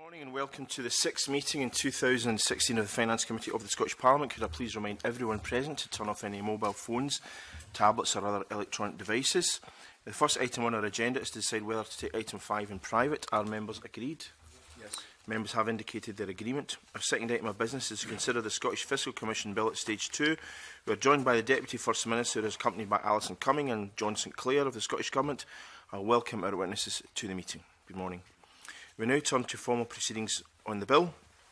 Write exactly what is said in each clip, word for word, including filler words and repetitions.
Good morning and welcome to the sixth meeting in two thousand sixteen of the Finance Committee of the Scottish Parliament. Could I please remind everyone present to turn off any mobile phones, tablets or other electronic devices. The first item on our agenda is to decide whether to take item five in private. Are members agreed? Yes. Members have indicated their agreement. Our second item of business is to consider the Scottish Fiscal Commission Bill at stage two. We are joined by the Deputy First Minister, who is accompanied by Alison Cumming and John St Clair of the Scottish Government. I welcome our witnesses to the meeting. Good morning. We now turn to formal proceedings on the bill.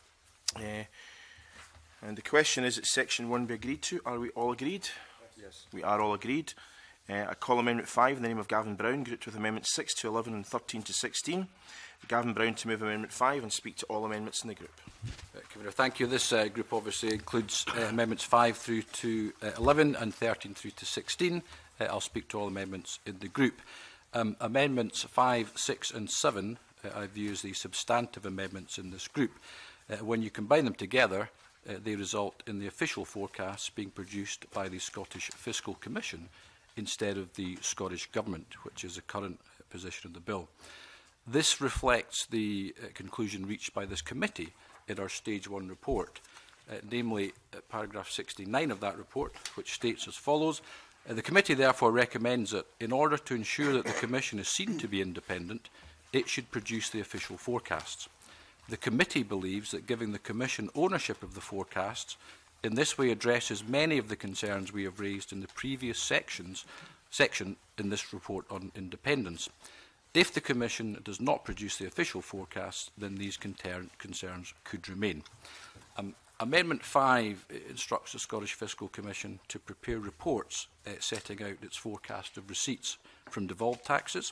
Uh, and the question is, that section one be agreed to? Are we all agreed? Yes. We are all agreed. Uh, I call Amendment five in the name of Gavin Brown, grouped with Amendments six to eleven and thirteen to sixteen. Gavin Brown to move Amendment five and speak to all amendments in the group. Uh, Commissioner, thank you. This uh, group obviously includes uh, Amendments five through to uh, eleven and thirteen through to sixteen. Uh, I'll speak to all amendments in the group. Um, amendments five, six and seven I view as the substantive amendments in this group. Uh, when you combine them together, uh, they result in the official forecasts being produced by the Scottish Fiscal Commission instead of the Scottish Government, which is the current uh, position of the bill. This reflects the uh, conclusion reached by this committee in our Stage one report, uh, namely uh, paragraph sixty-nine of that report, which states as follows: uh, the committee therefore recommends that in order to ensure that the Commission is seen to be independent, it should produce the official forecasts. The committee believes that giving the Commission ownership of the forecasts in this way addresses many of the concerns we have raised in the previous sections, section in this report on independence. If the Commission does not produce the official forecasts, then these concerns could remain. Um, Amendment five instructs the Scottish Fiscal Commission to prepare reports uh, setting out its forecast of receipts from devolved taxes.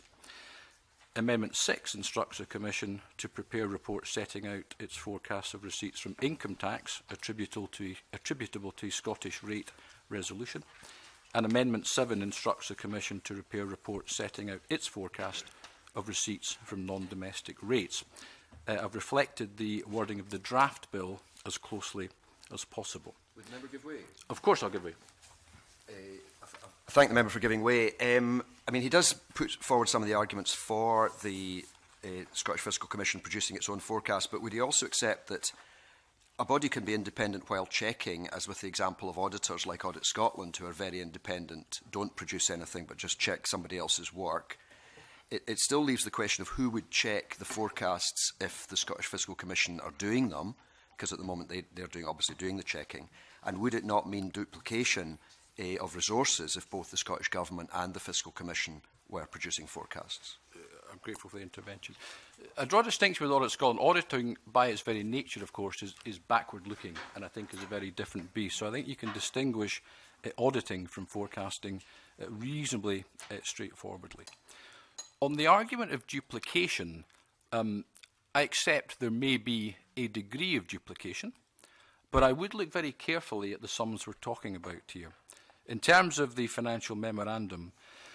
Amendment six instructs the Commission to prepare reports setting out its forecasts of receipts from income tax attributable to, attributable to Scottish rate resolution. And Amendment seven instructs the Commission to prepare reports setting out its forecast of receipts from non-domestic rates. Uh, I've reflected the wording of the draft bill as closely as possible. Would the member give way? Of course I'll give way. Uh, I thank the member for giving way. Um, I mean, he does put forward some of the arguments for the uh, Scottish Fiscal Commission producing its own forecast, but would he also accept that a body can be independent while checking, as with the example of auditors like Audit Scotland, who are very independent, don't produce anything but just check somebody else's work? It, it still leaves the question of who would check the forecasts if the Scottish Fiscal Commission are doing them, because at the moment they, they're doing, obviously doing the checking. And would it not mean duplication Uh, of resources if both the Scottish Government and the Fiscal Commission were producing forecasts? Uh, I'm grateful for the intervention. I draw a distinction with Audit Scotland. Auditing, by its very nature, of course, is, is backward-looking, and I think is a very different beast. So I think you can distinguish uh, auditing from forecasting uh, reasonably uh, straightforwardly. On the argument of duplication, um, I accept there may be a degree of duplication, but I would look very carefully at the sums we're talking about here. In terms of the financial memorandum,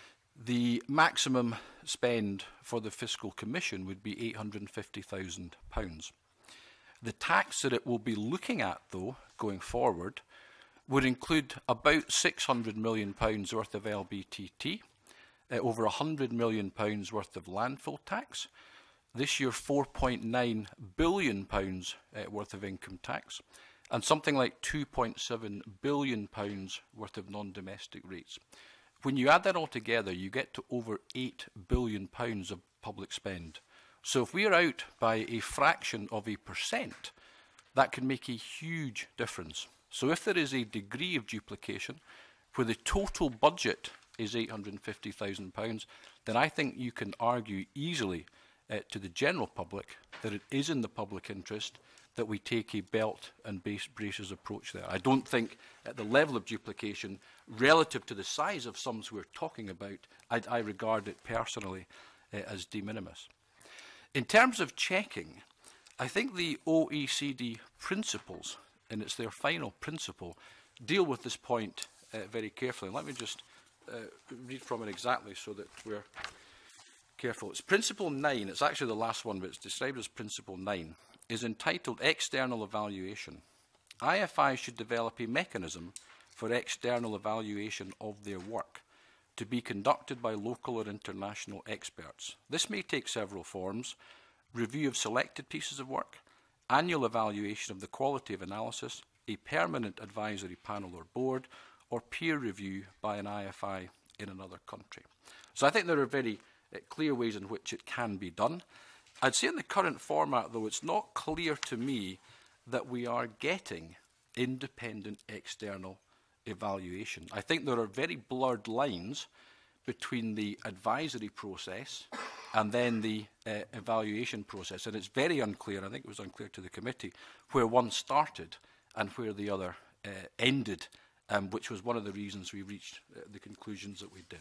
the maximum spend for the Fiscal Commission would be eight hundred and fifty thousand pounds. The tax that it will be looking at, though, going forward, would include about six hundred million pounds worth of L B T T, uh, over one hundred million pounds worth of landfill tax, this year four point nine billion pounds uh, worth of income tax, and something like two point seven billion pounds worth of non-domestic rates. When you add that all together, you get to over eight billion pounds of public spend. So if we are out by a fraction of a percent, that can make a huge difference. So if there is a degree of duplication, where the total budget is eight hundred and fifty thousand pounds, then I think you can argue easily uh, to the general public that it is in the public interest that we take a belt and base braces approach there. I don't think at the level of duplication, relative to the size of sums we're talking about, I, I regard it personally uh, as de minimis. In terms of checking, I think the O E C D principles, and it's their final principle, deal with this point uh, very carefully. And let me just uh, read from it exactly so that we're careful. It's Principle nine, it's actually the last one, but it's described as Principle nine. Is entitled External Evaluation. I F I should develop a mechanism for external evaluation of their work to be conducted by local or international experts. This may take several forms, review of selected pieces of work, annual evaluation of the quality of analysis, a permanent advisory panel or board, or peer review by an I F I in another country. So I think there are very uh, clear ways in which it can be done. I'd say in the current format, though, it's not clear to me that we are getting independent external evaluation. I think there are very blurred lines between the advisory process and then the uh, evaluation process. And it's very unclear, I think it was unclear to the committee, where one started and where the other uh, ended, um, which was one of the reasons we reached uh, the conclusions that we did.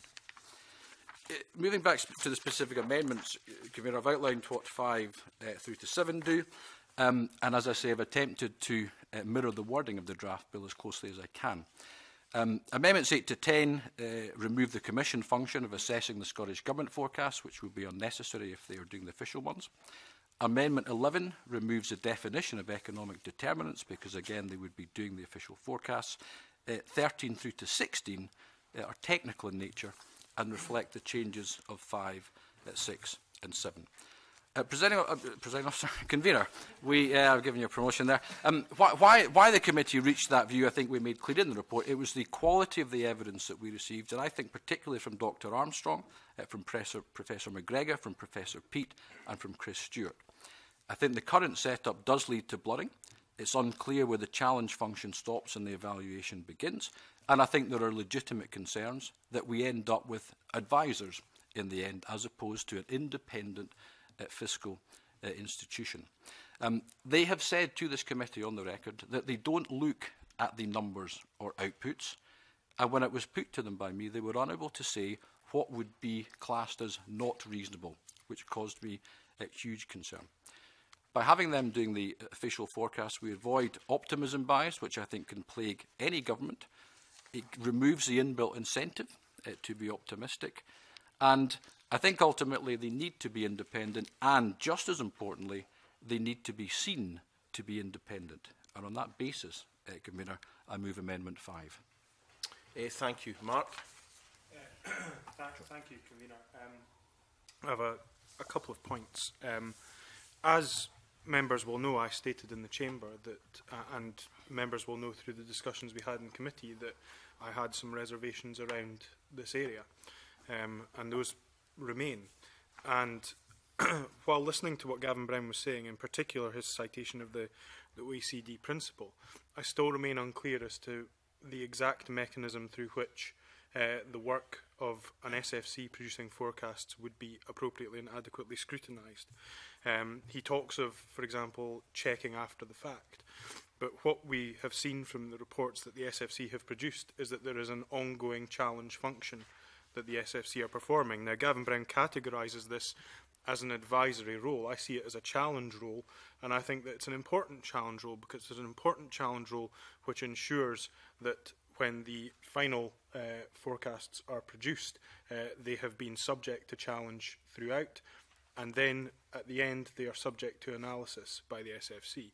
Uh, moving back to the specific amendments, Convener, I've outlined what five uh, through to seven do. Um, and as I say, I've attempted to uh, mirror the wording of the draft bill as closely as I can. Um, amendments eight to ten uh, remove the Commission function of assessing the Scottish Government forecasts, which would be unnecessary if they are doing the official ones. Amendment eleven removes the definition of economic determinants, because again they would be doing the official forecasts. Uh, thirteen through to sixteen uh, are technical in nature and reflect the changes of five, uh, six and seven. Uh, presenting, uh, presenting officer, convener, we uh, have given you a promotion there. Um, why, why, why the committee reached that view, I think we made clear in the report. It was the quality of the evidence that we received, and I think particularly from Doctor Armstrong, uh, from Professor, Professor McGregor, from Professor Peat, and from Chris Stewart. I think the current setup does lead to blurring. It's unclear where the challenge function stops and the evaluation begins, and I think there are legitimate concerns that we end up with advisors in the end, as opposed to an independent Uh, fiscal uh, institution. Um, they have said to this committee on the record that they don't look at the numbers or outputs, and when it was put to them by me, they were unable to say what would be classed as not reasonable, which caused me uh, huge concern. By having them doing the official forecast, we avoid optimism bias, which I think can plague any government. It removes the inbuilt incentive uh, to be optimistic, and I think ultimately they need to be independent, and just as importantly, they need to be seen to be independent. And on that basis, uh, Convener, I move Amendment five. Uh, thank you. Mark? Uh, thank, thank you, Convener. Um, I have a, a couple of points. Um, as members will know, I stated in the Chamber that, uh, and members will know through the discussions we had in committee, that I had some reservations around this area, um, and those remain. And while listening to what Gavin Brown was saying, in particular his citation of the, the O E C D principle, I still remain unclear as to the exact mechanism through which uh, the work of an S F C producing forecasts would be appropriately and adequately scrutinised. Um, he talks of, for example, checking after the fact. But what we have seen from the reports that the S F C have produced is that there is an ongoing challenge function that the S F C are performing. Now, Gavin Brown categorises this as an advisory role. I see it as a challenge role, and I think that it's an important challenge role because it's an important challenge role which ensures that when the final uh, forecasts are produced, uh, they have been subject to challenge throughout, and then at the end they are subject to analysis by the S F C.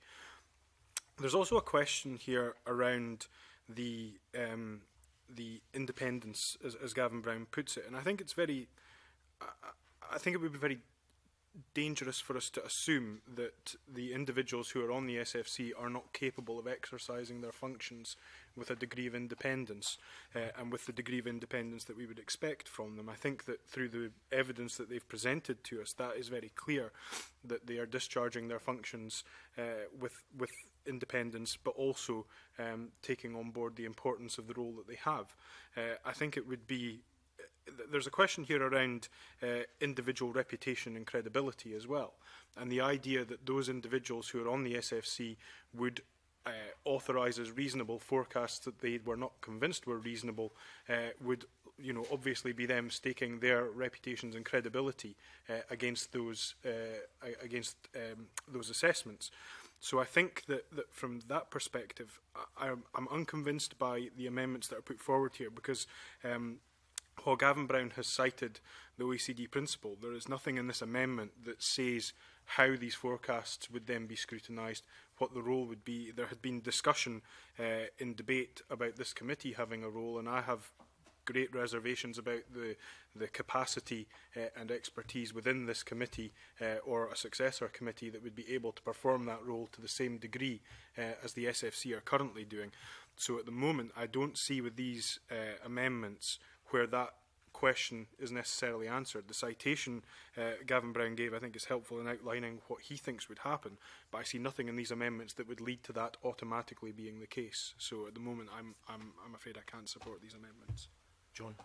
There's also a question here around the um, the independence, as, as Gavin Brown puts it, and I think it's very, I, I think it would be very dangerous for us to assume that the individuals who are on the S F C are not capable of exercising their functions with a degree of independence, uh, and with the degree of independence that we would expect from them. I think that through the evidence that they've presented to us, that is very clear, that they are discharging their functions uh, with, with independence, but also um, taking on board the importance of the role that they have. Uh, I think it would be there's a question here around uh, individual reputation and credibility as well, and the idea that those individuals who are on the S F C would uh, authorise as reasonable forecasts that they were not convinced were reasonable uh, would, you know, obviously be them staking their reputations and credibility uh, against those uh, against um, those assessments. So I think that, that from that perspective, I, I'm, I'm unconvinced by the amendments that are put forward here, because um, while Gavin Brown has cited the O E C D principle, there is nothing in this amendment that says how these forecasts would then be scrutinised, what the role would be. There had been discussion uh, in debate about this committee having a role, and I have great reservations about the, the capacity uh, and expertise within this committee uh, or a successor committee that would be able to perform that role to the same degree uh, as the S F C are currently doing. So at the moment, I don't see with these uh, amendments where that question is necessarily answered. The citation uh, Gavin Brown gave, I think, is helpful in outlining what he thinks would happen, but I see nothing in these amendments that would lead to that automatically being the case. So at the moment, I'm, I'm, I'm afraid I can't support these amendments. John.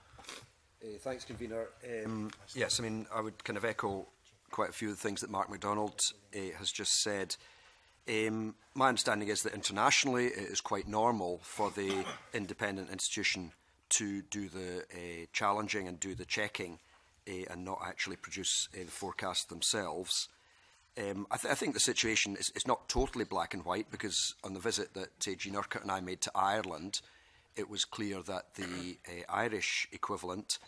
Uh, thanks, Convener. Um, yes, I mean, I would kind of echo quite a few of the things that Mark MacDonald uh, has just said. Um, my understanding is that internationally it is quite normal for the independent institution to do the uh, challenging and do the checking uh, and not actually produce uh, the forecast themselves. Um, I, th I think the situation is, is not totally black and white, because on the visit that uh, Jean Urquhart and I made to Ireland, it was clear that the uh, Irish equivalent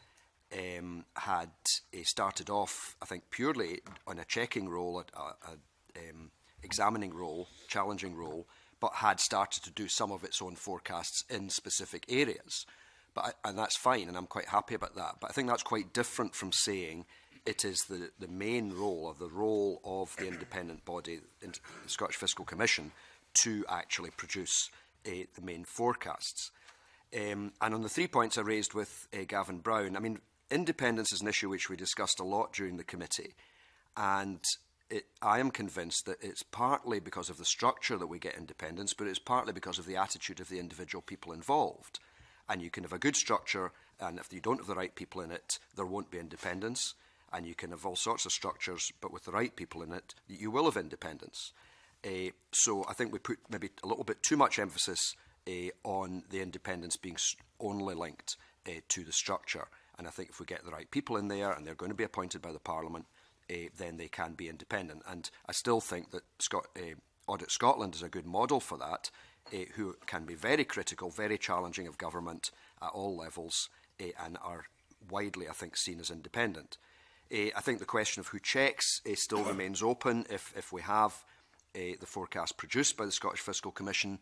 um, had uh, started off, I think, purely on a checking role, a, a, a um, examining role, challenging role, but had started to do some of its own forecasts in specific areas. But I, and that's fine, and I'm quite happy about that. But I think that's quite different from saying it is the, the main role, or the role of the independent body, the Scottish Fiscal Commission, to actually produce uh, the main forecasts. Um, and on the three points I raised with uh, Gavin Brown, I mean, independence is an issue which we discussed a lot during the committee. And it, I am convinced that it's partly because of the structure that we get independence, but it's partly because of the attitude of the individual people involved. And you can have a good structure, and if you don't have the right people in it, there won't be independence. And you can have all sorts of structures, but with the right people in it, you will have independence. Uh, so I think we put maybe a little bit too much emphasis uh, on the independence being only linked uh, to the structure. And I think if we get the right people in there, and they're going to be appointed by the Parliament, uh, then they can be independent. And I still think that Scot uh, Audit Scotland is a good model for that, Uh, who can be very critical, very challenging of government at all levels, uh, and are widely, I think, seen as independent. Uh, I think the question of who checks uh, still remains open. If, if we have uh, the forecast produced by the Scottish Fiscal Commission,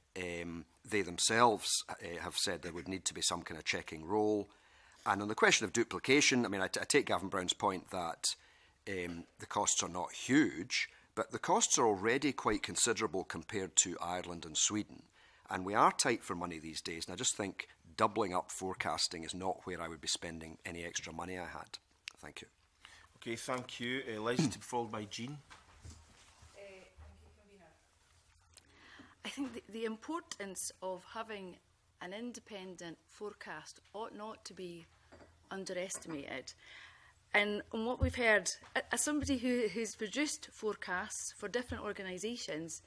um, they themselves uh, have said there would need to be some kind of checking role. And on the question of duplication, I mean, I, t I take Gavin Brown's point that um, the costs are not huge, but the costs are already quite considerable compared to Ireland and Sweden. And we are tight for money these days, and I just think doubling up forecasting is not where I would be spending any extra money I had. Thank you. Okay, thank you. Uh, Leslie, to be followed by Jean. I think the, the importance of having an independent forecast ought not to be underestimated. And on what we've heard, as somebody who has produced forecasts for different organisations,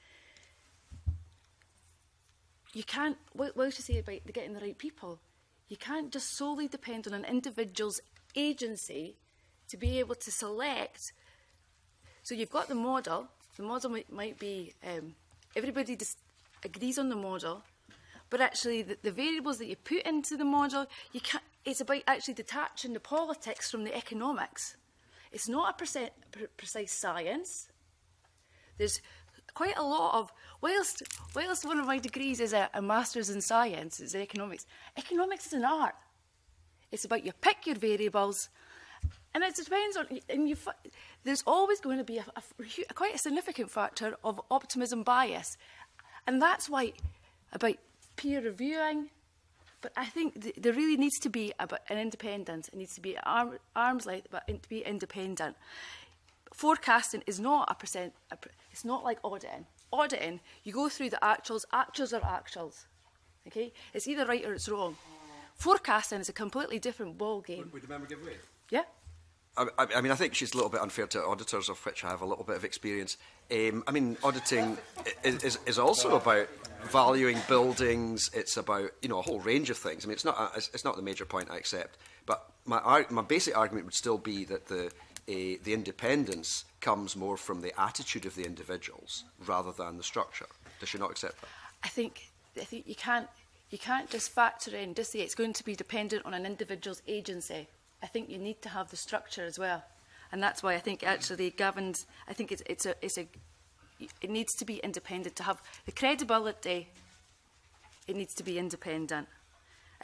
you can't, what, what to say about getting the right people? You can't just solely depend on an individual's agency to be able to select. So you've got the model. The model might, might be, um, everybody just agrees on the model, but actually the, the variables that you put into the model, you can't, it's about actually detaching the politics from the economics. It's not a percent, pre precise science. There's quite a lot of, whilst, whilst one of my degrees is a, a master's in science, it's economics, economics is an art. It's about you pick your variables, and it depends on, and you, there's always going to be a, a, a quite a significant factor of optimism bias. And that's why, about peer reviewing, but I think th there really needs to be about an independence. It needs to be arm, arm's length, but in, to be independent. Forecasting is not a percent. A, it's not like auditing. Auditing, you go through the actuals. Actuals are actuals. Okay, it's either right or it's wrong. Forecasting is a completely different ball game. Would, would the member give way? Yeah. I, I mean, I think she's a little bit unfair to auditors, of which I have a little bit of experience. Um, I mean, auditing is, is, is also about valuing buildings. It's about, you know, a whole range of things. I mean, it's not, a, it's, it's not the major point, I accept. But my, my basic argument would still be that the, uh, the independence comes more from the attitude of the individuals rather than the structure. Does she not accept that? I think, I think you can't, you can't just factor in, just say it's going to be dependent on an individual's agency. I think you need to have the structure as well, and that's why I think actually Gavin's. I think it's it's a it's a it needs to be independent to have the credibility. It needs to be independent.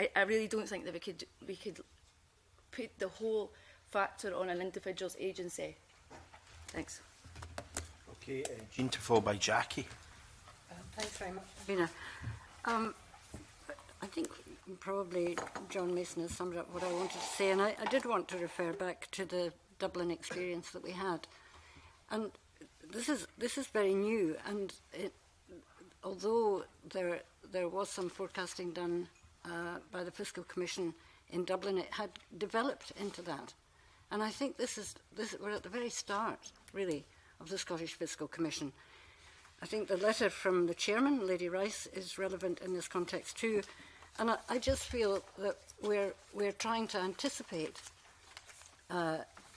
I, I really don't think that we could we could put the whole factor on an individual's agency. Thanks. Okay, uh, Jean to follow by Jackie. Uh, thanks very much, Vina. Um, I think probably John Mason has summed up what I wanted to say, and I, I did want to refer back to the Dublin experience that we had. And this is this is very new, and it, although there there was some forecasting done uh, by the Fiscal Commission in Dublin, it had developed into that. And I think this is this we're at the very start, really, of the Scottish Fiscal Commission. I think the letter from the chairman, Lady Rice, is relevant in this context too. And I, I just feel that we're we're trying to anticipate, uh,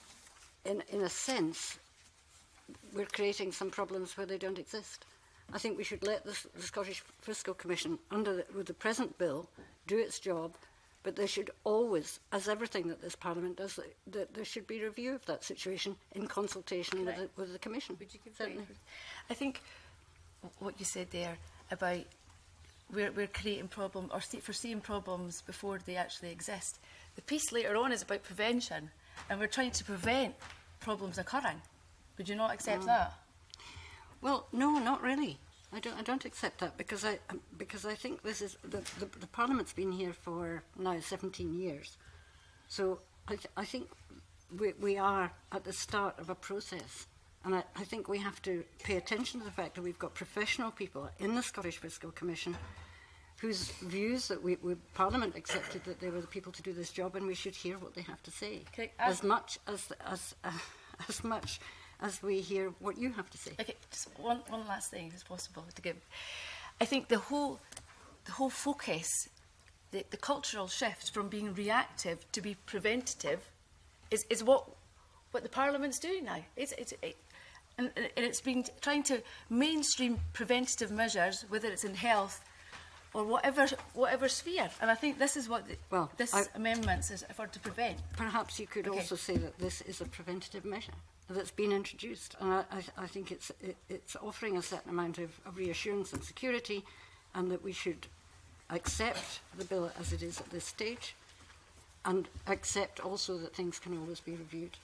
in in a sense, we're creating some problems where they don't exist. I think we should let this, the Scottish Fiscal Commission, under the, with the present bill, do its job. But there should always, as everything that this Parliament does, that, that there should be review of that situation in consultation with the, with the Commission. Would you give that? I think what you said there about we're, we're creating problems or foreseeing problems before they actually exist. The piece later on is about prevention, and we're trying to prevent problems occurring. Would you not accept mm. that? Well, no, not really. I don't. I don't accept that because I um, because I think this is the, the the Parliament's been here for now seventeen years, so I th I think we we are at the start of a process, and I, I think we have to pay attention to the fact that we've got professional people in the Scottish Fiscal Commission whose views that we, we Parliament accepted that they were the people to do this job, and we should hear what they have to say okay, as much as as uh, as much. as we hear what you have to say. Okay, just one, one last thing, if it's possible, to give. I think the whole, the whole focus, the, the cultural shift from being reactive to be preventative is, is what, what the Parliament's doing now. It's, it's, it, and, and it's been trying to mainstream preventative measures, whether it's in health or whatever, whatever sphere. And I think this is what the, well, this I, amendment is for to prevent. Perhaps you could okay. also say that this is a preventative measure that's been introduced, and I, I, I think it's it, it's offering a certain amount of, of reassurance and security, and that we should accept the bill as it is at this stage, and accept also that things can always be reviewed.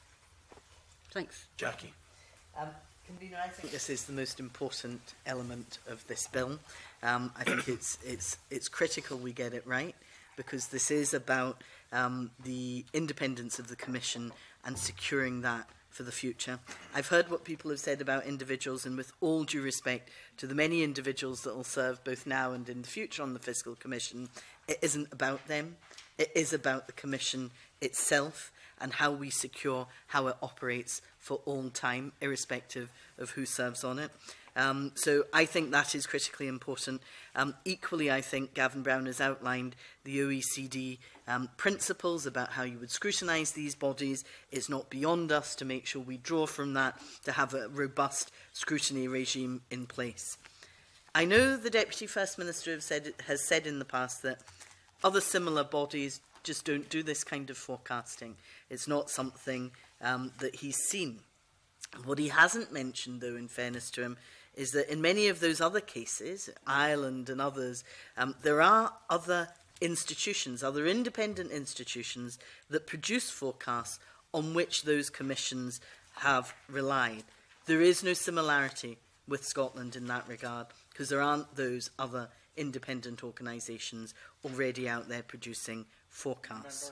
Thanks. Jackie. Um, Convener, I think this is the most important element of this bill. Um, I think it's it's it's critical we get it right, because this is about um, the independence of the Commission and securing that for the future. I've heard what people have said about individuals, and with all due respect to the many individuals that will serve both now and in the future on the Fiscal Commission, it isn't about them. It is about the Commission itself and how we secure how it operates for all time, irrespective of who serves on it. Um, so I think that is critically important. Um, equally, I think Gavin Brown has outlined the O E C D um, principles about how you would scrutinise these bodies. It's not beyond us to make sure we draw from that to have a robust scrutiny regime in place. I know the Deputy First Minister have said, has said in the past that other similar bodies just don't do this kind of forecasting. It's not something um, that he's seen. What he hasn't mentioned, though, in fairness to him, is that in many of those other cases, Ireland and others, um, there are other institutions, other independent institutions that produce forecasts on which those commissions have relied. There is no similarity with Scotland in that regard, because there aren't those other independent organisations already out there producing forecasts.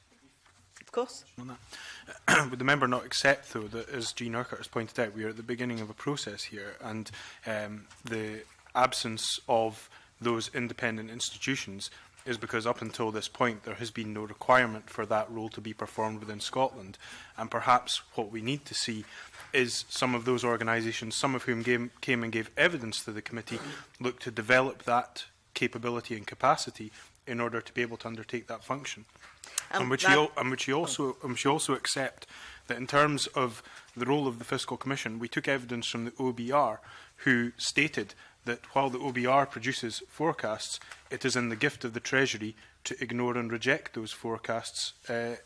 Of course. Would the member not accept, though, that, as Jean Urquhart has pointed out, we are at the beginning of a process here, and um, the absence of those independent institutions is because up until this point there has been no requirement for that role to be performed within Scotland, and perhaps what we need to see is some of those organisations, some of whom came, came and gave evidence to the committee, look to develop that capability and capacity in order to be able to undertake that function. Um, and, which you, and which you also, and which you also accept that in terms of the role of the Fiscal Commission, we took evidence from the O B R, who stated that while the O B R produces forecasts, it is in the gift of the Treasury to ignore and reject those forecasts uh,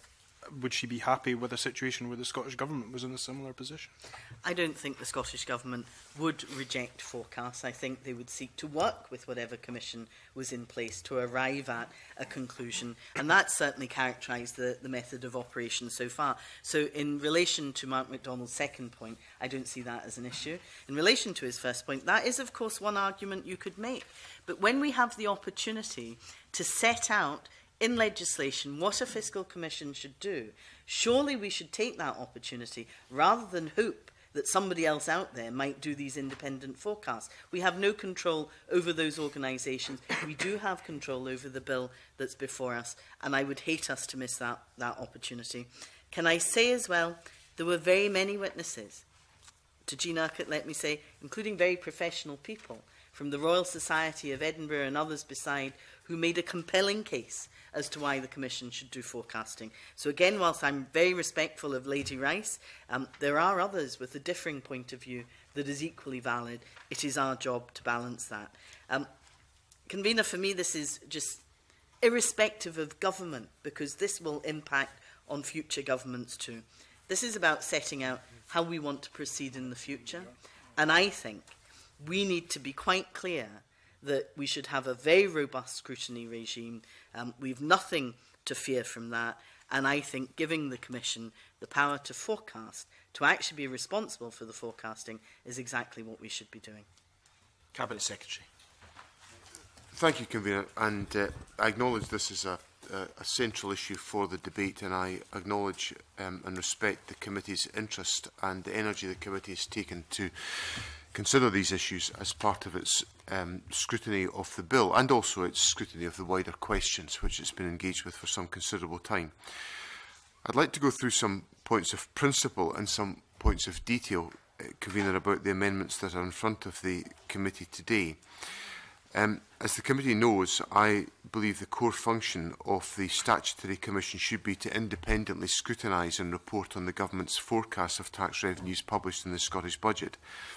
would she be happy with a situation where the Scottish Government was in a similar position? I don't think the Scottish Government would reject forecasts. I think they would seek to work with whatever commission was in place to arrive at a conclusion. And that's certainly characterised the, the method of operation so far. So in relation to Mark MacDonald's second point, I don't see that as an issue. In relation to his first point, that is, of course, one argument you could make. But when we have the opportunity to set out in legislation what a fiscal commission should do, surely we should take that opportunity rather than hope that somebody else out there might do these independent forecasts. We have no control over those organisations. We do have control over the bill that's before us, and I would hate us to miss that, that opportunity. Can I say as well, there were very many witnesses, to Jean Urquhart, let me say, including very professional people from the Royal Society of Edinburgh and others beside, who made a compelling case as to why the Commission should do forecasting. So again, whilst I'm very respectful of Lady Rice, um, there are others with a differing point of view that is equally valid. It is our job to balance that. Um, Convener, for me, this is just irrespective of government, because this will impact on future governments too. This is about setting out how we want to proceed in the future. And I think we need to be quite clear that we should have a very robust scrutiny regime. Um, we've nothing to fear from that. And I think giving the Commission the power to forecast, to actually be responsible for the forecasting, is exactly what we should be doing. Cabinet Secretary. Thank you, Convener. And uh, I acknowledge this is a, a, a central issue for the debate, and I acknowledge um, and respect the committee's interest and the energy the committee has taken to consider these issues as part of its um, scrutiny of the bill, and also its scrutiny of the wider questions which it's been engaged with for some considerable time. I'd like to go through some points of principle and some points of detail, uh, Convener, about the amendments that are in front of the committee today. Um, as the committee knows, I believe the core function of the Statutory Commission should be to independently scrutinise and report on the government's forecast of tax revenues published in the Scottish Budget.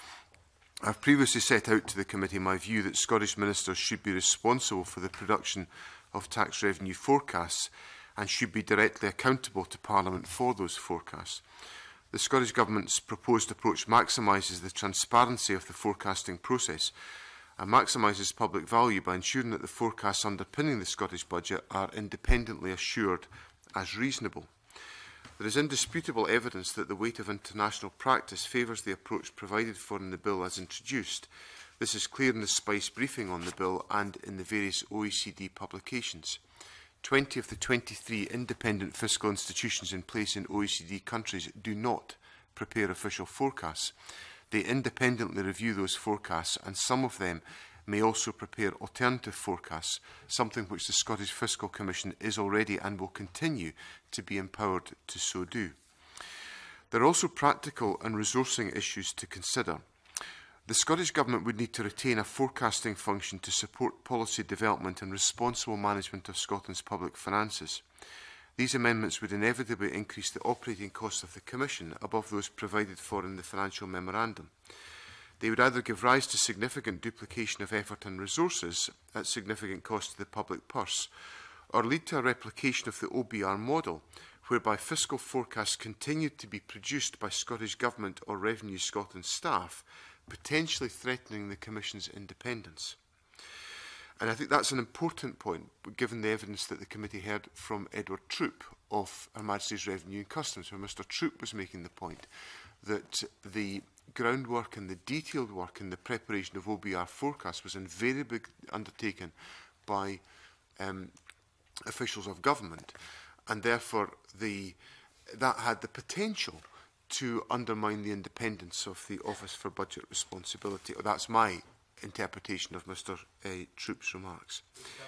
I have previously set out to the committee my view that Scottish ministers should be responsible for the production of tax revenue forecasts and should be directly accountable to Parliament for those forecasts. The Scottish Government's proposed approach maximises the transparency of the forecasting process and maximises public value by ensuring that the forecasts underpinning the Scottish Budget are independently assured as reasonable. There is indisputable evidence that the weight of international practice favours the approach provided for in the bill as introduced. This is clear in the SPICE briefing on the bill and in the various O E C D publications. twenty of the twenty-three independent fiscal institutions in place in O E C D countries do not prepare official forecasts. They independently review those forecasts, and some of them may also prepare alternative forecasts, something which the Scottish Fiscal Commission is already and will continue to be empowered to so do. There are also practical and resourcing issues to consider. The Scottish Government would need to retain a forecasting function to support policy development and responsible management of Scotland's public finances. These amendments would inevitably increase the operating costs of the Commission above those provided for in the financial memorandum. They would either give rise to significant duplication of effort and resources at significant cost to the public purse, or lead to a replication of the O B R model, whereby fiscal forecasts continued to be produced by Scottish Government or Revenue Scotland staff, potentially threatening the Commission's independence. And I think that's an important point, given the evidence that the committee heard from Edward Troop of Her Majesty's Revenue and Customs, where Mr Troop was making the point that the groundwork and the detailed work in the preparation of O B R forecasts was invariably undertaken by um, officials of government, and therefore the, that had the potential to undermine the independence of the Office for Budget Responsibility. That's my interpretation of Mr uh, Troop's remarks.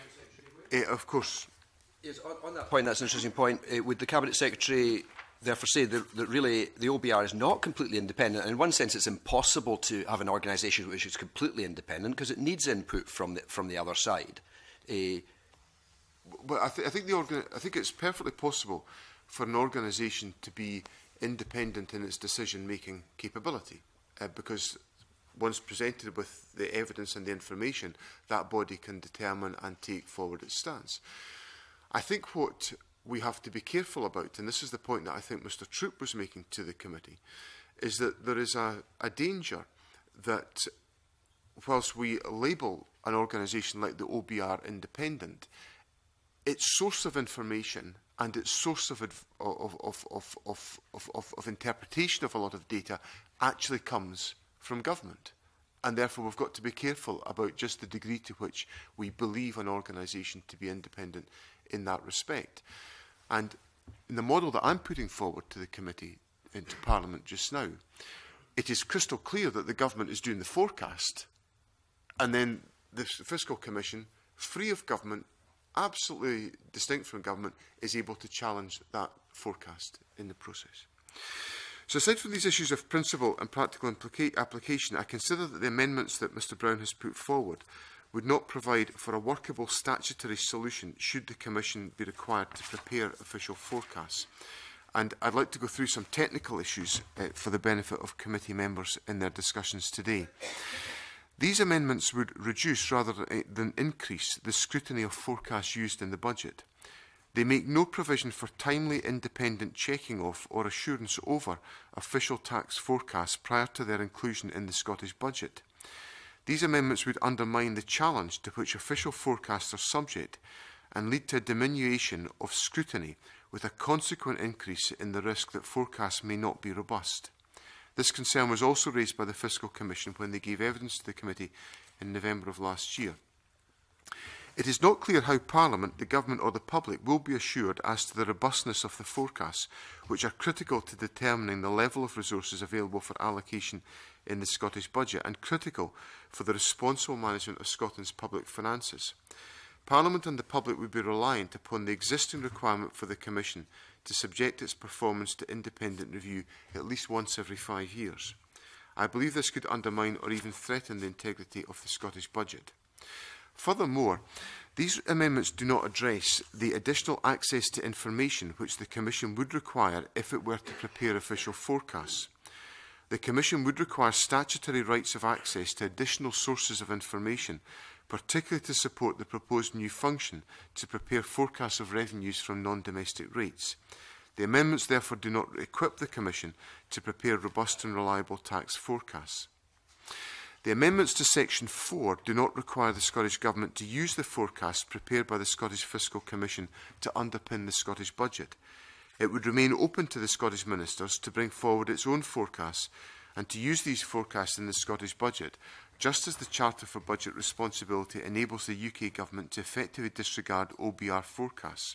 Uh, of course. Yes, on, on that point, that's an interesting point. Uh, would the Cabinet Secretary therefore say that, that really the O B R is not completely independent? And in one sense, it's impossible to have an organisation which is completely independent because it needs input from the, from the other side. Uh, But I, th I, think the organ I think it's perfectly possible for an organisation to be independent in its decision-making capability, uh, because once presented with the evidence and the information, that body can determine and take forward its stance. I think what we have to be careful about, and this is the point that I think Mr Troop was making to the committee, is that there is a, a danger that whilst we label an organisation like the O B R independent, its source of information and its source of, of, of, of, of, of, of, of interpretation of a lot of data actually comes from government. And therefore we've got to be careful about just the degree to which we believe an organisation to be independent in that respect. And in the model that I'm putting forward to the committee, into Parliament just now, it is crystal clear that the government is doing the forecast, and then the Fiscal Commission, free of government, absolutely distinct from government, is able to challenge that forecast in the process. So aside from these issues of principle and practical application, I consider that the amendments that Mr Brown has put forward would not provide for a workable statutory solution should the Commission be required to prepare official forecasts. And I'd like to go through some technical issues uh, for the benefit of committee members in their discussions today. These amendments would reduce rather than increase the scrutiny of forecasts used in the budget. They make no provision for timely independent checking of or assurance over official tax forecasts prior to their inclusion in the Scottish budget. These amendments would undermine the challenge to which official forecasts are subject and lead to a diminution of scrutiny with a consequent increase in the risk that forecasts may not be robust. This concern was also raised by the Fiscal Commission when they gave evidence to the committee in November of last year. It is not clear how Parliament, the Government or the public will be assured as to the robustness of the forecasts, which are critical to determining the level of resources available for allocation in the Scottish budget and critical for the responsible management of Scotland's public finances. Parliament and the public would be reliant upon the existing requirement for the Commission to subject its performance to independent review at least once every five years. I believe this could undermine or even threaten the integrity of the Scottish budget. Furthermore, these amendments do not address the additional access to information which the Commission would require if it were to prepare official forecasts. The Commission would require statutory rights of access to additional sources of information, particularly to support the proposed new function to prepare forecasts of revenues from non-domestic rates. The amendments therefore do not equip the Commission to prepare robust and reliable tax forecasts. The amendments to Section four do not require the Scottish Government to use the forecasts prepared by the Scottish Fiscal Commission to underpin the Scottish budget. It would remain open to the Scottish Ministers to bring forward its own forecasts and to use these forecasts in the Scottish budget, just as the Charter for Budget Responsibility enables the U K Government to effectively disregard O B R forecasts.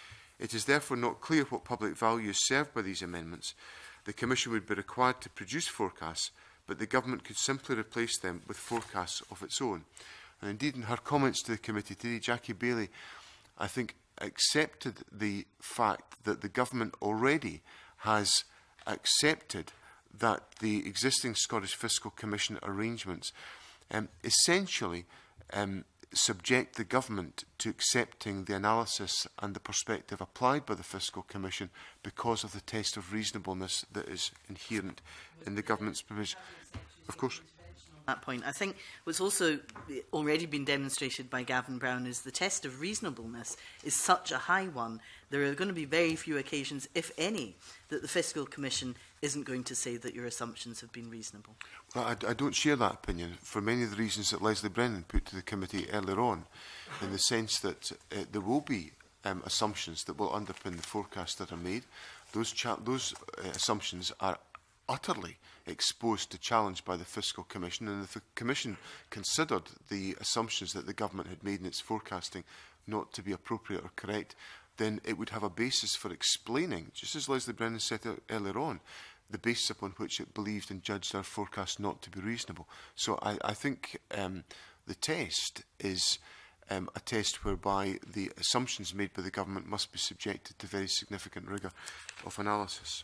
It is therefore not clear what public value is served by these amendments. The Commission would be required to produce forecasts, but the Government could simply replace them with forecasts of its own. And indeed, in her comments to the committee today, Jackie Baillie, I think, accepted the fact that the Government already has accepted that the existing Scottish Fiscal Commission arrangements um, essentially um, subject the Government to accepting the analysis and the perspective applied by the Fiscal Commission because of the test of reasonableness that is inherent in the Government's provision. Of course. That point, I think what's also already been demonstrated by Gavin Brown is the test of reasonableness is such a high one. There are going to be very few occasions, if any, that the Fiscal Commission isn't going to say that your assumptions have been reasonable. Well, I, I don't share that opinion for many of the reasons that Leslie Brennan put to the committee earlier on, in the sense that uh, there will be um, assumptions that will underpin the forecasts that are made. Those, cha those uh, assumptions are utterly exposed to challenge by the Fiscal Commission, and if the Commission considered the assumptions that the Government had made in its forecasting not to be appropriate or correct, then it would have a basis for explaining, just as Leslie Brennan said earlier on, the basis upon which it believed and judged our forecast not to be reasonable. So I, I think um, the test is um, a test whereby the assumptions made by the Government must be subjected to very significant rigour of analysis.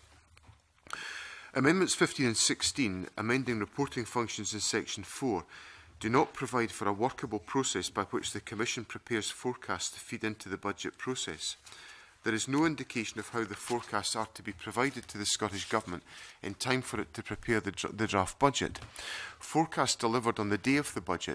Amendments fifteen and sixteen, amending reporting functions in Section four, do not provide for a workable process by which the Commission prepares forecasts to feed into the budget process. There is no indication of how the forecasts are to be provided to the Scottish Government in time for it to prepare the, the draft budget. Forecasts delivered on the day of the budget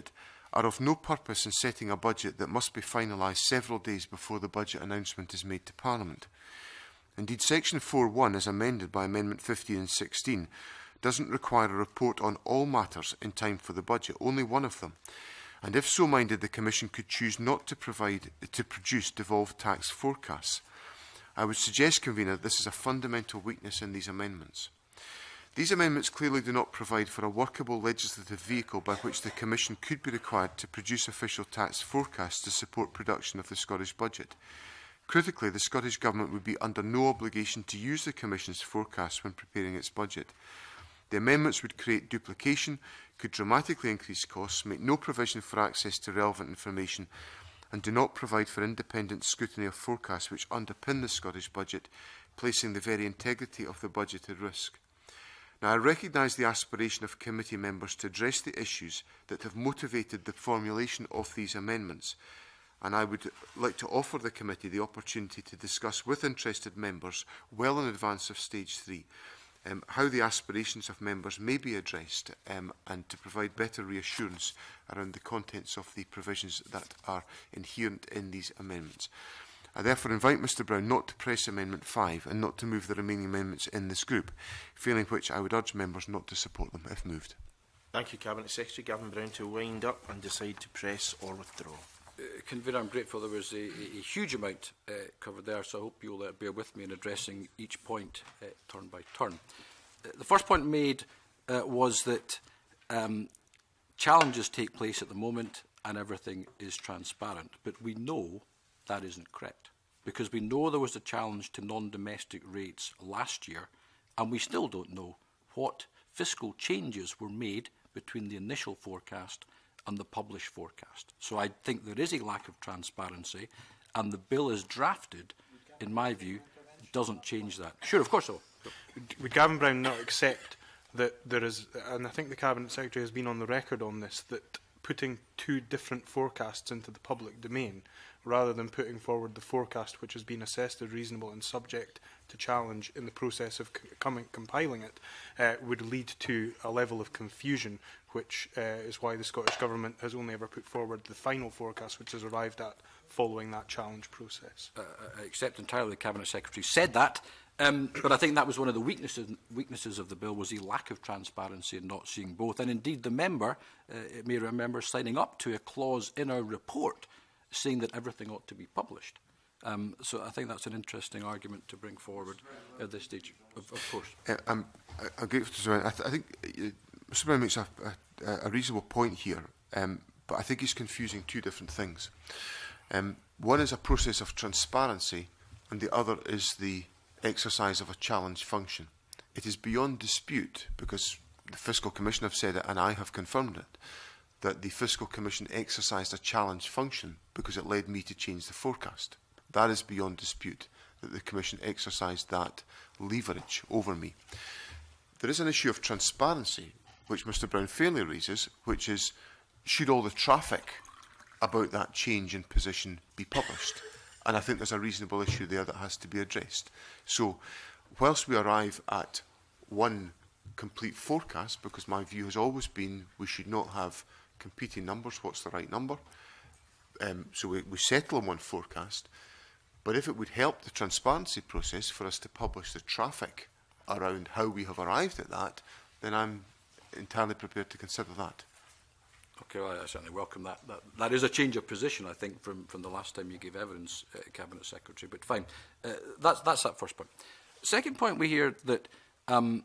are of no purpose in setting a budget that must be finalised several days before the budget announcement is made to Parliament. Indeed, Section four point one, as amended by Amendment fifteen and sixteen, doesn't require a report on all matters in time for the budget, only one of them. And if so minded, the Commission could choose not to provide to produce devolved tax forecasts. I would suggest, Convener, that this is a fundamental weakness in these amendments. These amendments clearly do not provide for a workable legislative vehicle by which the Commission could be required to produce official tax forecasts to support production of the Scottish budget. Critically, the Scottish Government would be under no obligation to use the Commission's forecasts when preparing its budget. The amendments would create duplication, could dramatically increase costs, make no provision for access to relevant information, and do not provide for independent scrutiny of forecasts which underpin the Scottish budget, placing the very integrity of the budget at risk. Now, I recognise the aspiration of committee members to address the issues that have motivated the formulation of these amendments, and I would like to offer the committee the opportunity to discuss with interested members well in advance of stage three um, how the aspirations of members may be addressed um, and to provide better reassurance around the contents of the provisions that are inherent in these amendments. I therefore invite Mr Brown not to press Amendment five and not to move the remaining amendments in this group, failing which I would urge members not to support them if moved. Thank you, Cabinet Secretary. Gavin Brown to wind up and decide to press or withdraw. Uh, Convener, I'm grateful there was a, a, a huge amount uh, covered there, so I hope you'll uh, bear with me in addressing each point uh, turn by turn. Uh, the first point made uh, was that um, challenges take place at the moment and everything is transparent, but we know that isn't correct, because we know there was a challenge to non-domestic rates last year, and we still don't know what fiscal changes were made between the initial forecast and the published forecast. So I think there is a lack of transparency, and the bill as drafted, in my view, doesn't change that. Sure, of course so. Would Gavin Brown not accept that there is, and I think the Cabinet Secretary has been on the record on this, that putting two different forecasts into the public domain, rather than putting forward the forecast which has been assessed as reasonable and subject to challenge in the process of coming, compiling it, uh, would lead to a level of confusion, which uh, is why the Scottish Government has only ever put forward the final forecast which has arrived at following that challenge process. Uh, I accept entirely the Cabinet Secretary said that, um, but I think that was one of the weaknesses, weaknesses of the bill, was the lack of transparency and not seeing both. And indeed the member, uh, it may remember, signing up to a clause in our report saying that everything ought to be published. Um, so I think that's an interesting argument to bring forward at this stage, of, of course. Uh, I'm, I'm grateful to Zoran. I, th I think uh, Mr Brown makes a, a, a reasonable point here, um, but I think he's confusing two different things. Um, one is a process of transparency, and the other is the exercise of a challenge function. It is beyond dispute, because the Fiscal Commission have said it and I have confirmed it, that the Fiscal Commission exercised a challenge function because it led me to change the forecast. That is beyond dispute, that the Commission exercised that leverage over me. There is an issue of transparency, which Mr Brown fairly raises, which is, should all the traffic about that change in position be published? And I think there's a reasonable issue there that has to be addressed. So, whilst we arrive at one complete forecast, because my view has always been we should not have competing numbers, what's the right number? Um, so we, we settle on one forecast, but if it would help the transparency process for us to publish the traffic around how we have arrived at that, then I'm entirely prepared to consider that. Okay, well, I certainly welcome that. That, that is a change of position, I think, from, from the last time you gave evidence, uh, Cabinet Secretary, but fine. Uh, that's, that's that first point. Second point, we hear that um,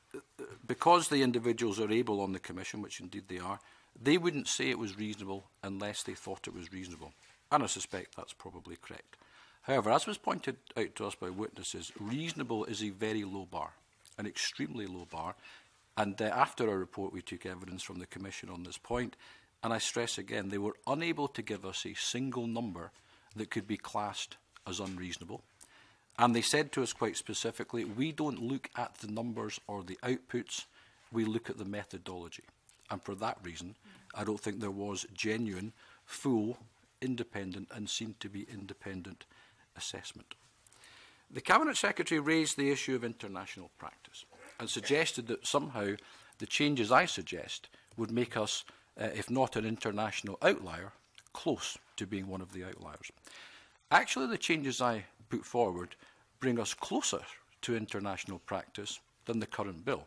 because the individuals are able on the Commission, which indeed they are, they wouldn't say it was reasonable unless they thought it was reasonable. And I suspect that's probably correct. However, as was pointed out to us by witnesses, reasonable is a very low bar, an extremely low bar. And uh, after our report, we took evidence from the Commission on this point. And I stress again, they were unable to give us a single number that could be classed as unreasonable. And they said to us quite specifically, we don't look at the numbers or the outputs, we look at the methodology. And for that reason, I don't think there was genuine, full, independent and seemed to be independent assessment. The Cabinet Secretary raised the issue of international practice and suggested that somehow the changes I suggest would make us uh, if not an international outlier, close to being one of the outliers. Actually, the changes I put forward bring us closer to international practice than the current bill.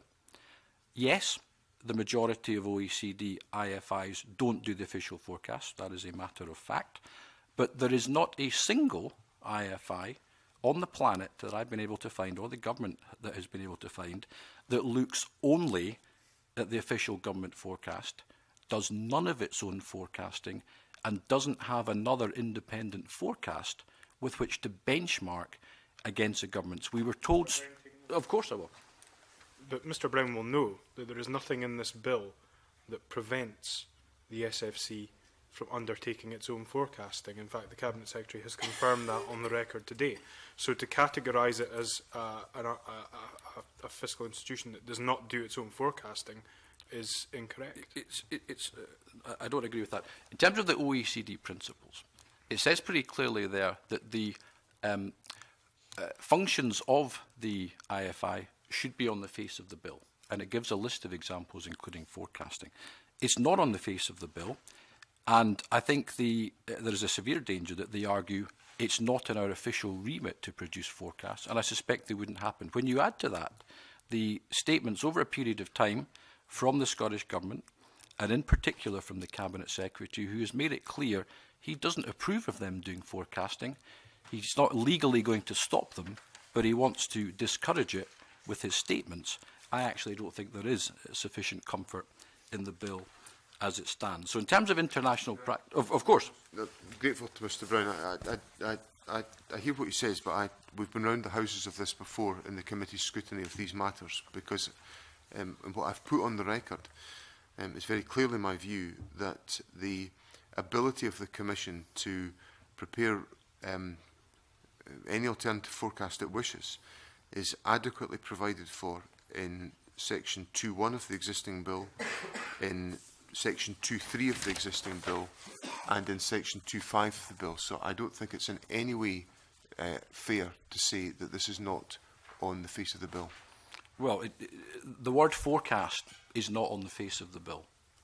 Yes, the majority of O E C D I F Is don't do the official forecast. That is a matter of fact. But there is not a single I F I on the planet that I've been able to find, or the government that has been able to find, that looks only at the official government forecast, does none of its own forecasting, and doesn't have another independent forecast with which to benchmark against the governments. We were told... Of course I will. But Mr Brown will know that there is nothing in this bill that prevents the S F C from undertaking its own forecasting. In fact, the Cabinet Secretary has confirmed that on the record today. So to categorise it as uh, a, a, a, a fiscal institution that does not do its own forecasting is incorrect. It's, it, it's, uh, I don't agree with that. In terms of the O E C D principles, it says pretty clearly there that the um, uh, functions of the I F I should be on the face of the bill, and it gives a list of examples, including forecasting. It's not on the face of the bill, and I think the, uh, there is a severe danger that they argue it's not in our official remit to produce forecasts, and I suspect they wouldn't happen. When you add to that the statements over a period of time from the Scottish Government, and in particular from the Cabinet Secretary, who has made it clear he doesn't approve of them doing forecasting, he's not legally going to stop them, but he wants to discourage it with his statements, I actually don't think there is sufficient comfort in the bill as it stands. So in terms of international practice, of, of course. I'm grateful to Mr Brown. I, I, I, I, I hear what he says, but I, we've been round the houses of this before in the committee's scrutiny of these matters, because um, and what I've put on the record um, is very clearly my view that the ability of the Commission to prepare um, any alternative forecast it wishes is adequately provided for in section two point one of the existing bill, in section two point three of the existing bill, and in section two point five of the bill. So I don't think it's in any way uh, fair to say that this is not on the face of the bill. Well, it, it, the word forecast is not on the face of the bill.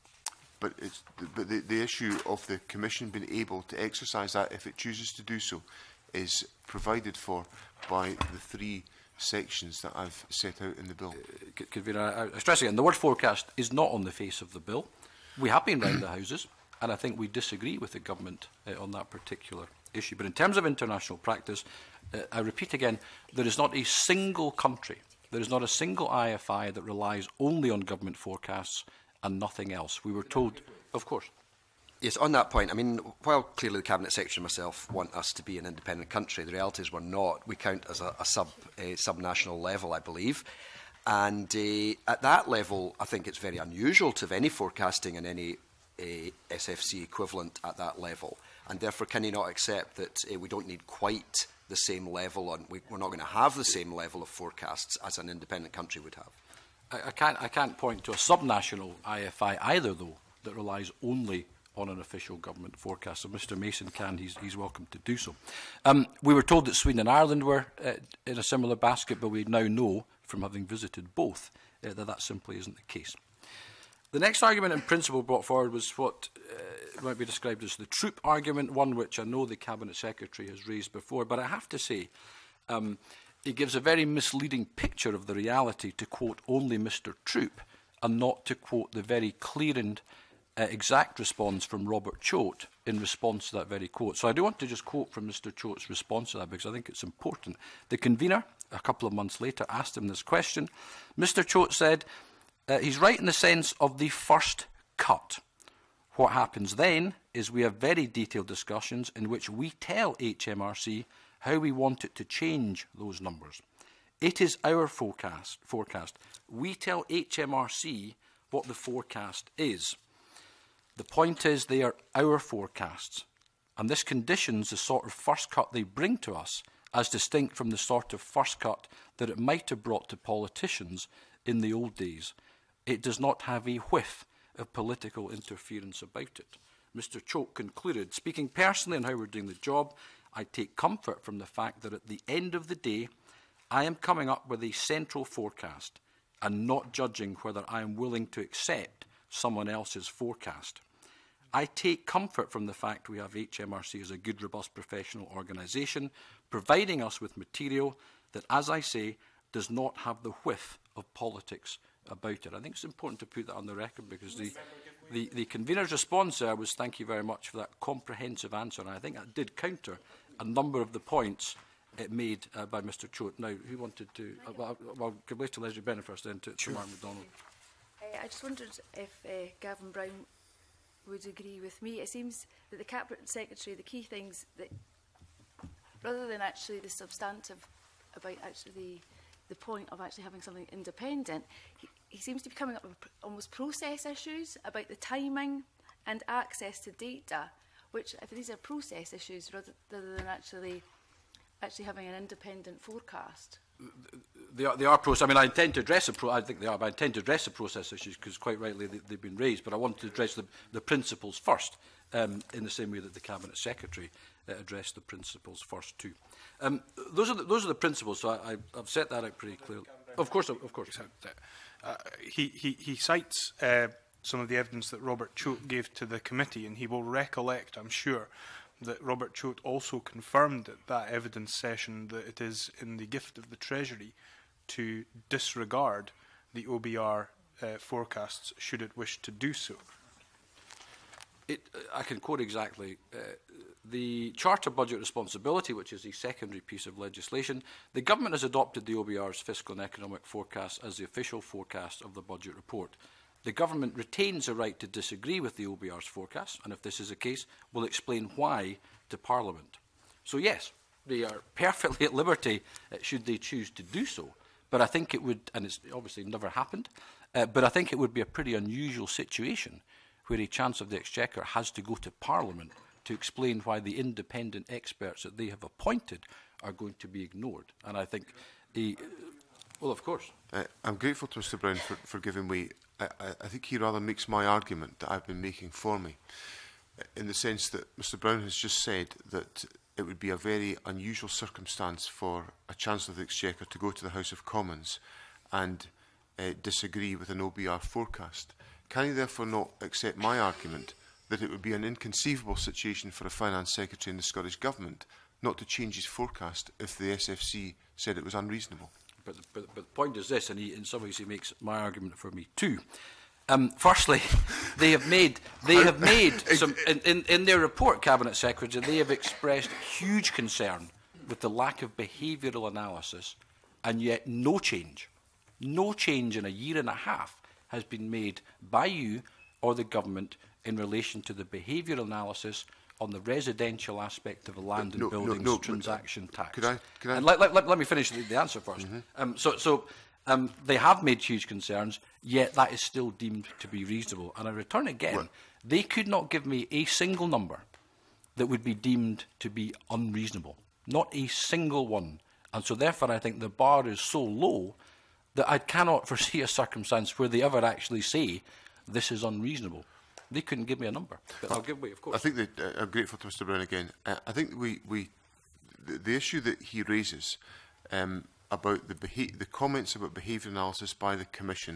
But, it's, but the, the issue of the Commission being able to exercise that, if it chooses to do so, is provided for by the three sections that I've set out in the bill. Uh, Convener, I, I stress again, the word forecast is not on the face of the bill. We have been round the houses, and I think we disagree with the government uh, on that particular issue. But in terms of international practice, uh, I repeat again, there is not a single country, there is not a single I F I that relies only on government forecasts and nothing else. We were told, of course. Yes, on that point, I mean, while clearly the Cabinet Secretary and myself want us to be an independent country, the reality is we're not. We count as a, a sub, a sub-national level, I believe. And uh, at that level, I think it's very unusual to have any forecasting in any uh, S F C equivalent at that level. And therefore, can you not accept that uh, we don't need quite the same level, on, we, we're not going to have the same level of forecasts as an independent country would have? I, I, can't, I can't point to a sub-national I F I either, though, that relies only on an official government forecast. So Mr Mason can, he's, he's welcome to do so. Um, we were told that Sweden and Ireland were uh, in a similar basket, but we now know from having visited both uh, that that simply isn't the case. The next argument in principle brought forward was what uh, might be described as the troop argument, one which I know the Cabinet Secretary has raised before, but I have to say um, it gives a very misleading picture of the reality to quote only Mr Troop and not to quote the very clear and Uh, exact response from Robert Choate in response to that very quote. So I do want to just quote from Mr Choate's response to that, because I think it's important. The convener, a couple of months later, asked him this question. Mr Choate said, uh, he's right in the sense of the first cut. What happens then is we have very detailed discussions in which we tell H M R C how we want it to change those numbers. It is our forecast. forecast. We tell H M R C what the forecast is. The point is they are our forecasts, and this conditions the sort of first cut they bring to us as distinct from the sort of first cut that it might have brought to politicians in the old days. It does not have a whiff of political interference about it. Mr Choate concluded, speaking personally on how we're doing the job, I take comfort from the fact that at the end of the day, I am coming up with a central forecast and not judging whether I am willing to accept someone else's forecast. I take comfort from the fact we have H M R C as a good, robust professional organisation, providing us with material that, as I say, does not have the whiff of politics about it. I think it's important to put that on the record, because the, the, the convener's response there was thank you very much for that comprehensive answer, and I think that did counter a number of the points it made uh, by Mr Choate. Now, who wanted to... Uh, well, well, give way to Leslie Bennett first, then to, sure. to Mark MacDonald. Uh, I just wondered if uh, Gavin Brown would agree with me. It seems that the Cabinet Secretary, the key things that, rather than actually the substantive about actually the, the point of actually having something independent, he, he seems to be coming up with almost process issues about the timing and access to data, which, if these are process issues rather, rather than actually actually having an independent forecast. They are, they are process. I mean, I intend to address the pro I think they are, but I intend to address the process issues because, quite rightly, they, they've been raised. But I want to address the, the principles first, um, in the same way that the Cabinet Secretary uh, addressed the principles first too. Um, those are the, those are the principles. So I, I, I've set that out pretty clearly. Of course, of course. Uh, he, he he cites uh, some of the evidence that Robert Choate gave to the committee, and he will recollect, I'm sure, that Robert Choate also confirmed at that evidence session that it is in the gift of the Treasury to disregard the O B R uh, forecasts should it wish to do so. It, I can quote exactly. Uh, the Charter Budget Responsibility, which is the secondary piece of legislation, the Government has adopted the O B R's fiscal and economic forecast as the official forecast of the budget report. The Government retains a right to disagree with the O B R's forecast, and if this is the case, will explain why to Parliament. So yes, they are perfectly at liberty uh, should they choose to do so. But I think it would, and it's obviously never happened, uh, but I think it would be a pretty unusual situation where a Chancellor of the Exchequer has to go to Parliament to explain why the independent experts that they have appointed are going to be ignored. And I think, the, well, of course. Uh, I'm grateful to Mr Brown for, for giving way. I, I think he rather makes my argument that I've been making for me, in the sense that Mr Brown has just said that it would be a very unusual circumstance for a Chancellor of the Exchequer to go to the House of Commons and uh, disagree with an O B R forecast. Can he therefore not accept my argument that it would be an inconceivable situation for a Finance Secretary in the Scottish Government not to change his forecast if the S F C said it was unreasonable? But, but, but the point is this, and he, in some ways he makes my argument for me too. Um, firstly, they have made they have made some in, in, in their report, Cabinet Secretary, they have expressed huge concern with the lack of behavioural analysis, and yet no change, no change in a year and a half has been made by you or the Government in relation to the behavioural analysis on the residential aspect of the land no, and buildings no, no, transaction tax. Could I, could I? And let, let, let me finish the, the answer first. Mm-hmm. um, so, so um, they have made huge concerns, yet that is still deemed to be reasonable. And I return again, well, they could not give me a single number that would be deemed to be unreasonable. Not a single one. And so therefore I think the bar is so low that I cannot foresee a circumstance where they ever actually say this is unreasonable. They couldn't give me a number, but I'll give way, of course. I think that uh, I'm grateful to Mr Brown again. Uh, I think we, we the, the issue that he raises um, about the, the comments about behaviour analysis by the Commission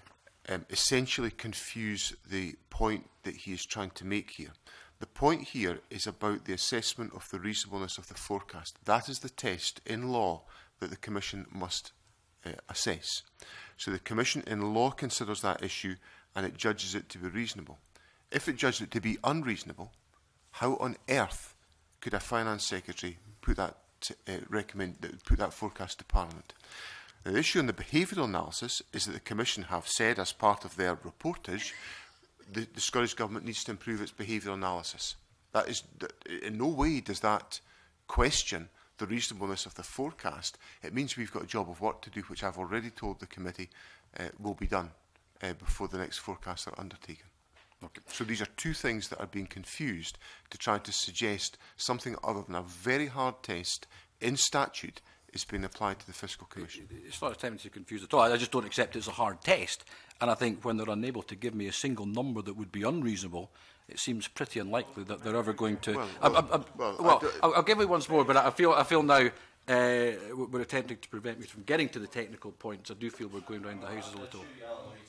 um, essentially confuse the point that he is trying to make here. The point here is about the assessment of the reasonableness of the forecast. That is the test in law that the Commission must uh, assess. So the Commission in law considers that issue and it judges it to be reasonable. If it judged it to be unreasonable, how on earth could a Finance Secretary put that, uh, recommend, put that forecast to Parliament? Now, the issue on the behavioural analysis is that the Commission have said, as part of their reportage, the, the Scottish Government needs to improve its behavioural analysis. That is, in no way does that question the reasonableness of the forecast. It means we've got a job of work to do, which I've already told the committee uh, will be done uh, before the next forecasts are undertaken. Okay. So these are two things that are being confused to try to suggest something other than a very hard test in statute is being applied to the Fiscal Commission. It's not attempting to confuse at all. I just don't accept it's a hard test. And I think when they're unable to give me a single number that would be unreasonable, it seems pretty unlikely that they're ever going to... Well, I, well, I, I, well, well I I'll, I'll give you once more, but I feel, I feel now uh, we're attempting to prevent me from getting to the technical points. I do feel we're going round the houses a little.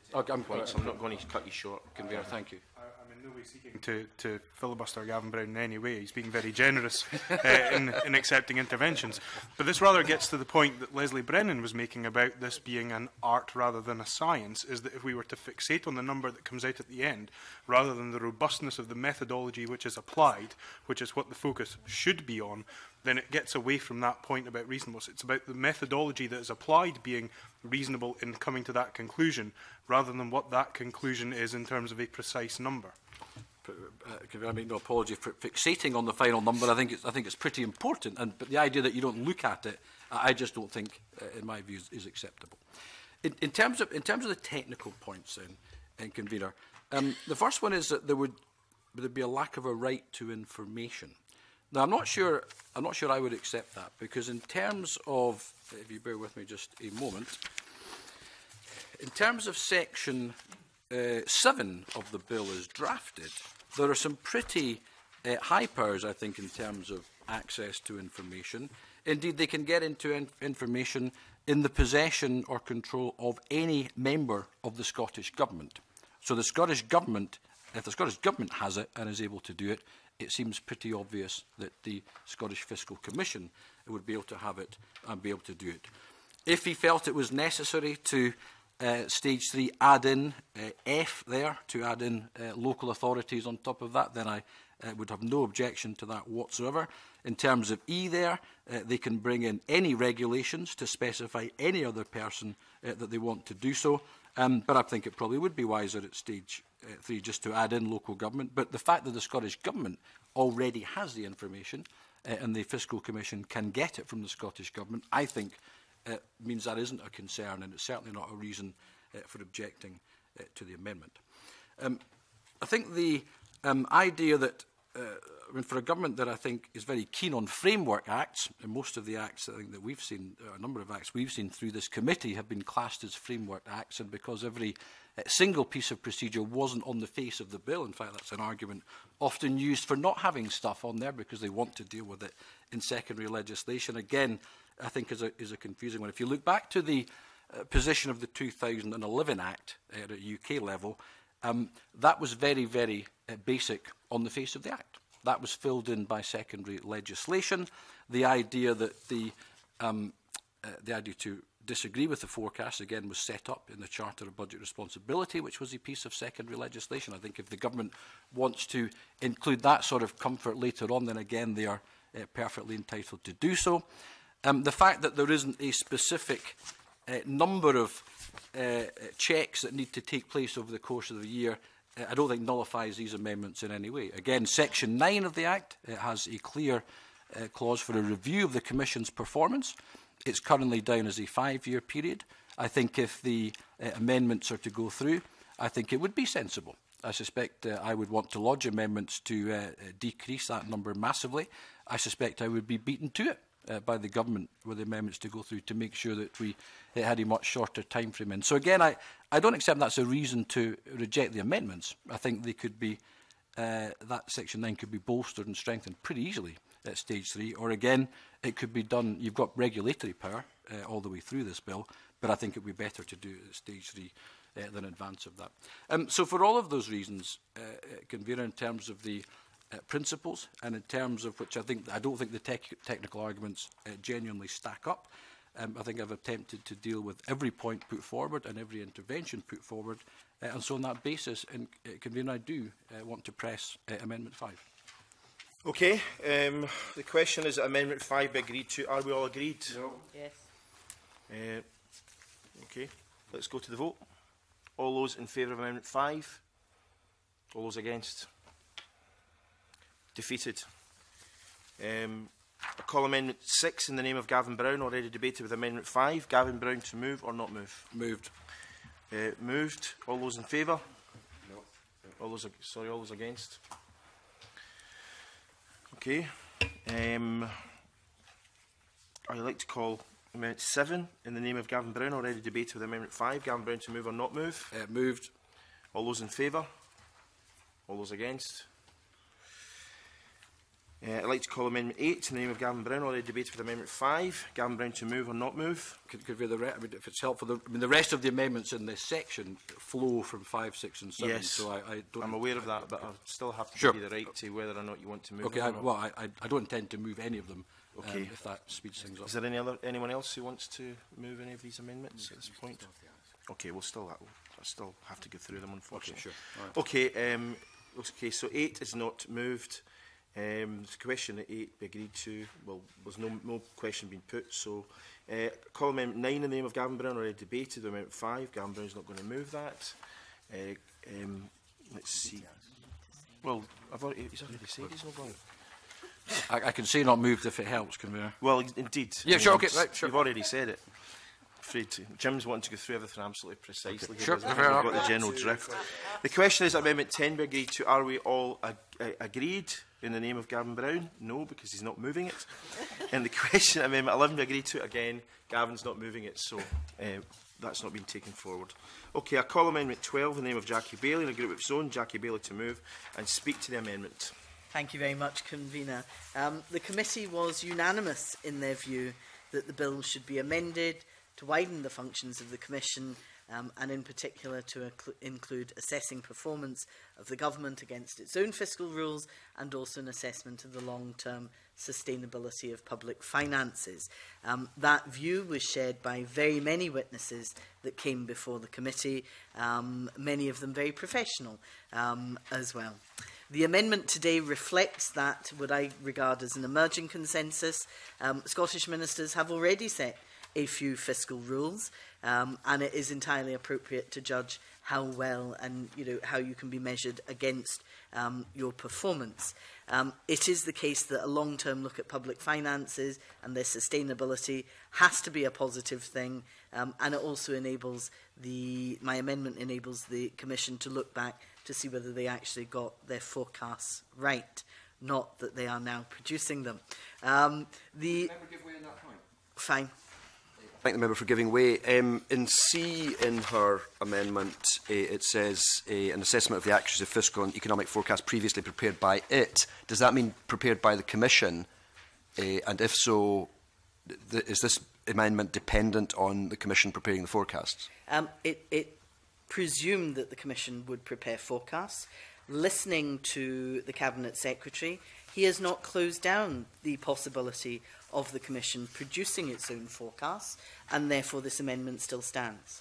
Oh, I'm, points. I'm not going to cut you short. Convener, thank you. I'm in no way seeking to, to filibuster Gavin Brown in any way. He's being very generous uh, in, in accepting interventions. But this rather gets to the point that Leslie Brennan was making about this being an art rather than a science, is that if we were to fixate on the number that comes out at the end, rather than the robustness of the methodology which is applied, which is what the focus should be on, then it gets away from that point about reasonableness. It's about the methodology that is applied being reasonable in coming to that conclusion, rather than what that conclusion is in terms of a precise number. Uh, I make no apology for fixating on the final number. I think it's, I think it's pretty important, and but the idea that you don't look at it, I just don't think, uh, in my view, is, is acceptable. In, in terms of in terms of the technical points, then, in convener, um, the first one is that there would there be a lack of a right to information. Now, I'm not sure. I'm not sure I would accept that, because in terms of, if you bear with me just a moment, in terms of section uh, seven of the bill as drafted, there are some pretty uh, high powers, I think, in terms of access to information. Indeed, they can get into in information in the possession or control of any member of the Scottish Government. So the Scottish Government, if the Scottish Government has it and is able to do it, it seems pretty obvious that the Scottish Fiscal Commission would be able to have it and be able to do it. If he felt it was necessary to uh, stage three add in uh, F there, to add in uh, local authorities on top of that, then I uh, would have no objection to that whatsoever. In terms of E there, uh, they can bring in any regulations to specify any other person uh, that they want to do so. Um, but I think it probably would be wiser at stage uh, three just to add in local government. But the fact that the Scottish Government already has the information uh, and the Fiscal Commission can get it from the Scottish Government, I think uh, means that isn't a concern, and it's certainly not a reason uh, for objecting uh, to the amendment. Um, I think the um, idea that, uh, I mean, for a government that I think is very keen on framework acts, and most of the acts I think that we've seen, uh, a number of acts we've seen through this committee have been classed as framework acts, and because every uh, single piece of procedure wasn't on the face of the bill, in fact that's an argument often used for not having stuff on there because they want to deal with it in secondary legislation, again, I think is a, is a confusing one. If you look back to the uh, position of the two thousand eleven Act uh, at a U K level, um, that was very, very uh, basic on the face of the Act. That was filled in by secondary legislation. The idea that the, um, uh, the idea to disagree with the forecast, again, was set up in the Charter of Budget Responsibility, which was a piece of secondary legislation. I think if the government wants to include that sort of comfort later on, then again, they are uh, perfectly entitled to do so. Um, the fact that there isn't a specific uh, number of uh, checks that need to take place over the course of the year, uh, I don't think nullifies these amendments in any way. Again, Section nine of the Act uh, has a clear uh, clause for a review of the Commission's performance. It's currently down as a five-year period. I think if the uh, amendments are to go through, I think it would be sensible. I suspect uh, I would want to lodge amendments to uh, decrease that number massively. I suspect I would be beaten to it uh, by the government with the amendments to go through to make sure that we uh, had a much shorter time frame in. So again, I, I don't accept that's a reason to reject the amendments. I think they could be, uh, that Section nine could be bolstered and strengthened pretty easily at stage three, or again, it could be done, you've got regulatory power uh, all the way through this bill, but I think it would be better to do it at stage three uh, than in advance of that. Um, so for all of those reasons, uh, Convener, in terms of the uh, principles, and in terms of which I think, I don't think the tech technical arguments uh, genuinely stack up, um, I think I've attempted to deal with every point put forward and every intervention put forward, uh, and so on that basis, and, uh, Convener, I do uh, want to press uh, Amendment five. Okay, um, the question is that Amendment five be agreed to. Are we all agreed? No. Yes. Uh, okay, let's go to the vote. All those in favour of Amendment five? All those against? Defeated. Um, I call Amendment six in the name of Gavin Brown, already debated with Amendment five. Gavin Brown to move or not move? Moved. Uh, moved. All those in favour? No. All those, sorry, all those against? Okay. Um, I'd like to call Amendment seven in the name of Gavin Brown, already debated with Amendment five. Gavin Brown to move or not move? Uh, moved. All those in favour? All those against? Uh, I'd like to call Amendment eight in the name of Gavin Brown, already debated with Amendment five. Gavin Brown to move or not move. Could, could be the re I mean, if it's helpful, the, I mean, the rest of the amendments in this section flow from five, six and seven. Yes, so I, I don't I'm aware of that, but I still have to sure. give you the right to whether or not you want to move Okay, them I, or not. well, I, I, I don't intend to move any of them, Okay. um, if that speeds things up. Is there any other anyone else who wants to move any of these amendments at this point? Okay, we'll still, we'll still have to go through them, unfortunately. Okay, sure. All right. Okay, um, okay, so eight is not moved. Um, the question that eight be agreed to, well, there's no, no question being put, so uh, call Amendment nine in the name of Gavin Brown, already debated. Amendment five, Gavin Brown's not going to move that. Uh, um, let's see. Well, I've already, he's already said he's not going. I, I can say not moved if it helps, Convener. Well, indeed. Yeah, I sure, mean, okay, right, sure. You've already said it. Afraid to. Jim's wanting to go through everything absolutely precisely. Okay. Sure, We've fair got enough. the general drift. The question is, Amendment ten be agreed to. Are we all ag uh, agreed in the name of Gavin Brown? No, because he's not moving it. And the question, Amendment eleven be agreed to. Again, Gavin's not moving it, so uh, that's not been taken forward. Okay, I call Amendment twelve in the name of Jackie Bailey in a group of its own. Jackie Bailey to move and speak to the amendment. Thank you very much, Convener. Um, the committee was unanimous in their view that the bill should be amended to widen the functions of the Commission um, and in particular to include assessing performance of the government against its own fiscal rules and also an assessment of the long-term sustainability of public finances. Um, that view was shared by very many witnesses that came before the committee, um, many of them very professional um, as well. The amendment today reflects that, what I regard as an emerging consensus. Um, Scottish ministers have already set a few fiscal rules, um, and it is entirely appropriate to judge how well and you know how you can be measured against um, your performance. Um, it is the case that a long-term look at public finances and their sustainability has to be a positive thing, um, and it also enables the my amendment enables the Commission to look back to see whether they actually got their forecasts right, not that they are now producing them. Um, the fine. Thank the member for giving way. Um, in C in her amendment, uh, it says uh, an assessment of the accuracy of fiscal and economic forecast previously prepared by it. Does that mean prepared by the Commission? Uh, and if so, th is this amendment dependent on the Commission preparing the forecasts? Um, it, it presumed that the Commission would prepare forecasts. Listening to the Cabinet Secretary, he has not closed down the possibility of the Commission producing its own forecasts, and therefore this amendment still stands.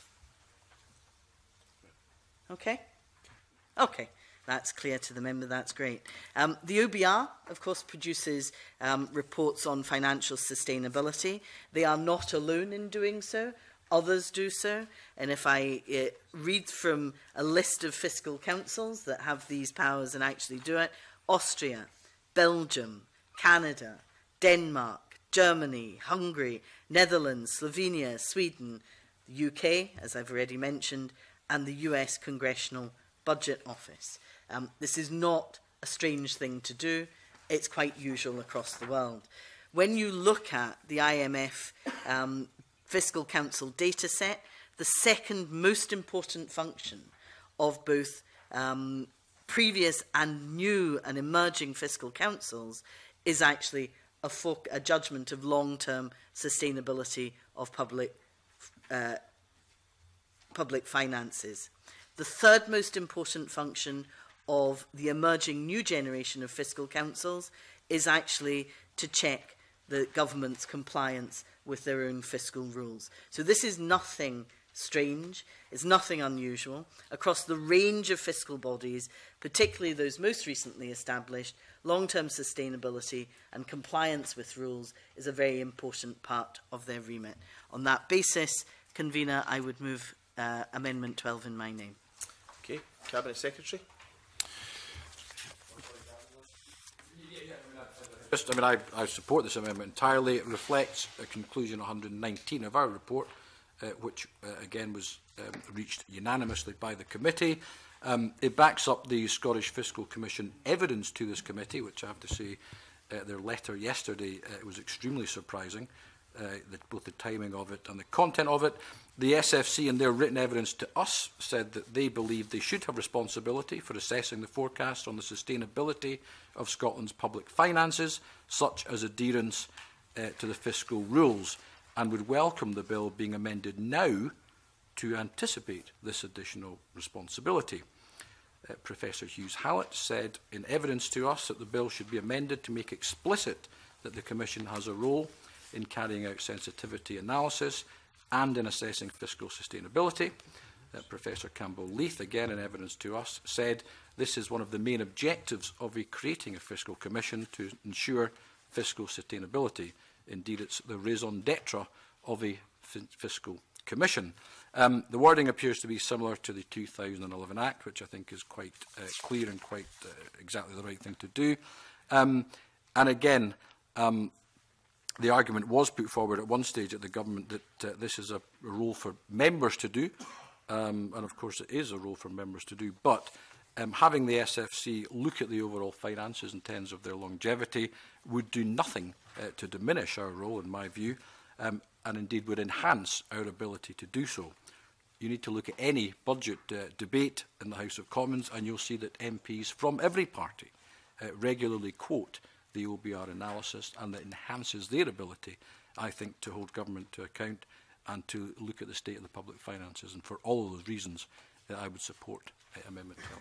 Okay? Okay. That's clear to the member. That's great. Um, the O B R, of course, produces um, reports on financial sustainability. They are not alone in doing so. Others do so. And if I uh, read from a list of fiscal councils that have these powers and actually do it, Austria, Belgium, Canada, Denmark, Germany, Hungary, Netherlands, Slovenia, Sweden, the U K, as I've already mentioned, and the U S Congressional Budget Office. Um, this is not a strange thing to do. It's quite usual across the world. When you look at the I M F um, Fiscal Council data set, the second most important function of both um, previous and new and emerging fiscal councils is actually a, a judgment of long-term sustainability of public, uh, public finances. The third most important function of the emerging new generation of fiscal councils is actually to check the government's compliance with their own fiscal rules. So this is nothing strange, it's nothing unusual. Across the range of fiscal bodies, particularly those most recently established, long-term sustainability and compliance with rules is a very important part of their remit. On that basis, Convener, I would move uh, Amendment twelve in my name. Okay, Cabinet Secretary. Just, I mean, I, I support this amendment entirely. It reflects a conclusion one hundred nineteen of our report, uh, which, uh, again, was um, reached unanimously by the committee. Um, it backs up the Scottish Fiscal Commission evidence to this committee, which I have to say, uh, their letter yesterday uh, was extremely surprising. uh, the, both the timing of it and the content of it. The S F C, in their written evidence to us, said that they believe they should have responsibility for assessing the forecast on the sustainability of Scotland's public finances, such as adherence uh, to the fiscal rules, and would welcome the bill being amended now to anticipate this additional responsibility. Uh, Professor Hughes Hallett said in evidence to us that the bill should be amended to make explicit that the Commission has a role in carrying out sensitivity analysis and in assessing fiscal sustainability. Uh, Professor Campbell-Leith, again in evidence to us, said this is one of the main objectives of a creating a fiscal commission to ensure fiscal sustainability. Indeed, it's the raison d'etre of a fiscal commission. Um, the wording appears to be similar to the two thousand eleven Act, which I think is quite uh, clear and quite uh, exactly the right thing to do. Um, and again, um, the argument was put forward at one stage at the government that uh, this is a, a role for members to do, um, and of course it is a role for members to do, but um, having the S F C look at the overall finances in terms of their longevity would do nothing uh, to diminish our role, in my view, um, and indeed would enhance our ability to do so. You need to look at any budget uh, debate in the House of Commons and you'll see that M Ps from every party uh, regularly quote the O B R analysis, and that enhances their ability, I think, to hold government to account and to look at the state of the public finances. And for all of those reasons, uh, I would support uh, Amendment twelve.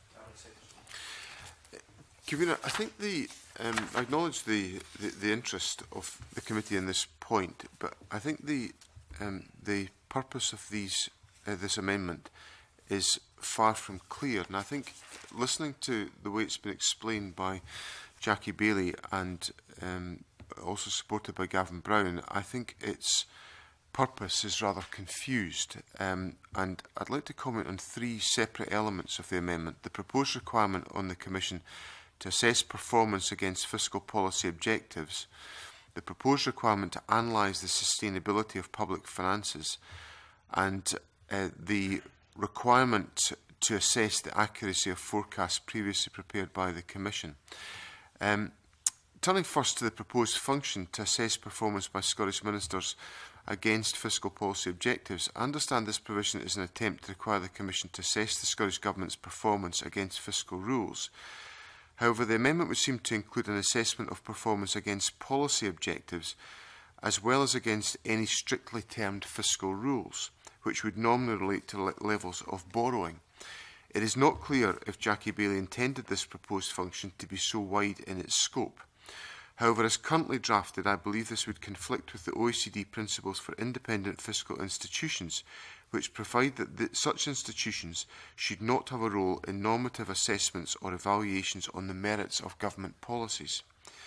Convener, I think the um, I acknowledge the, the the interest of the committee in this point, but I think the um, the purpose of these uh, this amendment is far from clear. And I think listening to the way it's been explained by Jackie Bailey and um, also supported by Gavin Brown, I think its purpose is rather confused. Um, and I'd like to comment on three separate elements of the amendment. The proposed requirement on the Commission to assess performance against fiscal policy objectives, the proposed requirement to analyse the sustainability of public finances, and uh, the requirement to assess the accuracy of forecasts previously prepared by the Commission. Um, turning first to the proposed function to assess performance by Scottish ministers against fiscal policy objectives, I understand this provision is an attempt to require the Commission to assess the Scottish Government's performance against fiscal rules. However, the amendment would seem to include an assessment of performance against policy objectives, as well as against any strictly termed fiscal rules, which would normally relate to le levels of borrowing. It is not clear if Jackie Bailey intended this proposed function to be so wide in its scope. However, as currently drafted, I believe this would conflict with the O E C D principles for independent fiscal institutions, which provide that th such institutions should not have a role in normative assessments or evaluations on the merits of government policies.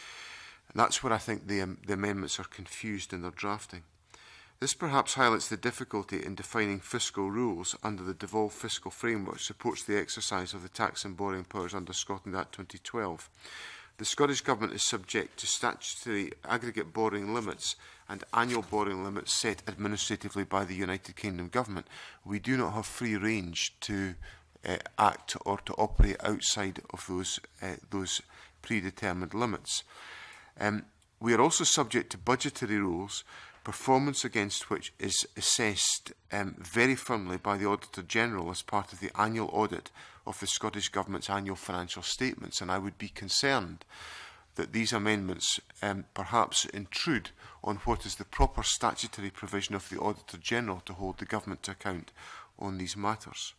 And that's where I think the, um, the amendments are confused in their drafting. This perhaps highlights the difficulty in defining fiscal rules under the devolved fiscal framework, which supports the exercise of the tax and borrowing powers under Scotland Act twenty twelve. The Scottish Government is subject to statutory aggregate borrowing limits and annual borrowing limits set administratively by the United Kingdom Government. We do not have free range to uh, act or to operate outside of those, uh, those predetermined limits. Um, we are also subject to budgetary rules, performance against which is assessed um, very firmly by the Auditor General as part of the annual audit of the Scottish Government's annual financial statements. And I would be concerned that these amendments um, perhaps intrude on what is the proper statutory provision of the Auditor General to hold the Government to account on these matters.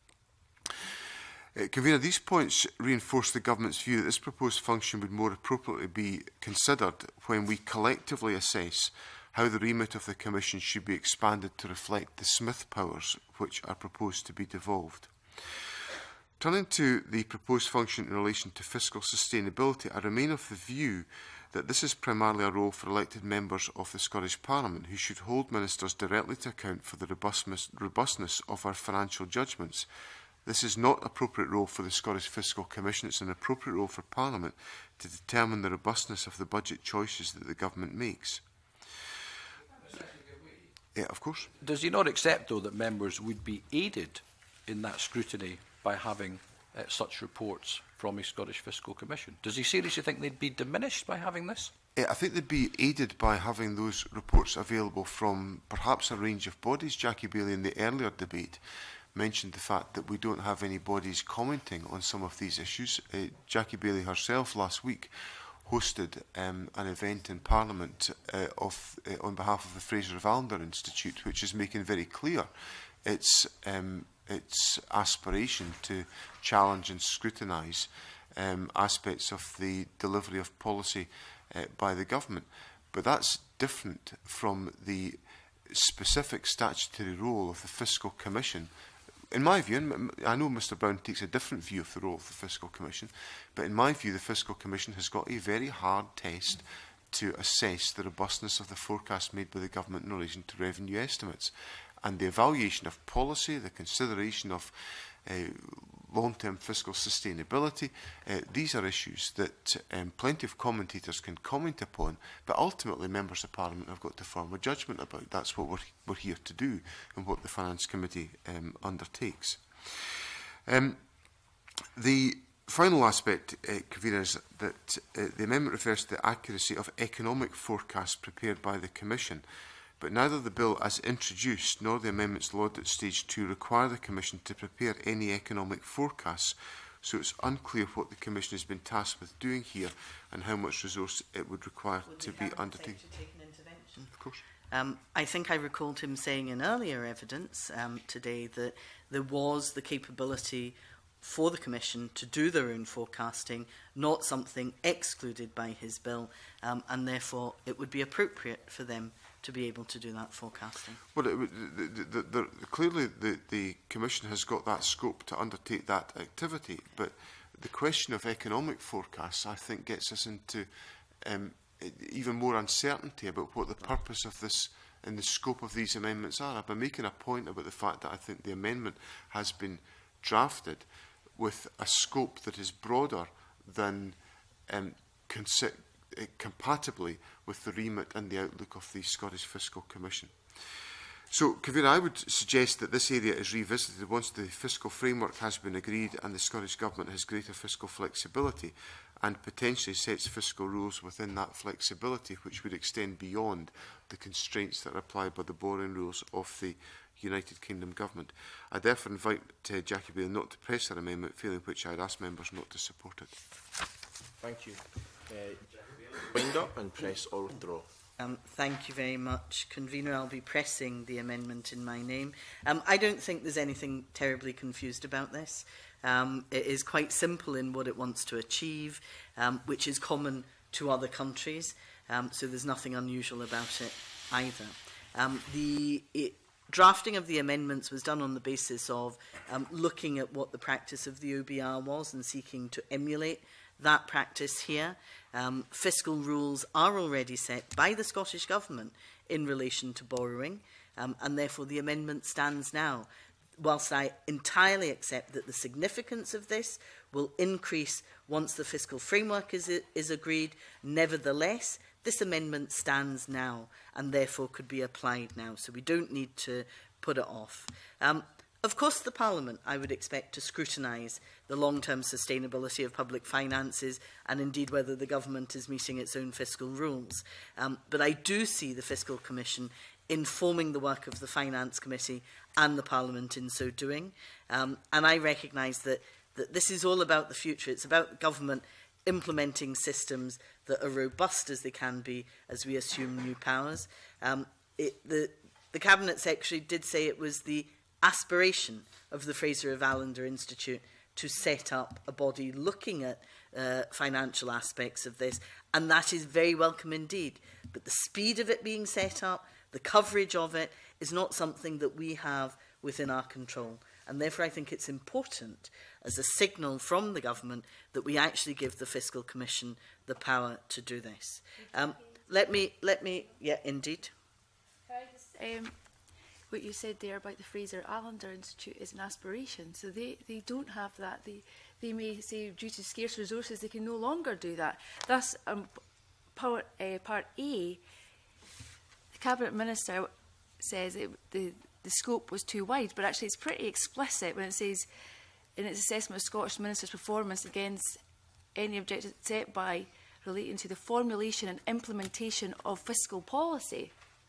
Uh, Convener, these points reinforce the Government's view that this proposed function would more appropriately be considered when we collectively assess how the remit of the Commission should be expanded to reflect the Smith powers which are proposed to be devolved. Turning to the proposed function in relation to fiscal sustainability, I remain of the view that this is primarily a role for elected members of the Scottish Parliament, who should hold ministers directly to account for the robustness, robustness of our financial judgments. This is not an appropriate role for the Scottish Fiscal Commission. It's an appropriate role for Parliament to determine the robustness of the budget choices that the Government makes. Yeah, of course. Does he not accept, though, that members would be aided in that scrutiny by having uh, such reports from a Scottish Fiscal Commission? Does he seriously think they'd be diminished by having this? I think they'd be aided by having those reports available from perhaps a range of bodies. Jackie Bailey in the earlier debate mentioned the fact that we don't have any bodies commenting on some of these issues. Uh, Jackie Bailey herself last week hosted um, an event in Parliament uh, of, uh, on behalf of the Fraser of Allender Institute, which is making very clear its, um, its aspiration to challenge and scrutinise um, aspects of the delivery of policy uh, by the government. But that's different from the specific statutory role of the Fiscal Commission. In my view, and I know Mr Brown takes a different view of the role of the Fiscal Commission, but in my view the Fiscal Commission has got a very hard test to assess the robustness of the forecast made by the government in relation to revenue estimates. And the evaluation of policy, the consideration of uh, long-term fiscal sustainability, uh, these are issues that um, plenty of commentators can comment upon, but ultimately members of Parliament have got to form a judgment about. That's what we're, we're here to do and what the Finance Committee um, undertakes. Um, the final aspect, uh, Convener, is that uh, the amendment refers to the accuracy of economic forecasts prepared by the Commission. But neither the bill as introduced nor the amendments lodged at stage two require the Commission to prepare any economic forecasts, so it's unclear what the Commission has been tasked with doing here and how much resource it would require would to be undertaken. To take an intervention? Of course. Um, I think I recalled him saying in earlier evidence um, today that there was the capability for the Commission to do their own forecasting, not something excluded by his bill, um, and therefore it would be appropriate for them to be able to do that forecasting. Well, it, the, the, the, the, clearly the, the Commission has got that scope to undertake that activity, but the question of economic forecasts, I think, gets us into um, even more uncertainty about what the purpose of this and the scope of these amendments are. I've been making a point about the fact that I think the amendment has been drafted with a scope that is broader than um, consi uh, compatibly with the remit and the outlook of the Scottish Fiscal Commission. So, Convener, I would suggest that this area is revisited once the fiscal framework has been agreed and the Scottish Government has greater fiscal flexibility and potentially sets fiscal rules within that flexibility which would extend beyond the constraints that are applied by the borrowing rules of the United Kingdom Government. I therefore invite uh, Jackie Bailey not to press her amendment, failing which I would ask members not to support it. Thank you. Uh, wind up and press or withdraw. Um, thank you very much, Convener. I'll be pressing the amendment in my name. Um, I don't think there's anything terribly confused about this. Um, it is quite simple in what it wants to achieve, um, which is common to other countries, um, so there's nothing unusual about it either. Um, the it, drafting of the amendments was done on the basis of um, looking at what the practice of the O B R was and seeking to emulate that practice here. Um, fiscal rules are already set by the Scottish Government in relation to borrowing, um, and therefore the amendment stands now. Whilst I entirely accept that the significance of this will increase once the fiscal framework is, is agreed, nevertheless, this amendment stands now and therefore could be applied now, so we don't need to put it off. Um, Of course, the Parliament, I would expect, to scrutinise the long-term sustainability of public finances and indeed whether the government is meeting its own fiscal rules. Um, but I do see the Fiscal Commission informing the work of the Finance Committee and the Parliament in so doing. Um, and I recognise that, that this is all about the future. It's about the government implementing systems that are robust as they can be as we assume new powers. Um, it, the, the Cabinet Secretary did say it was the aspiration of the Fraser of Allender Institute to set up a body looking at uh, financial aspects of this, and that is very welcome indeed. But the speed of it being set up, the coverage of it, is not something that we have within our control. And therefore I think it's important as a signal from the government that we actually give the Fiscal Commission the power to do this. Um, let me, let me, yeah, indeed. Can I just, um, what you said there about the Fraser Allender Institute is an aspiration, so they, they don't have that. They, they may say due to scarce resources they can no longer do that. Thus, um, part, uh, part A, the Cabinet Minister says it, the, the scope was too wide, but actually it's pretty explicit when it says in its assessment of Scottish Minister's performance against any objectives set by relating to the formulation and implementation of fiscal policy.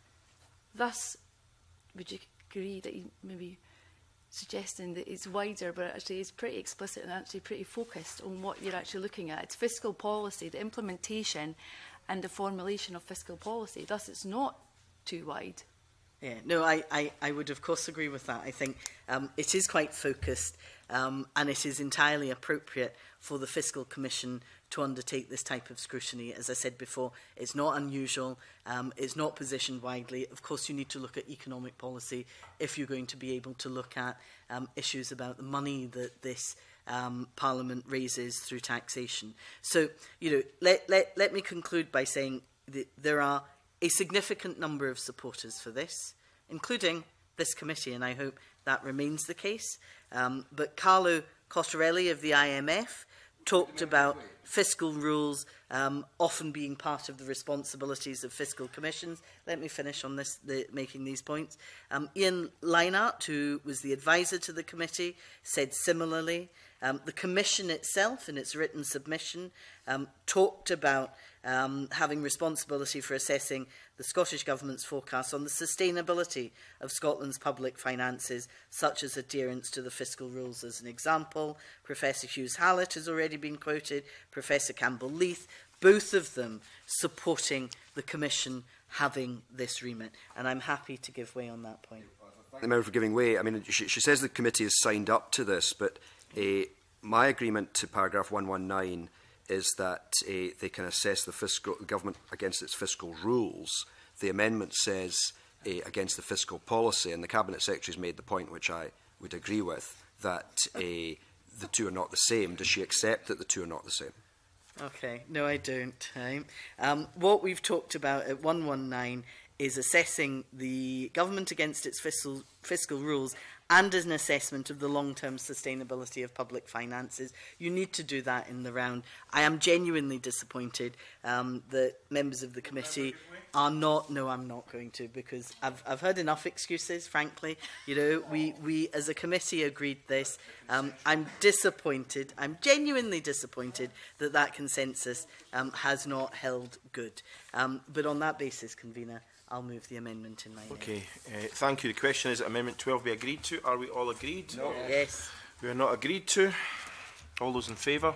Thus, would you agree that you maybe suggesting that it's wider, but actually it's pretty explicit and actually pretty focused on what you're actually looking at? It's fiscal policy, the implementation and the formulation of fiscal policy. Thus, it's not too wide. Yeah, no, I, I, I would of course agree with that. I think um, it is quite focused um, and it is entirely appropriate for the Fiscal Commission to undertake this type of scrutiny. As I said before, it's not unusual, um, it's not positioned widely. Of course, you need to look at economic policy if you're going to be able to look at um, issues about the money that this um, Parliament raises through taxation. So, you know, let, let, let me conclude by saying that there are a significant number of supporters for this, including this committee, and I hope that remains the case. Um, but Carlo Cottarelli of the I M F talked about fiscal rules um, often being part of the responsibilities of fiscal commissions. Let me finish on this, the, making these points. Um, Ian Leinart, who was the advisor to the committee, said similarly. Um, the Commission itself, in its written submission, um, talked about um, having responsibility for assessing the Scottish Government's forecast on the sustainability of Scotland's public finances, such as adherence to the fiscal rules as an example. Professor Hughes Hallett has already been quoted, Professor Campbell-Leith, both of them supporting the Commission having this remit. And I'm happy to give way on that point. Thank the member for giving way. I mean, she, she says the committee has signed up to this, but uh, my agreement to paragraph one one nine is that uh, they can assess the fiscal the government against its fiscal rules. The amendment says uh, against the fiscal policy, and the Cabinet Secretary has made the point, which I would agree with, that uh, the two are not the same. Does she accept that the two are not the same? Okay, no, I don't. Right? Um, what we've talked about at one one nine is assessing the government against its fiscal, fiscal rules and as an assessment of the long-term sustainability of public finances. You need to do that in the round. I am genuinely disappointed um, that members of the committee are not, no, I'm not going to, because I've, I've heard enough excuses, frankly. You know, we, we as a committee agreed this. Um, I'm disappointed, I'm genuinely disappointed that that consensus um, has not held good. Um, but on that basis, Convener, I'll move the amendment in my name. Okay, uh, thank you. The question is, Amendment twelve be agreed to? Are we all agreed? No. Yes. We are not agreed to. All those in favour?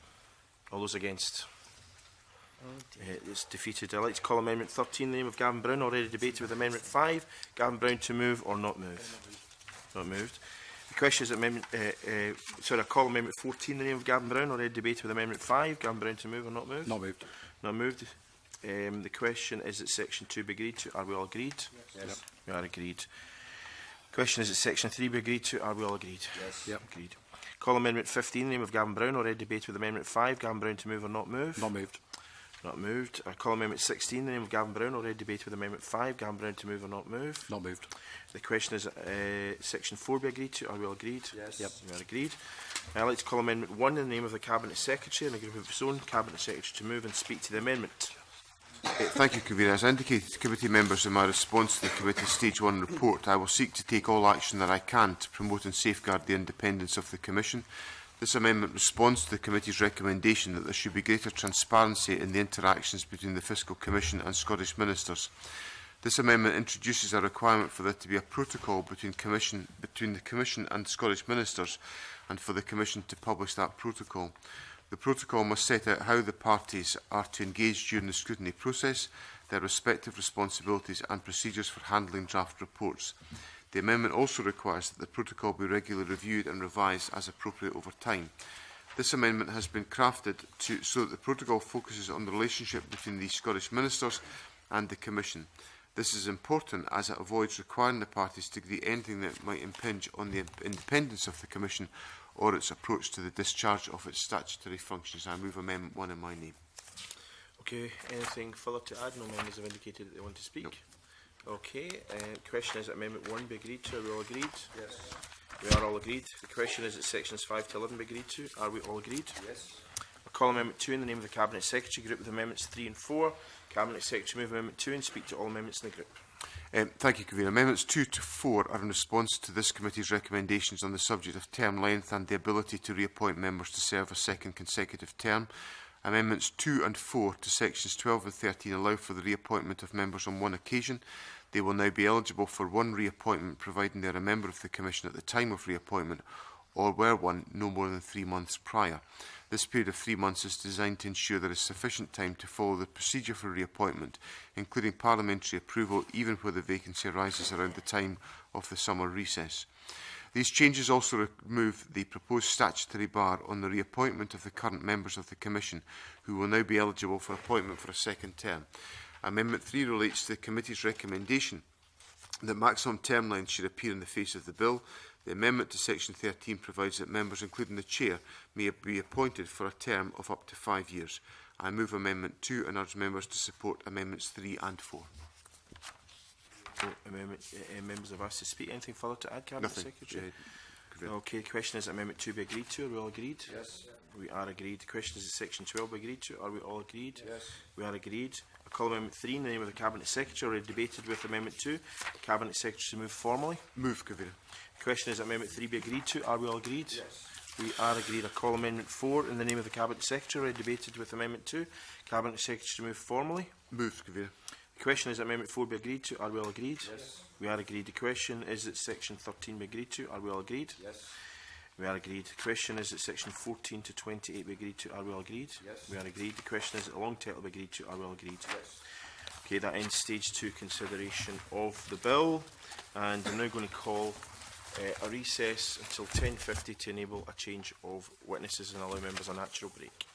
All those against? Oh uh, it's defeated. I'd like to call Amendment thirteen in the name of Gavin Brown, already debated with Amendment five. Gavin Brown to move or not move? Not moved. The question is, Amendment, uh, uh, sorry, I call Amendment fourteen in the name of Gavin Brown, already debated with Amendment five. Gavin Brown to move or not move? Not moved. Not moved. Um, the question is that Section two be agreed to. Are we all agreed? Yes. Yep. We are agreed. Question is that Section three be agreed to. Are we all agreed? Yes. Yep. Agreed. Call Amendment fifteen in the name of Gavin Brown, already debated with Amendment five. Gavin Brown to move or not move? Not moved. Not moved. I call Amendment sixteen in the name of Gavin Brown, already debated with Amendment five. Gavin Brown to move or not move? Not moved. The question is uh, Section four be agreed to. Are we all agreed? Yes. Yep. We are agreed. I'd like to call Amendment one in the name of the Cabinet Secretary and a group of his own Cabinet Secretary to move and speak to the amendment. Uh, thank you, Convener. As indicated to committee members in my response to the committee's Stage one report, I will seek to take all action that I can to promote and safeguard the independence of the Commission. This amendment responds to the committee's recommendation that there should be greater transparency in the interactions between the Fiscal Commission and Scottish ministers. This amendment introduces a requirement for there to be a protocol between, commission, between the Commission and Scottish ministers, and for the Commission to publish that protocol. The protocol must set out how the parties are to engage during the scrutiny process, their respective responsibilities and procedures for handling draft reports. The amendment also requires that the protocol be regularly reviewed and revised as appropriate over time. This amendment has been crafted to, so that the protocol focuses on the relationship between the Scottish ministers and the Commission. This is important as it avoids requiring the parties to agree anything that might impinge on the independence of the Commission or its approach to the discharge of its statutory functions. I move Amendment one in my name. Okay, anything further to add? No members have indicated that they want to speak. Nope. Okay, uh, the question is that Amendment one be agreed to. Are we all agreed? Yes. We are all agreed. The question is that Sections five to eleven be agreed to. Are we all agreed? Yes. I call Amendment two in the name of the Cabinet Secretary, group with Amendments three and four. Cabinet Secretary move Amendment two and speak to all amendments in the group. Um, thank you, Convener. Amendments two to four are in response to this committee's recommendations on the subject of term length and the ability to reappoint members to serve a second consecutive term. Amendments two and four to sections twelve and thirteen allow for the reappointment of members on one occasion. They will now be eligible for one reappointment, providing they are a member of the Commission at the time of reappointment, or were one no more than three months prior. This period of three months is designed to ensure there is sufficient time to follow the procedure for reappointment, including parliamentary approval, even where the vacancy arises around the time of the summer recess. These changes also remove the proposed statutory bar on the reappointment of the current members of the Commission, who will now be eligible for appointment for a second term. Amendment three relates to the Committee's recommendation that maximum term length should appear in the face of the bill. The amendment to section thirteen provides that members, including the Chair, may be appointed for a term of up to five years. I move Amendment two and urge members to support Amendments three and four. So, amendment, uh, members have asked to speak. Anything further to add, Cabinet Nothing. Secretary? Uh, okay, the question is Amendment two be agreed to. Are we all agreed? Yes. We are agreed. The question is, is Section twelve be agreed to? Are we all agreed? Yes. We are agreed. I call Amendment three in the name of the Cabinet Secretary. Already debated with Amendment two. Cabinet Secretary to move formally. Move, Kavira. The question is, Amendment three be agreed to. Are we all agreed? Yes. We are agreed. I call Amendment four in the name of the Cabinet Secretary. Already debated with Amendment two. Cabinet Secretary to move formally. Move, Kavira. The question is, Amendment four be agreed to. Are we all agreed? Yes. We are agreed. The question is that Section thirteen be agreed to. Are we all agreed? Yes. We are agreed. The question is that Section fourteen to twenty-eight be agreed to. Are we all agreed? Yes. We are agreed. The question is that the long title be agreed to. Are we all agreed? Yes. Okay, that ends stage two consideration of the bill. And I'm now going to call uh, a recess until ten fifty to enable a change of witnesses and allow members a natural break.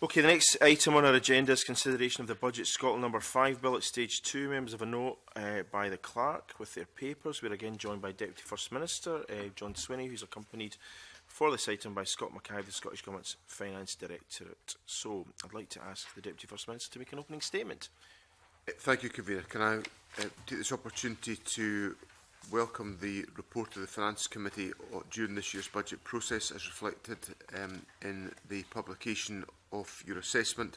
Okay, the next item on our agenda is consideration of the Budget Scotland number five bill at stage two. Members have a note uh, by the clerk with their papers. We're again joined by Deputy First Minister uh, John Swinney, who's accompanied for this item by Scott Mackay, the Scottish Government's Finance Directorate. So, I'd like to ask the Deputy First Minister to make an opening statement. Uh, thank you, Convener. Can I uh, take this opportunity to welcome the report of the Finance Committee during this year's budget process as reflected um, in the publication of your assessment,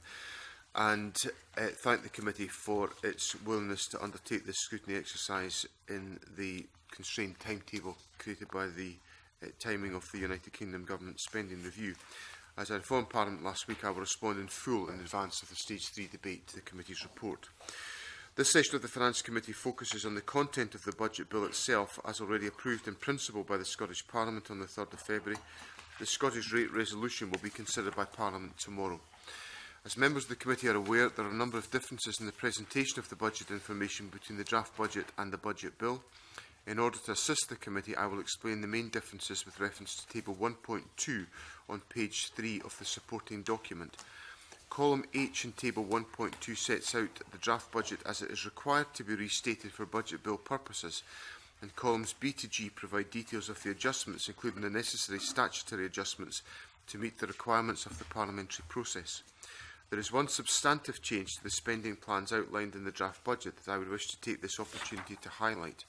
and uh, thank the committee for its willingness to undertake this scrutiny exercise in the constrained timetable created by the uh, timing of the United Kingdom Government spending review. As I informed Parliament last week, I will respond in full in advance of the Stage three debate to the committee's report. This session of the Finance Committee focuses on the content of the budget bill itself, as already approved in principle by the Scottish Parliament on the third of February. The Scottish Rate Resolution will be considered by Parliament tomorrow. As members of the committee are aware, there are a number of differences in the presentation of the budget information between the draft budget and the budget bill. In order to assist the committee, I will explain the main differences with reference to Table one point two on page three of the supporting document. Column H in Table one point two sets out the draft budget as it is required to be restated for budget bill purposes, and columns B to G provide details of the adjustments, including the necessary statutory adjustments to meet the requirements of the parliamentary process. There is one substantive change to the spending plans outlined in the draft budget that I would wish to take this opportunity to highlight.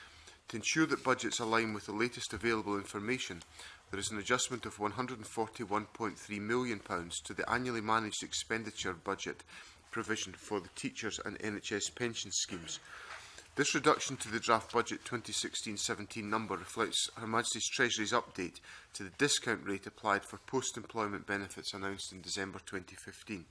To ensure that budgets align with the latest available information, there is an adjustment of one hundred and forty-one point three million pounds to the annually managed expenditure budget provision for the teachers and N H S pension schemes. This reduction to the draft budget twenty sixteen seventeen number reflects Her Majesty's Treasury's update to the discount rate applied for post-employment benefits announced in December twenty fifteen.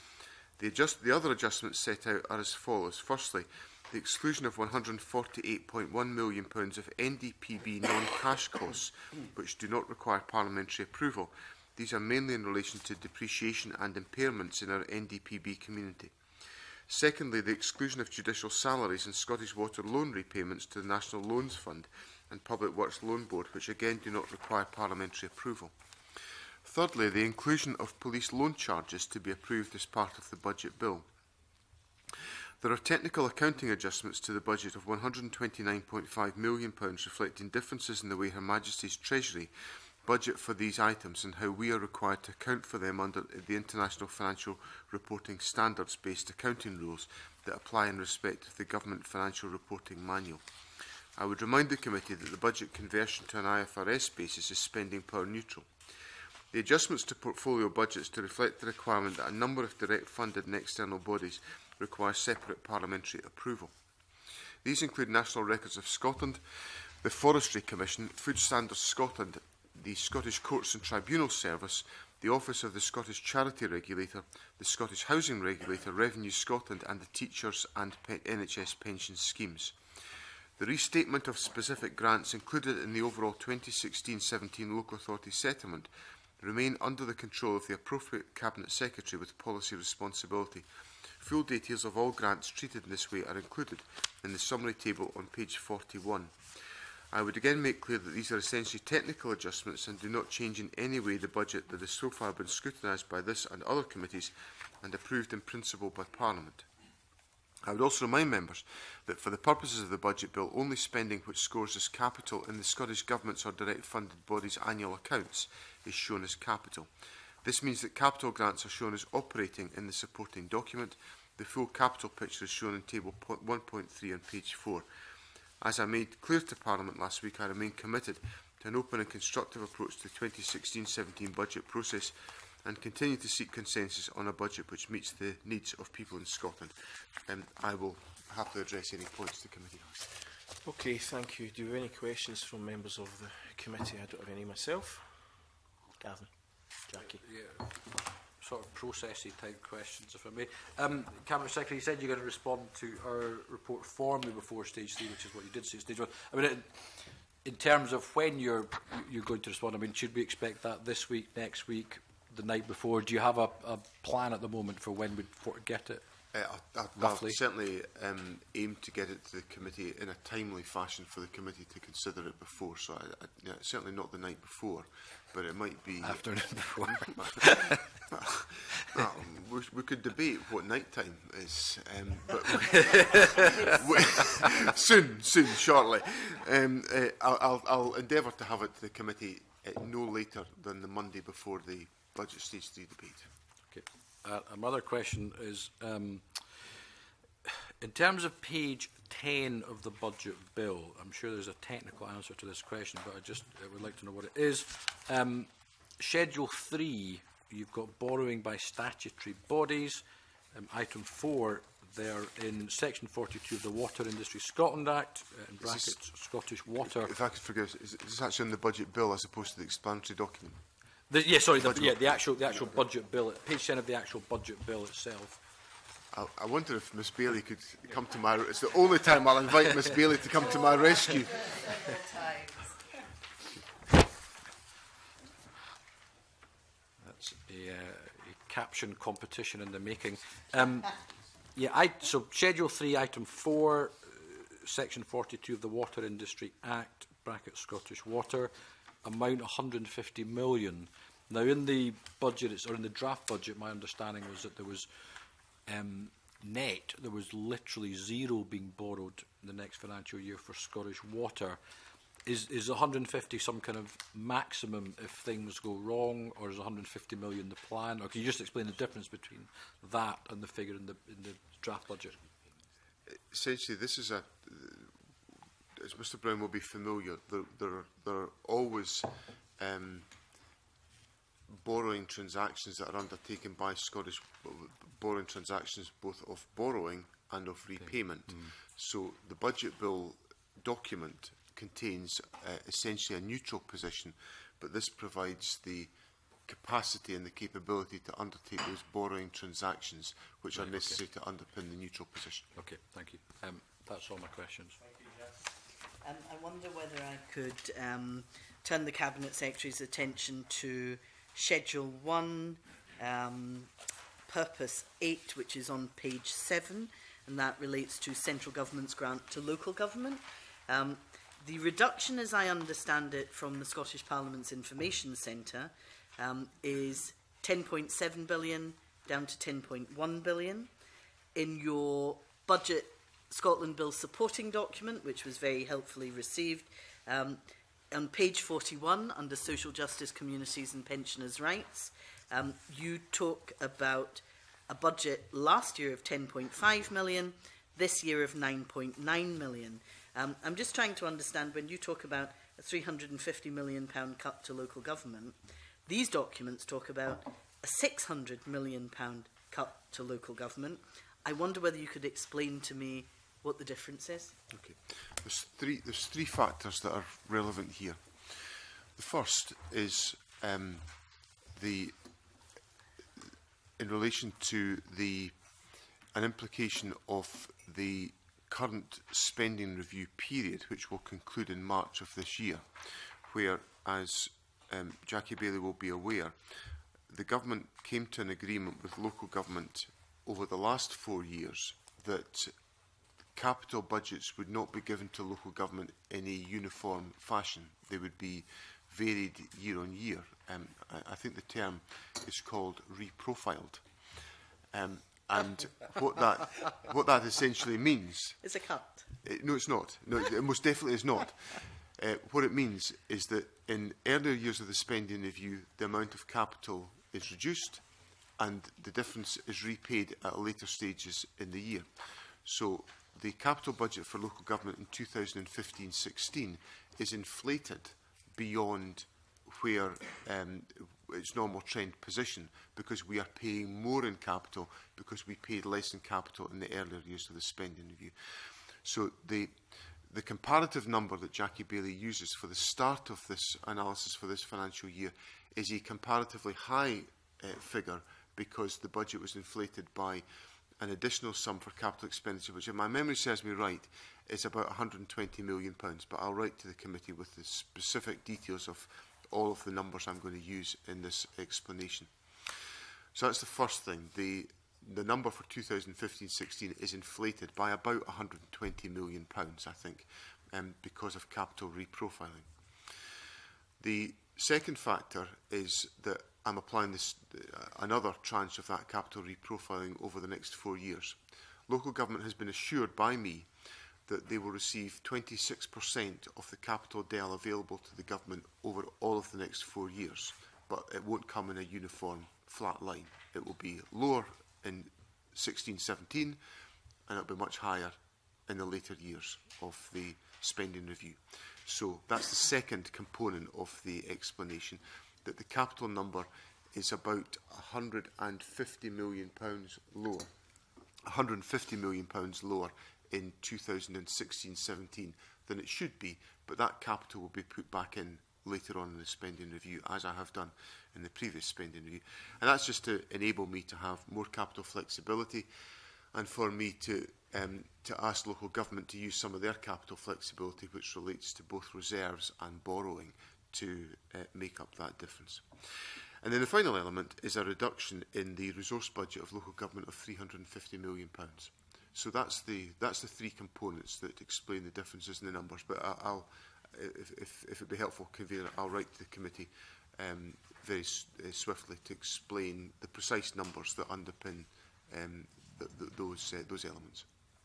The, adjust the other adjustments set out are as follows. Firstly, the exclusion of one hundred and forty-eight point one million pounds of N D P B non-cash costs, which do not require parliamentary approval. These are mainly in relation to depreciation and impairments in our N D P B community. Secondly, the exclusion of judicial salaries and Scottish Water loan repayments to the National Loans Fund and Public Works Loan Board, which again do not require parliamentary approval. Thirdly, the inclusion of police loan charges to be approved as part of the budget bill. There are technical accounting adjustments to the budget of one hundred and twenty-nine point five million pounds, reflecting differences in the way Her Majesty's Treasury budget for these items and how we are required to account for them under the International Financial Reporting Standards-based accounting rules that apply in respect of the Government Financial Reporting Manual. I would remind the committee that the budget conversion to an I F R S basis is spending power neutral. The adjustments to portfolio budgets to reflect the requirement that a number of direct funded and external bodies require separate parliamentary approval. These include National Records of Scotland, the Forestry Commission, Food Standards Scotland, the Scottish Courts and Tribunal Service, the Office of the Scottish Charity Regulator, the Scottish Housing Regulator, Revenue Scotland and the Teachers and N H S pension schemes. The restatement of specific grants included in the overall twenty sixteen seventeen local authority settlement remain under the control of the appropriate Cabinet Secretary with policy responsibility. Full details of all grants treated in this way are included in the summary table on page forty-one. I would again make clear that these are essentially technical adjustments and do not change in any way the budget that has so far been scrutinised by this and other committees and approved in principle by Parliament. I would also remind members that for the purposes of the budget bill, only spending which scores as capital in the Scottish Government's or direct funded bodies' annual accounts is shown as capital. This means that capital grants are shown as operating in the supporting document. The full capital picture is shown in table one point three on page four. As I made clear to Parliament last week, I remain committed to an open and constructive approach to the twenty sixteen seventeen budget process and continue to seek consensus on a budget which meets the needs of people in Scotland. And I will happily address any points the committee has. Okay, thank you. Do you have any questions from members of the committee? I don't have any myself. Gavin, Jackie. Yeah. Sort of processy type questions, if I may. Um, Cabinet Secretary, you said you're going to respond to our report formally before stage three, which is what you did say stage one. I mean, in, in terms of when you're you're going to respond, I mean, should we expect that this week, next week, the night before? Do you have a, a plan at the moment for when we'd get it? Uh, I, I, roughly? I'll certainly um, aim to get it to the committee in a timely fashion for the committee to consider it before. So I, I, yeah, certainly not the night before, but it might be After and before. um, we, we could debate what night time is, um, but we, soon, soon, shortly. Um, uh, I'll, I'll, I'll endeavour to have it to the committee uh, no later than the Monday before the budget stage three debate. Okay. Uh, another question is, um, in terms of page ten of the budget bill, I'm sure there's a technical answer to this question, but I just I would like to know what it is. Um, schedule three, you've got borrowing by statutory bodies. Um, item four, they're in section forty-two of the Water Industry Scotland Act, uh, in brackets, Scottish Water. If I could forget, is, is this actually in the budget bill as opposed to the explanatory document? The, yeah, sorry, the, yeah, the actual, the actual budget bill, page ten of the actual budget bill itself. I, I wonder if Miss Bailey could come to my... It's the only time I'll invite Miss Bailey to come to my rescue. That's a, uh, a caption competition in the making. Um, yeah, I, so Schedule three, Item four, uh, Section forty-two of the Water Industry Act, bracket Scottish Water, amount one hundred and fifty million. Now, in the budget, it's, or in the draft budget, my understanding was that there was um, net, there was literally zero being borrowed in the next financial year for Scottish Water. Is, is one hundred and fifty some kind of maximum if things go wrong, or is one hundred and fifty million the plan? Or can you just explain the difference between that and the figure in the, in the draft budget? Essentially, this is a... As Mr Brown will be familiar, there, there, are, there are always um, borrowing transactions that are undertaken by Scottish, borrowing transactions both of borrowing and of repayment. Okay. Mm. So the budget bill document contains uh, essentially a neutral position, but this provides the capacity and the capability to undertake those borrowing transactions which right, are necessary okay. to underpin the neutral position. Okay, thank you. Um, that's all my questions. Um, I wonder whether I could um, turn the Cabinet Secretary's attention to Schedule one, um, Purpose eight, which is on page seven, and that relates to central government's grant to local government. Um, the reduction, as I understand it, from the Scottish Parliament's Information Centre um, is ten point seven billion down to ten point one billion. In your budget Scotland Bill supporting document, which was very helpfully received, um, on page forty-one, under Social Justice, Communities and Pensioners' Rights, um, you talk about a budget last year of ten point five million, this year of nine point nine million. Um, I'm just trying to understand, when you talk about a three hundred and fifty million pound cut to local government, these documents talk about a six hundred million pound cut to local government. I wonder whether you could explain to me what the difference is. Okay. There's three, there's three factors that are relevant here. The first is um, the in relation to the an implication of the current spending review period, which will conclude in March of this year, where, as um, Jackie Bailey will be aware, the government came to an agreement with local government over the last four years that capital budgets would not be given to local government in a uniform fashion. They would be varied year on year. Um, I, I think the term is called reprofiled. Um, and what that what that essentially means... It's a cut. Uh, no, it's not. No, it most definitely is not. Uh, what it means is that in earlier years of the spending review, the amount of capital is reduced and the difference is repaid at later stages in the year. So the capital budget for local government in two thousand fifteen sixteen is inflated beyond where um, its normal trend position, because we are paying more in capital because we paid less in capital in the earlier years of the spending review. So the the comparative number that Jackie Bailey uses for the start of this analysis for this financial year is a comparatively high uh, figure, because the budget was inflated by an additional sum for capital expenditure, which, if my memory serves me right, is about one hundred and twenty million pounds. But I'll write to the committee with the specific details of all of the numbers I'm going to use in this explanation. So that's the first thing. The, the number for two thousand fifteen sixteen is inflated by about one hundred and twenty million pounds, I think, um, because of capital reprofiling. The second factor is that I'm applying this, uh, another tranche of that capital reprofiling over the next four years. Local government has been assured by me that they will receive twenty-six percent of the capital D E L available to the government over all of the next four years, but it won't come in a uniform flat line. It will be lower in sixteen seventeen and it will be much higher in the later years of the spending review. So that's the second component of the explanation, that the capital number is about one hundred and fifty million pounds lower, one hundred and fifty million pounds lower in two thousand sixteen seventeen than it should be, but that capital will be put back in later on in the spending review, as I have done in the previous spending review. And that's just to enable me to have more capital flexibility and for me to, um, to ask local government to use some of their capital flexibility, which relates to both reserves and borrowing, to uh, make up that difference. And then the final element is a reduction in the resource budget of local government of three hundred and fifty million pounds. So that's the, that's the three components that explain the differences in the numbers. But I, I'll, if, if, if it would be helpful, Convener, I'll write to the committee um, very uh, swiftly to explain the precise numbers that underpin um, th th those, uh, those elements.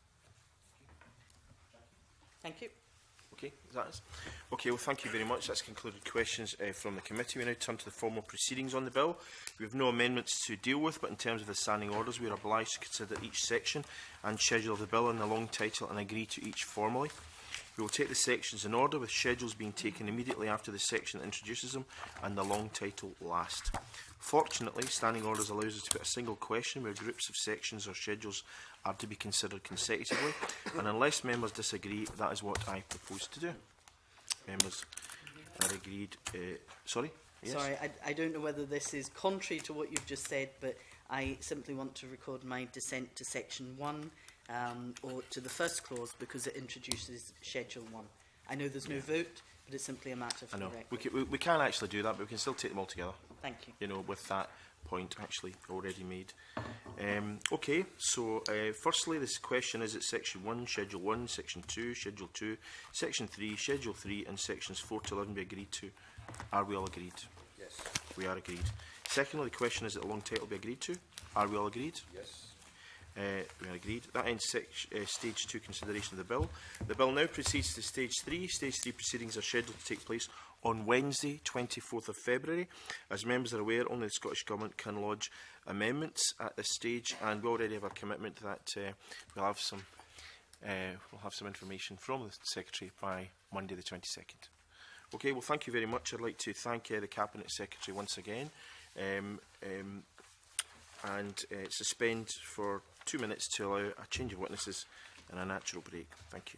Thank you. Okay, is that it? Okay, well, thank you very much. That's concluded questions uh, from the committee. We now turn to the formal proceedings on the bill. We have no amendments to deal with, but in terms of the standing orders, we are obliged to consider each section and schedule of the bill and the long title and agree to each formally. We will take the sections in order, with schedules being taken immediately after the section that introduces them and the long title last. Fortunately, standing orders allows us to put a single question where groups of sections or schedules are to be considered consecutively, and unless members disagree, that is what I propose to do. Members are agreed. Uh, sorry? Yes? Sorry, I, I don't know whether this is contrary to what you've just said, but I simply want to record my dissent to section one, um, or to the first clause, because it introduces schedule one. I know there's no yeah. vote, but it's simply a matter for I know. the record. We can, we, we can actually do that, but we can still take them all together. Thank you. You know, with that point actually already made. Um, okay, so uh, firstly, this question is at section one, schedule one, section two, schedule two, section three, schedule three, and sections four to eleven be agreed to. Are we all agreed? Yes. We are agreed. Secondly, the question is that the long title be agreed to. Are we all agreed? Yes. Uh, we are agreed. That ends sec uh, stage two consideration of the bill. The bill now proceeds to stage three. Stage three proceedings are scheduled to take place on Wednesday, twenty-fourth of February. As members are aware, only the Scottish Government can lodge amendments at this stage, and we already have a commitment that uh, we'll have some uh, we'll have some information from the Secretary by Monday the twenty-second. Okay, well, thank you very much. I'd like to thank uh, the Cabinet Secretary once again, um, um, and uh, suspend for two minutes to allow a change of witnesses and a natural break. Thank you.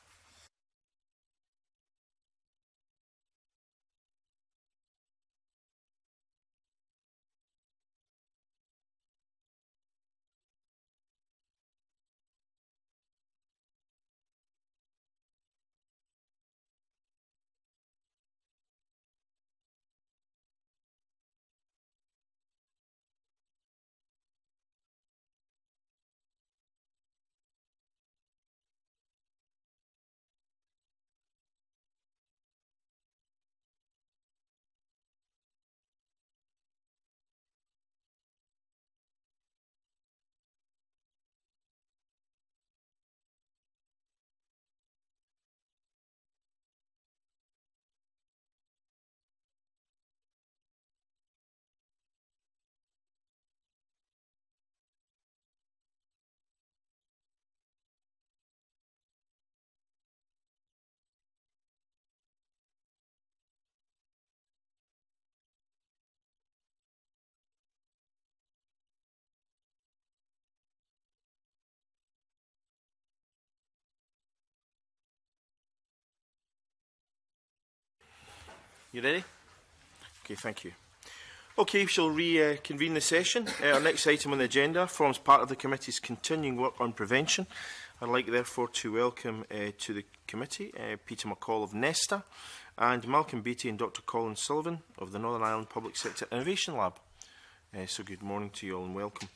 You ready? Okay, thank you. Okay, we shall reconvene uh, the session. Uh, our next item on the agenda forms part of the committee's continuing work on prevention. I'd like, therefore, to welcome uh, to the committee uh, Peter McColl of NESTA and Malcolm Beattie and Doctor Colin Sullivan of the Northern Ireland Public Sector Innovation Lab. Uh, so good morning to you all and welcome.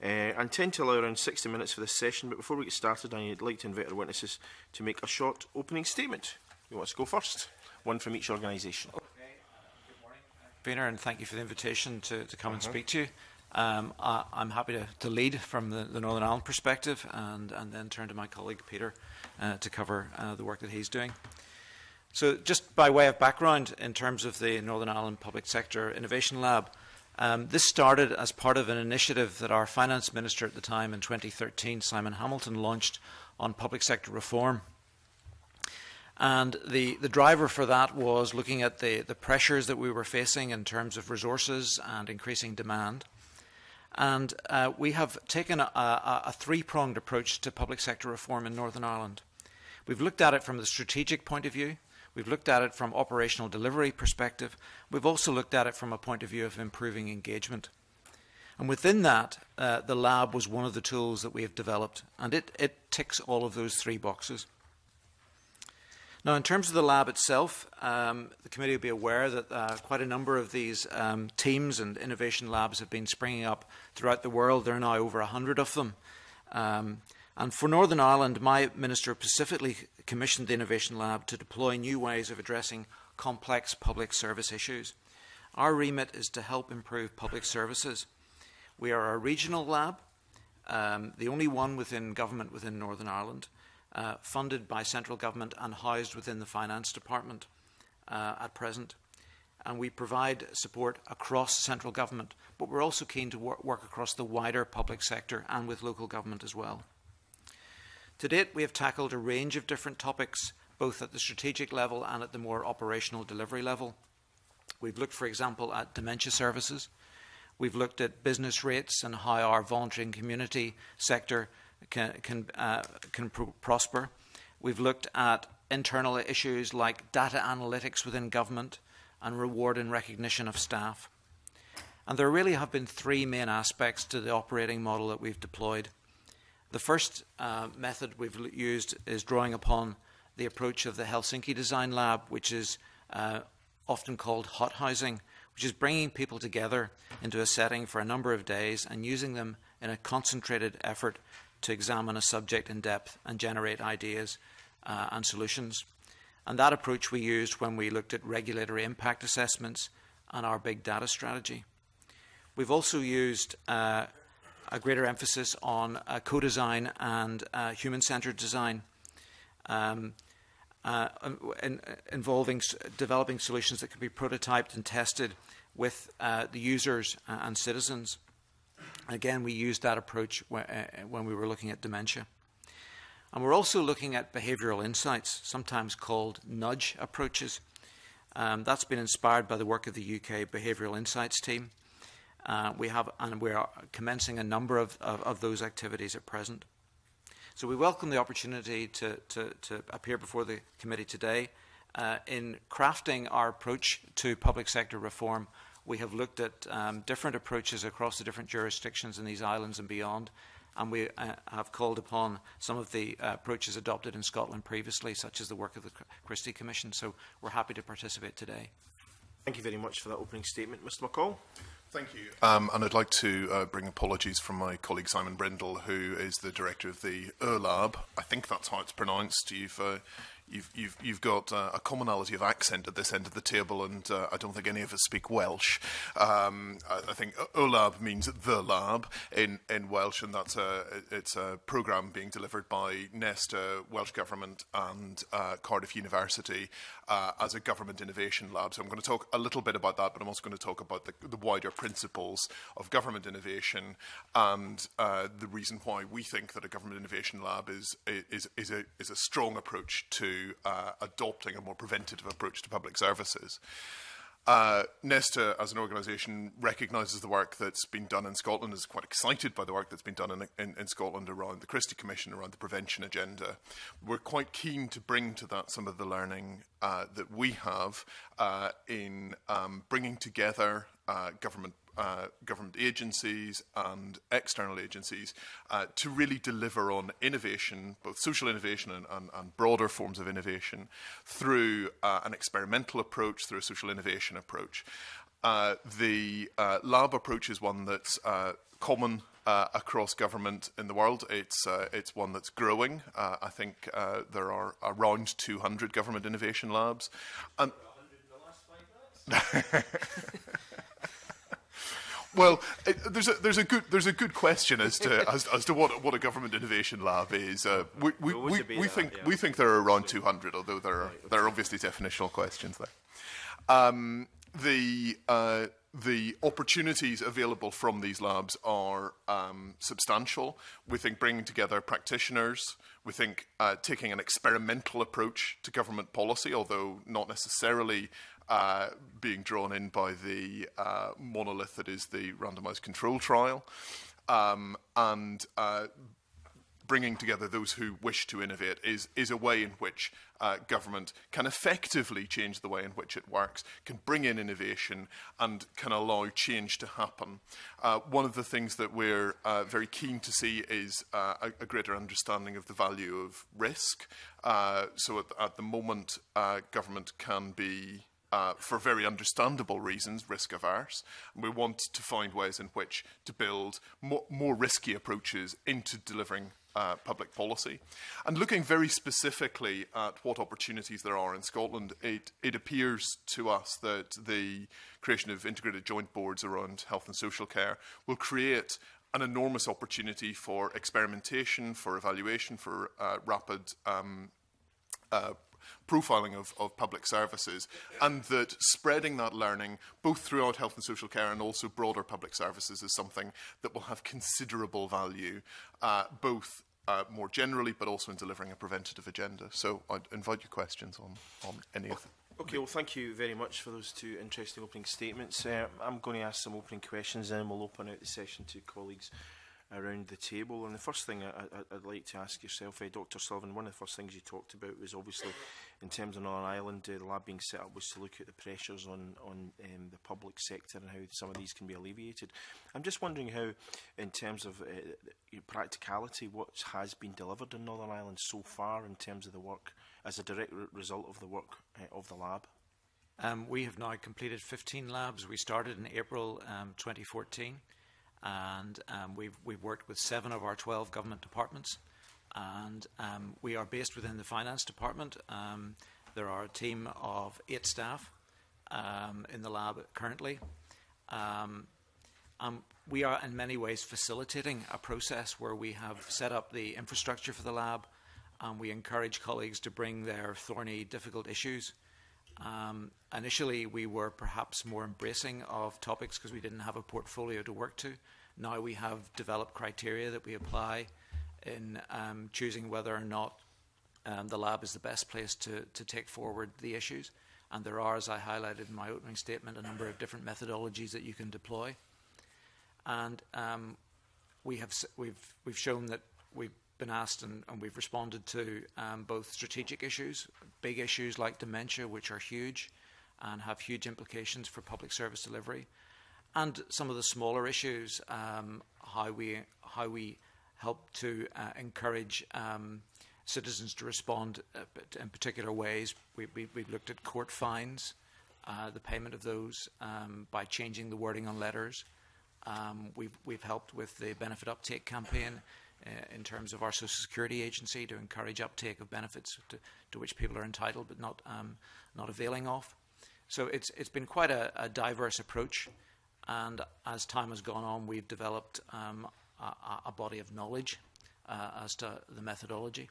Uh, I intend to allow around sixty minutes for this session, but before we get started, I'd like to invite our witnesses to make a short opening statement. Who wants to go first? One from each organisation. Okay. Good morning, Convener, and thank you for the invitation to, to come uh-huh. and speak to you. Um, I, I'm happy to, to lead from the, the Northern Ireland perspective and, and then turn to my colleague Peter uh, to cover uh, the work that he's doing. So just by way of background in terms of the Northern Ireland Public Sector Innovation Lab, um, this started as part of an initiative that our Finance Minister at the time in twenty thirteen, Simon Hamilton, launched on public sector reform. And the, the driver for that was looking at the, the pressures that we were facing in terms of resources and increasing demand. And uh, we have taken a, a, a three-pronged approach to public sector reform in Northern Ireland. We've looked at it from the strategic point of view. We've looked at it from operational delivery perspective. We've also looked at it from a point of view of improving engagement. And within that, uh, the lab was one of the tools that we have developed, and it, it ticks all of those three boxes. Now, in terms of the lab itself, um, the committee will be aware that uh, quite a number of these um, teams and innovation labs have been springing up throughout the world. There are now over one hundred of them. Um, and for Northern Ireland, my minister specifically commissioned the Innovation Lab to deploy new ways of addressing complex public service issues. Our remit is to help improve public services. We are a regional lab, um, the only one within government within Northern Ireland, Uh, funded by central government and housed within the finance department uh, at present. And we provide support across central government, but we're also keen to wor work across the wider public sector and with local government as well. To date, we have tackled a range of different topics, both at the strategic level and at the more operational delivery level. We've looked, for example, at dementia services. We've looked at business rates and how our voluntary and community sector can, can, uh, can pr prosper. We've looked at internal issues like data analytics within government and reward and recognition of staff. And there really have been three main aspects to the operating model that we've deployed. The first uh, method we've used is drawing upon the approach of the Helsinki Design Lab, which is uh, often called hot housing, which is bringing people together into a setting for a number of days and using them in a concentrated effort to examine a subject in depth and generate ideas uh, and solutions. And that approach we used when we looked at regulatory impact assessments and our big data strategy. We've also used uh, a greater emphasis on uh, co-design and uh, human-centered design, um, uh, in, involving developing solutions that can be prototyped and tested with uh, the users and citizens. Again, we used that approach when we were looking at dementia. And we're also looking at behavioural insights, sometimes called nudge approaches. Um, that's been inspired by the work of the U K Behavioural Insights team. Uh, we have, and we are commencing a number of, of, of those activities at present. So we welcome the opportunity to, to, to appear before the committee today. Uh, in crafting our approach to public sector reform, we have looked at um, different approaches across the different jurisdictions in these islands and beyond, and we uh, have called upon some of the uh, approaches adopted in Scotland previously, such as the work of the Christie Commission. So we're happy to participate today. Thank you very much for that opening statement. Mister McColl. Thank you. Um, and I'd like to uh, bring apologies from my colleague Simon Brindle, who is the director of the E R Lab. I think that's how it's pronounced. You've, uh, you've, you've, you've got uh, a commonality of accent at this end of the table, and uh, I don't think any of us speak Welsh. Um, I, I think E R Lab means the lab in, in Welsh, and that's a, it's a programme being delivered by NESTA, Welsh Government and uh, Cardiff University uh, as a government innovation lab. So I'm going to talk a little bit about that, but I'm also going to talk about the, the wider principles of government innovation and uh, the reason why we think that a government innovation lab is, is, is, a, is a strong approach to uh, adopting a more preventative approach to public services. Uh, NESTA, as an organisation, recognises the work that's been done in Scotland, is quite excited by the work that's been done in, in, in Scotland around the Christie Commission, around the prevention agenda. We're quite keen to bring to that some of the learning uh, that we have uh, in um, bringing together uh, government Uh, government agencies and external agencies uh, to really deliver on innovation, both social innovation and, and, and broader forms of innovation, through uh, an experimental approach, through a social innovation approach. Uh, the uh, lab approach is one that's uh, common uh, across government in the world. It's, uh, it's one that's growing. Uh, I think uh, there are around two hundred government innovation labs. And well, it, there's a there's a good there's a good question as to as, as to what what a government innovation lab is. Uh, we we, we, we think yeah. we think there are around two hundred, although there are right, there are obviously definitional questions there. Um, the uh, the opportunities available from these labs are um, substantial. We think bringing together practitioners. We think uh, taking an experimental approach to government policy, although not necessarily uh, being drawn in by the uh, monolith that is the randomised control trial, um, and uh, bringing together those who wish to innovate is, is a way in which uh, government can effectively change the way in which it works, can bring in innovation and can allow change to happen. Uh, one of the things that we're uh, very keen to see is uh, a, a greater understanding of the value of risk. Uh, so at, at the moment, uh, government can be Uh, for very understandable reasons, risk averse. And we want to find ways in which to build more, more risky approaches into delivering uh, public policy. And looking very specifically at what opportunities there are in Scotland, it, it appears to us that the creation of integrated joint boards around health and social care will create an enormous opportunity for experimentation, for evaluation, for uh, rapid um, uh, profiling of, of public services, and that spreading that learning both throughout health and social care and also broader public services is something that will have considerable value, uh, both uh, more generally but also in delivering a preventative agenda. So I'd invite your questions on, on any of them. Okay, well, thank you very much for those two interesting opening statements. Uh, I'm going to ask some opening questions, and then we'll open out the session to colleagues around the table. And the first thing I, I, I'd like to ask yourself, uh, Doctor Sullivan, one of the first things you talked about was obviously, in terms of Northern Ireland, uh, the lab being set up was to look at the pressures on, on um, the public sector and how some of these can be alleviated. I'm just wondering how, in terms of uh, practicality, what has been delivered in Northern Ireland so far in terms of the work, as a direct re result of the work uh, of the lab? Um, we have now completed fifteen labs. We started in April um, twenty fourteen. And um, we've, we've worked with seven of our twelve government departments, and um, we are based within the finance department. Um, there are a team of eight staff um, in the lab currently. Um, um, we are in many ways facilitating a process where we have set up the infrastructure for the lab, and we encourage colleagues to bring their thorny, difficult issues. Um, initially, we were perhaps more embracing of topics because we didn't have a portfolio to work to. Now we have developed criteria that we apply in um, choosing whether or not um, the lab is the best place to, to take forward the issues. And there are, as I highlighted in my opening statement, a number of different methodologies that you can deploy. And um, we have we've we've shown that we've been asked and, and we've responded to um, both strategic issues, big issues like dementia, which are huge and have huge implications for public service delivery, and some of the smaller issues, um, how we how we help to uh, encourage um, citizens to respond uh, in particular ways. We, we, we've looked at court fines, uh, the payment of those um, by changing the wording on letters. Um, we've, we've helped with the benefit uptake campaign uh, in terms of our Social Security agency to encourage uptake of benefits to, to which people are entitled but not, um, not availing of. So it's, it's been quite a, a diverse approach, and as time has gone on, we've developed um, a, a body of knowledge uh, as to the methodology.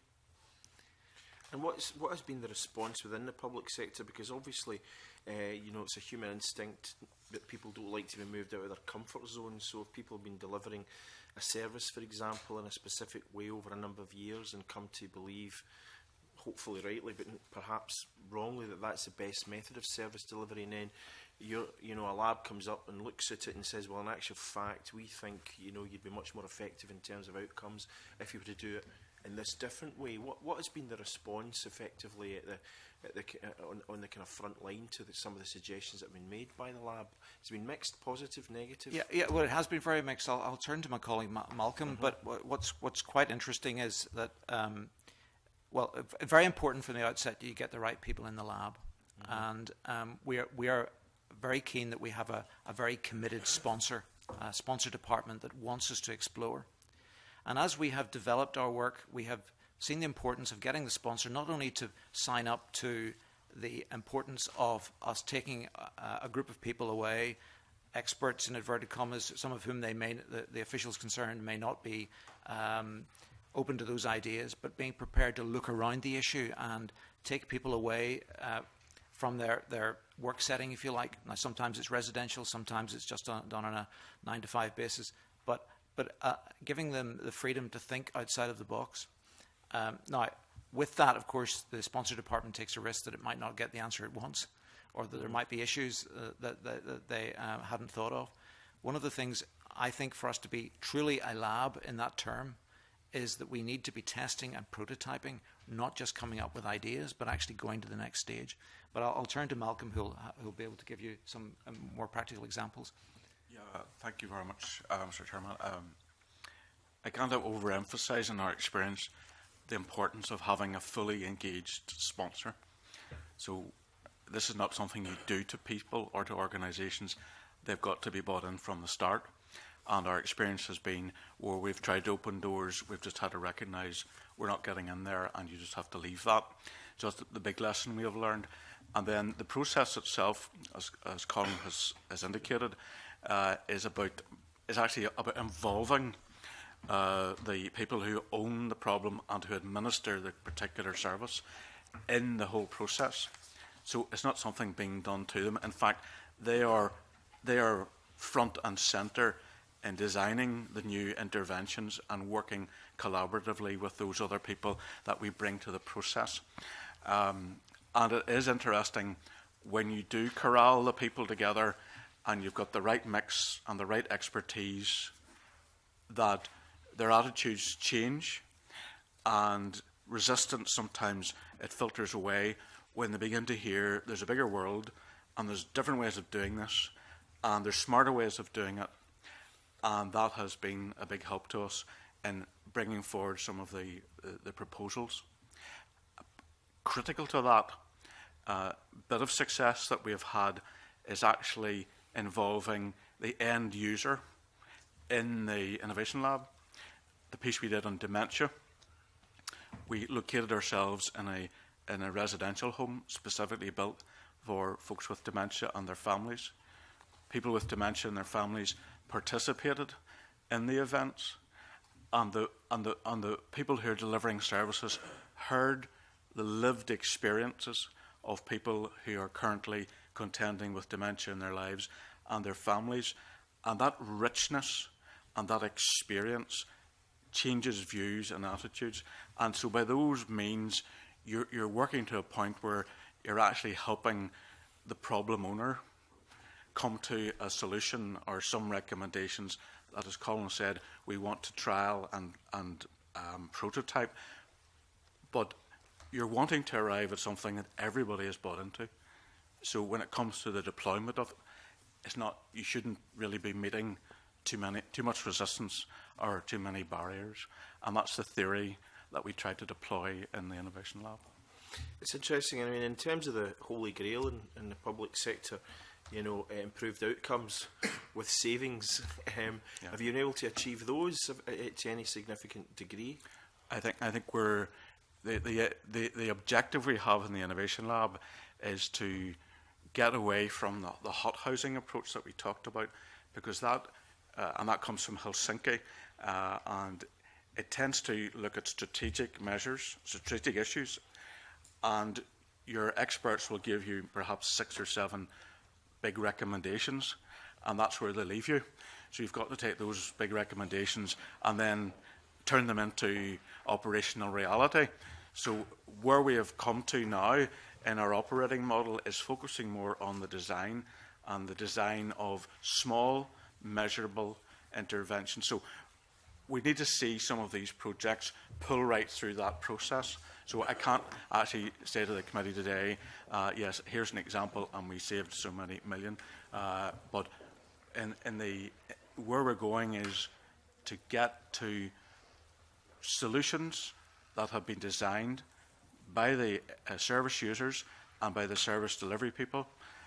And what's, what has been the response within the public sector? Because obviously, uh, you know, it's a human instinct that people don't like to be moved out of their comfort zone. So if people have been delivering a service, for example, in a specific way over a number of years and come to believe, hopefully rightly, but perhaps wrongly, that that's the best method of service delivery, and then you're, you know, a lab comes up and looks at it and says, well, in actual fact, we think, you know, you'd be much more effective in terms of outcomes if you were to do it in this different way. What, what has been the response effectively at the, at the, uh, on, on the kind of front line to the, some of the suggestions that have been made by the lab? It's been mixed, positive, negative? Yeah, yeah, well, it has been very mixed. I'll, I'll turn to my colleague Ma Malcolm, mm-hmm. but what's, what's quite interesting is that, um, well, very important from the outset that you get the right people in the lab. Mm-hmm. And um, we, are, we are very keen that we have a, a very committed sponsor, a sponsor department that wants us to explore. And as we have developed our work, we have seen the importance of getting the sponsor not only to sign up to the importance of us taking a, a group of people away, experts in inverted commas, some of whom they may, the, the officials concerned may not be um, open to those ideas, but being prepared to look around the issue and take people away uh, from their, their work setting, if you like. Now, sometimes it's residential, sometimes it's just done, done on a nine to five basis, but, but uh, giving them the freedom to think outside of the box. Um, now, with that, of course, the sponsor department takes a risk that it might not get the answer at once, or that there might be issues uh, that, that, that they uh, hadn't thought of. One of the things I think for us to be truly a lab in that term is that we need to be testing and prototyping, not just coming up with ideas, but actually going to the next stage. But I'll, I'll turn to Malcolm, who'll, who'll be able to give you some um, more practical examples. Yeah, uh, thank you very much, uh, Mister Chairman. Um, I can't overemphasise in our experience the importance of having a fully engaged sponsor. So this is not something you do to people or to organisations. They've got to be bought in from the start. And our experience has been where we've tried to open doors, we've just had to recognise we're not getting in there, and you just have to leave that. Just the big lesson we have learned. And then the process itself, as, as Colin has, has indicated, uh, is about is actually about involving uh, the people who own the problem and who administer the particular service in the whole process. So it's not something being done to them. In fact, they are they are front and centre in designing the new interventions and working collaboratively with those other people that we bring to the process. Um, and it is interesting when you do corral the people together and you've got the right mix and the right expertise, that their attitudes change, and resistance sometimes it filters away when they begin to hear there's a bigger world and there's different ways of doing this and there's smarter ways of doing it. And that has been a big help to us in bringing forward some of the, the, the proposals. Critical to that uh, bit of success that we have had is actually involving the end user in the Innovation Lab. The piece we did on dementia, we located ourselves in a, in a residential home specifically built for folks with dementia and their families. People with dementia and their families participated in the events, and the, and, the, and the people who are delivering services heard the lived experiences of people who are currently contending with dementia in their lives and their families, and that richness and that experience changes views and attitudes. And so by those means, you're, you're working to a point where you're actually helping the problem owner come to a solution or some recommendations that, as Colin said, we want to trial and, and um, prototype. But you're wanting to arrive at something that everybody is bought into. So when it comes to the deployment of it, it's not, you shouldn't really be meeting too many, too much resistance or too many barriers. And that's the theory that we try to deploy in the Innovation Lab. It's interesting. I mean, in terms of the holy grail in, in the public sector, you know, uh, improved outcomes with savings. Um, yeah. Have you been able to achieve those uh, to any significant degree? I think I think we're the the the, the objective we have in the Innovation Lab is to get away from the, the hot housing approach that we talked about, because that uh, and that comes from Helsinki, uh, and it tends to look at strategic measures, strategic issues, and your experts will give you perhaps six or seven big recommendations, and that's where they leave you. So you've got to take those big recommendations and then turn them into operational reality. So where we have come to now in our operating model is focusing more on the design and the design of small, measurable interventions. So we need to see some of these projects pull right through that process. So I can't actually say to the committee today, uh, yes, here's an example, and we saved so many million. Uh, but in, in the where we're going is to get to solutions that have been designed by the uh, service users and by the service delivery people,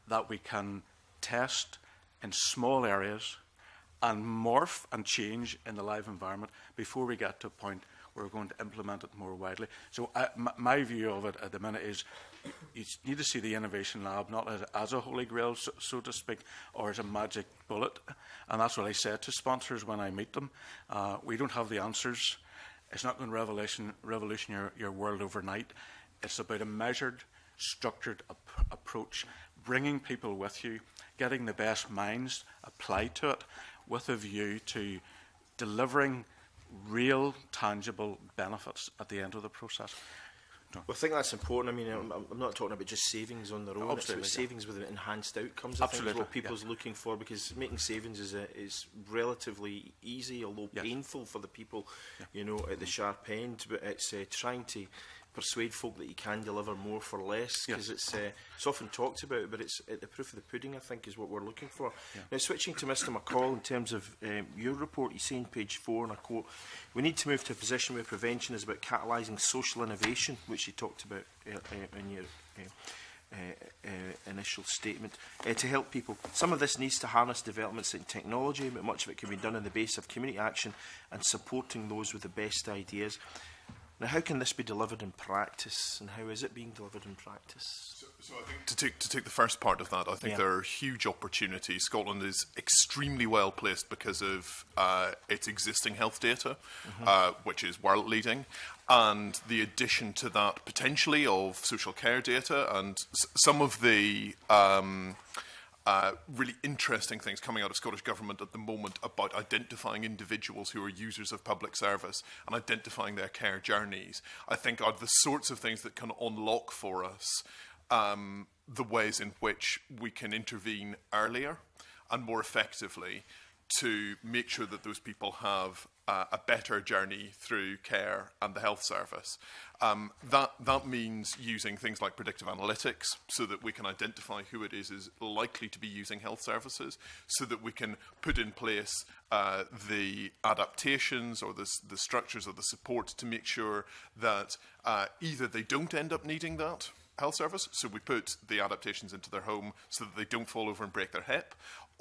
that we can test in small areas and morph and change in the live environment before we get to a point where we're going to implement it more widely. So uh, my view of it at the minute is you need to see the Innovation Lab not as, as a holy grail, so, so to speak, or as a magic bullet. And that's what I said to sponsors when I meet them. Uh, we don't have the answers. It's not going to revolution, revolution your, your world overnight. It's about a measured, structured ap approach, bringing people with you, getting the best minds applied to it with a view to delivering real, tangible benefits at the end of the process. No. Well, I think that's important. I mean, I'm, I'm not talking about just savings on their own. It's about savings with enhanced outcomes. I Absolutely, think is what people's yeah. looking for, because making savings is a, is relatively easy, although yes. painful for the people, yeah. you know, at the sharp end. But it's uh, trying to persuade folk that you can deliver more for less, because yes. it's uh, it's often talked about, but it's uh, the proof of the pudding, I think, is what we're looking for. Yeah. Now, switching to Mister McColl, in terms of um, your report, you say on page four, and I quote, "We need to move to a position where prevention is about catalysing social innovation," which you talked about uh, uh, in your uh, uh, uh, initial statement, uh, to help people. Some of this needs to harness developments in technology, but much of it can be done on the basis of community action and supporting those with the best ideas. Now, how can this be delivered in practice, and how is it being delivered in practice? So, so I think to take, to take the first part of that, I think yeah. there are huge opportunities. Scotland is extremely well placed because of uh, its existing health data, mm-hmm. uh, which is world leading, and the addition to that potentially of social care data and s some of the um, Uh, really interesting things coming out of Scottish Government at the moment about identifying individuals who are users of public service and identifying their care journeys, I think are the sorts of things that can unlock for us um, the ways in which we can intervene earlier and more effectively to make sure that those people have uh, a better journey through care and the health service. Um, that, that means using things like predictive analytics so that we can identify who it is is likely to be using health services, so that we can put in place uh, the adaptations or the, the structures or the support to make sure that uh, either they don't end up needing that health service, so we put the adaptations into their home so that they don't fall over and break their hip,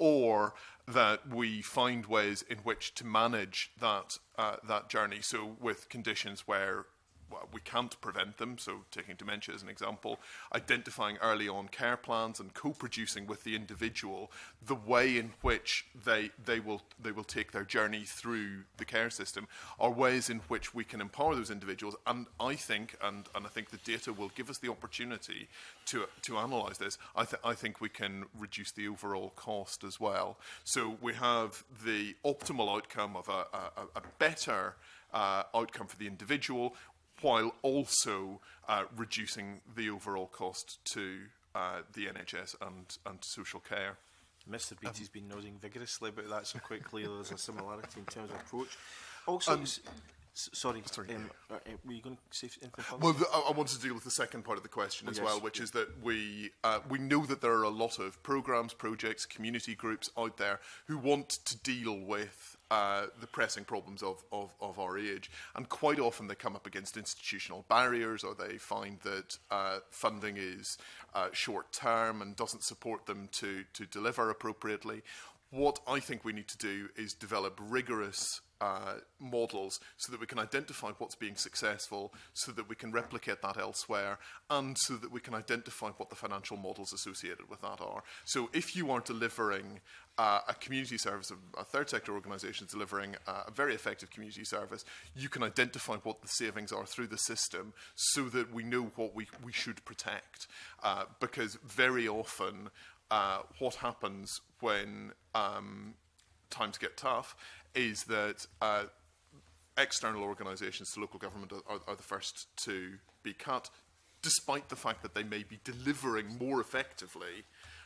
or that we find ways in which to manage that, uh, that journey. So with conditions where well, we can't prevent them, so taking dementia as an example, identifying early on care plans and co-producing with the individual the way in which they, they, will, they will take their journey through the care system are ways in which we can empower those individuals. And I think, and, and I think the data will give us the opportunity to, to analyse this, I, th I think we can reduce the overall cost as well. So we have the optimal outcome of a, a, a better uh, outcome for the individual, while also uh, reducing the overall cost to uh, the N H S and, and social care. Mister Beattie's um, been nodding vigorously about that, so quite clearly there's a similarity in terms of approach. Also, um, sorry, sorry. Um, uh, were you going to say anything further? Well, the, I, I want to deal with the second part of the question as yes. well, which is that we uh, we know that there are a lot of programmes, projects, community groups out there who want to deal with Uh, the pressing problems of, of, of our age, and quite often they come up against institutional barriers, or they find that uh, funding is uh, short-term and doesn't support them to, to deliver appropriately. What I think we need to do is develop rigorous uh, models so that we can identify what's being successful, so that we can replicate that elsewhere, and so that we can identify what the financial models associated with that are. So if you are delivering uh, a community service, a third sector organisation is delivering uh, a very effective community service, you can identify what the savings are through the system so that we know what we, we should protect. Uh, because very often uh, what happens when um, times get tough is that uh, external organisations to local government are, are the first to be cut, despite the fact that they may be delivering more effectively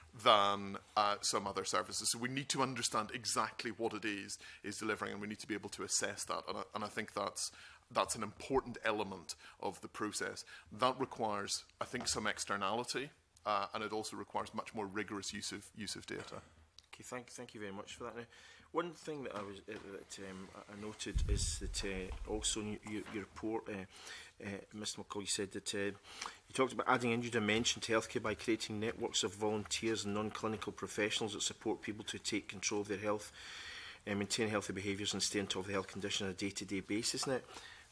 than uh, some other services. So we need to understand exactly what it is is delivering, and we need to be able to assess that. And I, and I think that's that's an important element of the process. That requires, I think, some externality, uh, and it also requires much more rigorous use of use of data. Okay, thank, thank you very much for that. Now, one thing that I was uh, that um, I noted is that uh, also in your, your report, uh, uh, Mister McColl, you said that uh, you talked about adding a new dimension to healthcare by creating networks of volunteers and non-clinical professionals that support people to take control of their health, and maintain healthy behaviours and stay on top of the health condition on a day-to-day basis. Now,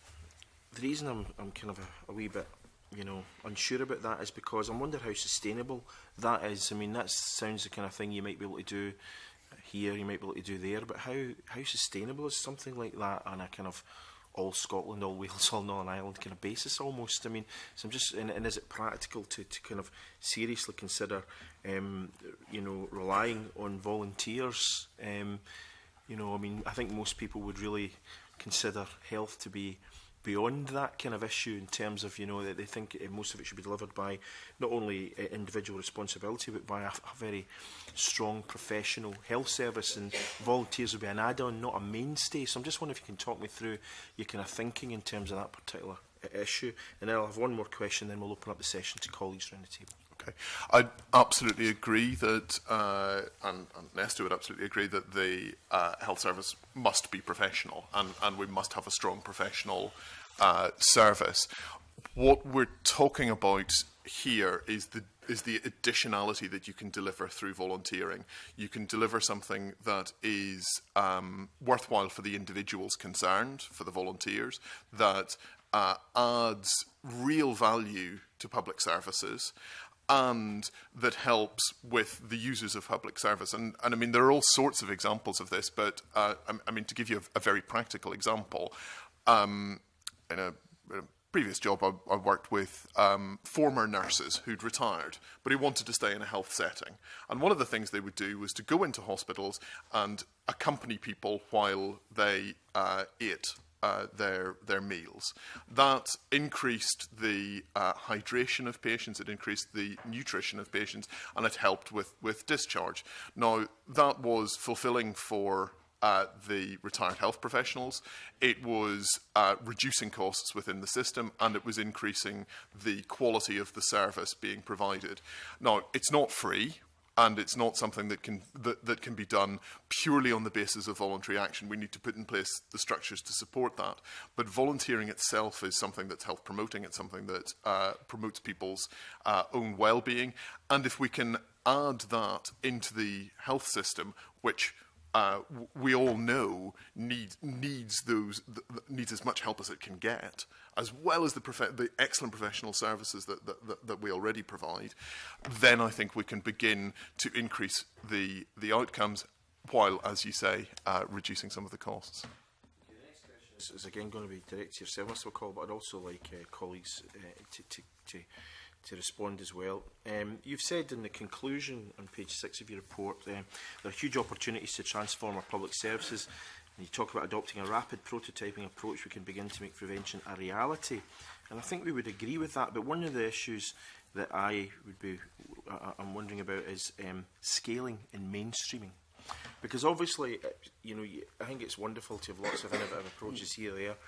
the reason I'm, I'm kind of a, a wee bit, you know, unsure about that is because I wonder how sustainable that is. I mean, that sounds the kind of thing you might be able to do here, you might be able to do there, but how, how sustainable is something like that on a kind of all Scotland, all Wales, all Northern Ireland kind of basis almost? I mean, so I'm just, and, and is it practical to, to kind of seriously consider, um, you know, relying on volunteers? Um, you know, I mean, I think most people would really consider health to be beyond that kind of issue in terms of, you know, that they think most of it should be delivered by not only uh, individual responsibility but by a, a very strong professional health service, and volunteers would be an add-on, not a mainstay. So I'm just wondering if you can talk me through your kind of thinking in terms of that particular uh, issue, and then I'll have one more question, then we'll open up the session to colleagues around the table. Okay, I absolutely agree that, uh, and, and NESTA would absolutely agree that the uh, health service must be professional, and, and we must have a strong professional uh, service. What we're talking about here is the is the additionality that you can deliver through volunteering. You can deliver something that is um, worthwhile for the individuals concerned, for the volunteers, that uh, adds real value to public services, and that helps with the users of public service. And, and I mean, there are all sorts of examples of this, but uh, I, I mean, to give you a, a very practical example, um, in a, in a previous job I, I worked with um, former nurses who'd retired, but who wanted to stay in a health setting. And one of the things they would do was to go into hospitals and accompany people while they uh, ate Uh, their their meals. That increased the uh, hydration of patients, it increased the nutrition of patients, and it helped with, with discharge. Now, that was fulfilling for uh, the retired health professionals. It was uh, reducing costs within the system, and it was increasing the quality of the service being provided. Now, it's not free, and it's not something that can that, that can be done purely on the basis of voluntary action. We need to put in place the structures to support that. But volunteering itself is something that's health promoting. It's something that uh, promotes people's uh, own well-being. And if we can add that into the health system, which uh, we all know need, needs those th needs as much help as it can get, as well as the, prof the excellent professional services that, that, that, that we already provide, then I think we can begin to increase the, the outcomes while, as you say, uh, reducing some of the costs. Okay, the next question is, is again going to be directed to yourself, Mister McColl, but I'd also like uh, colleagues uh, to, to, to, to respond as well. Um, you've said in the conclusion on page six of your report um, there are huge opportunities to transform our public services. And you talk about adopting a rapid prototyping approach, we can begin to make prevention a reality. And I think we would agree with that, but one of the issues that I would be, uh, I'm wondering about is um, scaling and mainstreaming. Because obviously, uh, you know, I think it's wonderful to have lots of innovative approaches here or there,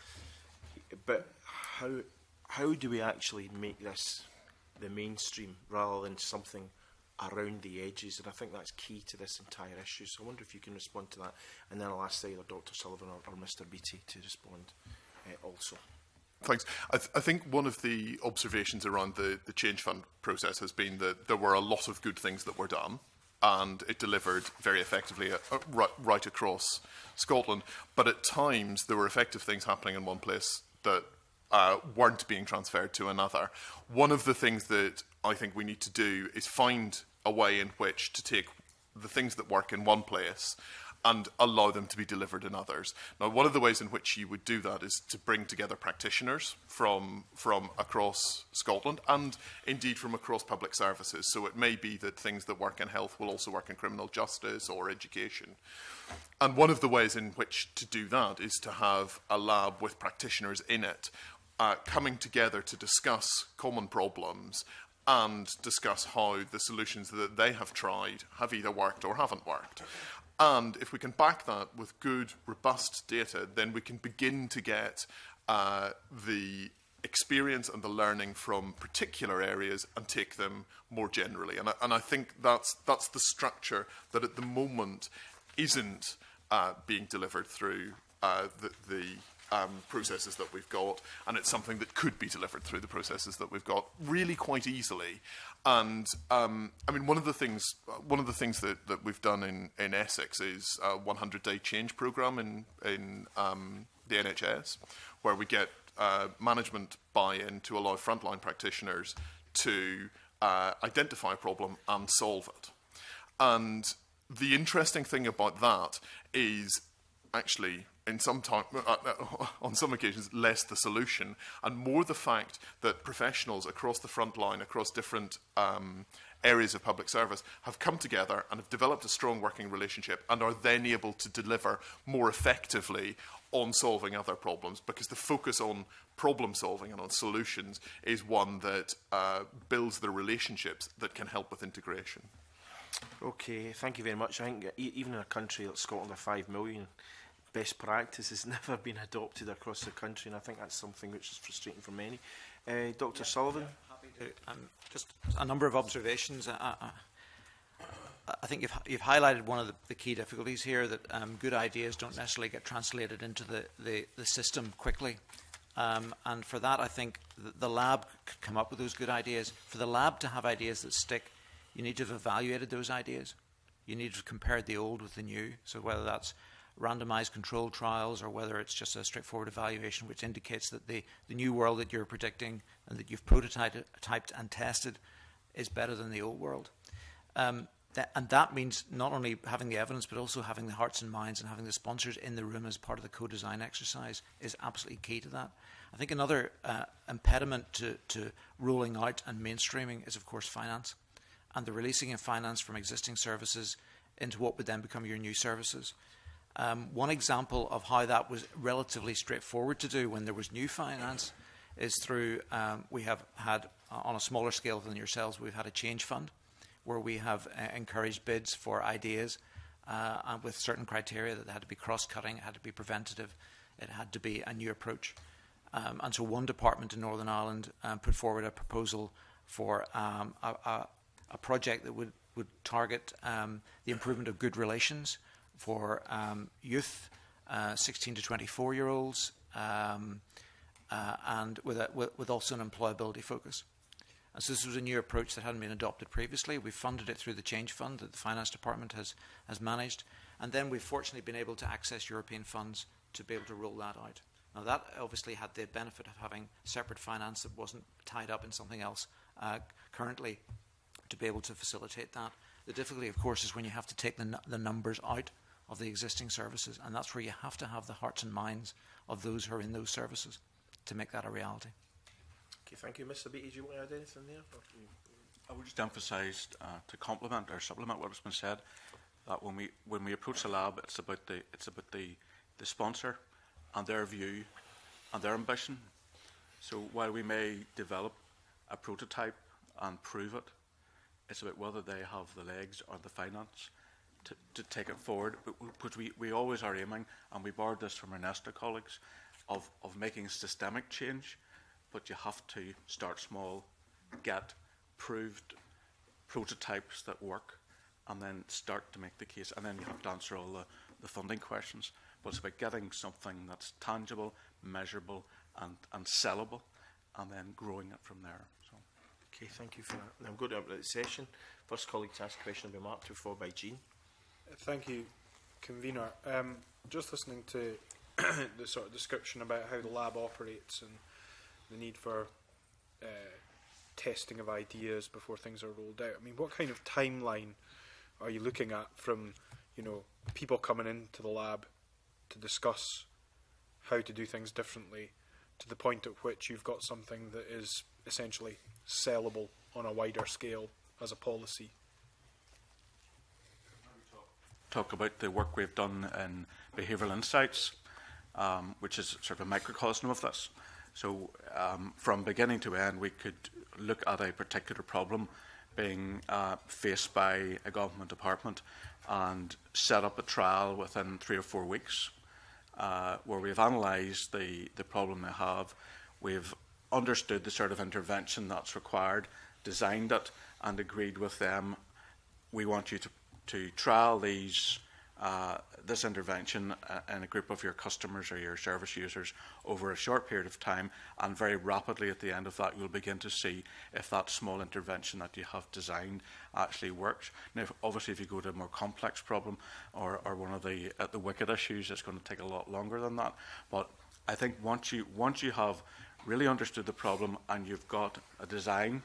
but how, how do we actually make this the mainstream rather than something around the edges? And I think that's key to this entire issue. So I wonder if you can respond to that, and then I'll ask either Doctor Sullivan or, or Mister Beattie to respond uh, also. Thanks. I, th I think one of the observations around the, the Change Fund process has been that there were a lot of good things that were done, and it delivered very effectively uh, uh, right, right across Scotland. But at times there were effective things happening in one place that uh, weren't being transferred to another. One of the things that I think we need to do is find a way in which to take the things that work in one place and allow them to be delivered in others. Now, one of the ways in which you would do that is to bring together practitioners from, from across Scotland and indeed from across public services. So it may be that things that work in health will also work in criminal justice or education. And one of the ways in which to do that is to have a lab with practitioners in it, uh, coming together to discuss common problems and discuss how the solutions that they have tried have either worked or haven't worked. And if we can back that with good, robust data, then we can begin to get uh, the experience and the learning from particular areas and take them more generally. And I, and I think that's, that's the structure that at the moment isn't uh, being delivered through uh, the, the um, processes that we've got, and it's something that could be delivered through the processes that we've got really quite easily. And um, I mean, one of the things, one of the things that, that we've done in, in Essex is a one hundred day change programme in, in um, the N H S, where we get uh, management buy-in to allow frontline practitioners to uh, identify a problem and solve it. And the interesting thing about that is actually, in some time, uh, uh, on some occasions, less the solution and more the fact that professionals across the front line, across different um, areas of public service, have come together and have developed a strong working relationship and are then able to deliver more effectively on solving other problems, because the focus on problem solving and on solutions is one that uh, builds the relationships that can help with integration. Okay, thank you very much. I think e even in a country like Scotland of five million, best practice has never been adopted across the country, and I think that's something which is frustrating for many. Uh, Doctor Yeah, Sullivan? Yeah, happy to. Um, just a number of observations. Uh, uh, I think you've, you've highlighted one of the, the key difficulties here, that um, good ideas don't necessarily get translated into the, the, the system quickly. Um, and for that, I think the, the lab could come up with those good ideas. For the lab to have ideas that stick, you need to have evaluated those ideas. You need to have compared the old with the new. So whether that's randomized controlled trials or whether it's just a straightforward evaluation which indicates that the, the new world that you're predicting and that you've prototyped typed and tested is better than the old world. Um, that, and that means not only having the evidence but also having the hearts and minds and having the sponsors in the room as part of the co-design exercise is absolutely key to that. I think another uh, impediment to, to rolling out and mainstreaming is, of course, finance, and the releasing of finance from existing services into what would then become your new services. Um, one example of how that was relatively straightforward to do when there was new finance is through, um, we have had, uh, on a smaller scale than yourselves, we've had a change fund where we have uh, encouraged bids for ideas uh, and with certain criteria that they had to be cross-cutting, it had to be preventative, it had to be a new approach. Um, and so one department in Northern Ireland um, put forward a proposal for um, a, a, a project that would, would target um, the improvement of good relations for um, youth, uh, sixteen to twenty-four year olds, um, uh, and with, a, with, with also an employability focus. And so this was a new approach that hadn't been adopted previously. We've funded it through the Change Fund that the Finance Department has, has managed. And then we've fortunately been able to access European funds to be able to roll that out. Now that obviously had the benefit of having separate finance that wasn't tied up in something else uh, currently to be able to facilitate that. The difficulty, of course, is when you have to take the, the numbers out of the existing services, and that's where you have to have the hearts and minds of those who are in those services to make that a reality. Okay, thank you. Mister Beattie, do you want to add anything there? I would just emphasise, uh, to complement or supplement what has been said, that when we when we approach the lab, it's about the it's about the the sponsor and their view and their ambition. So while we may develop a prototype and prove it, it's about whether they have the legs or the finance to, to take it forward. But we, we always are aiming, and we borrowed this from our NESTA colleagues, of, of making systemic change, but you have to start small, get proved prototypes that work, and then start to make the case, and then you have to answer all the, the funding questions. But it's about getting something that's tangible, measurable, and, and sellable, and then growing it from there. So. Okay, thank you for that. Now I'm going to open the session. First colleague to ask a question will be Mark, followed by Jean. Thank you, Convener. Um, just listening to the sort of description about how the lab operates and the need for uh, testing of ideas before things are rolled out. I mean, what kind of timeline are you looking at from, you know, people coming into the lab to discuss how to do things differently to the point at which you've got something that is essentially sellable on a wider scale as a policy? Talk about the work we've done in behavioural insights, um, which is sort of a microcosm of this. So um, from beginning to end, we could look at a particular problem being uh, faced by a government department and set up a trial within three or four weeks uh, where we've analysed the, the problem they have. We've understood the sort of intervention that's required, designed it, and agreed with them, we want you to, to trial these, uh, this intervention uh, in a group of your customers or your service users over a short period of time, and very rapidly at the end of that you'll begin to see if that small intervention that you have designed actually works. Now, if, obviously if you go to a more complex problem or, or one of the, uh, the wicked issues, it's going to take a lot longer than that. But I think once you, once you have really understood the problem and you've got a design,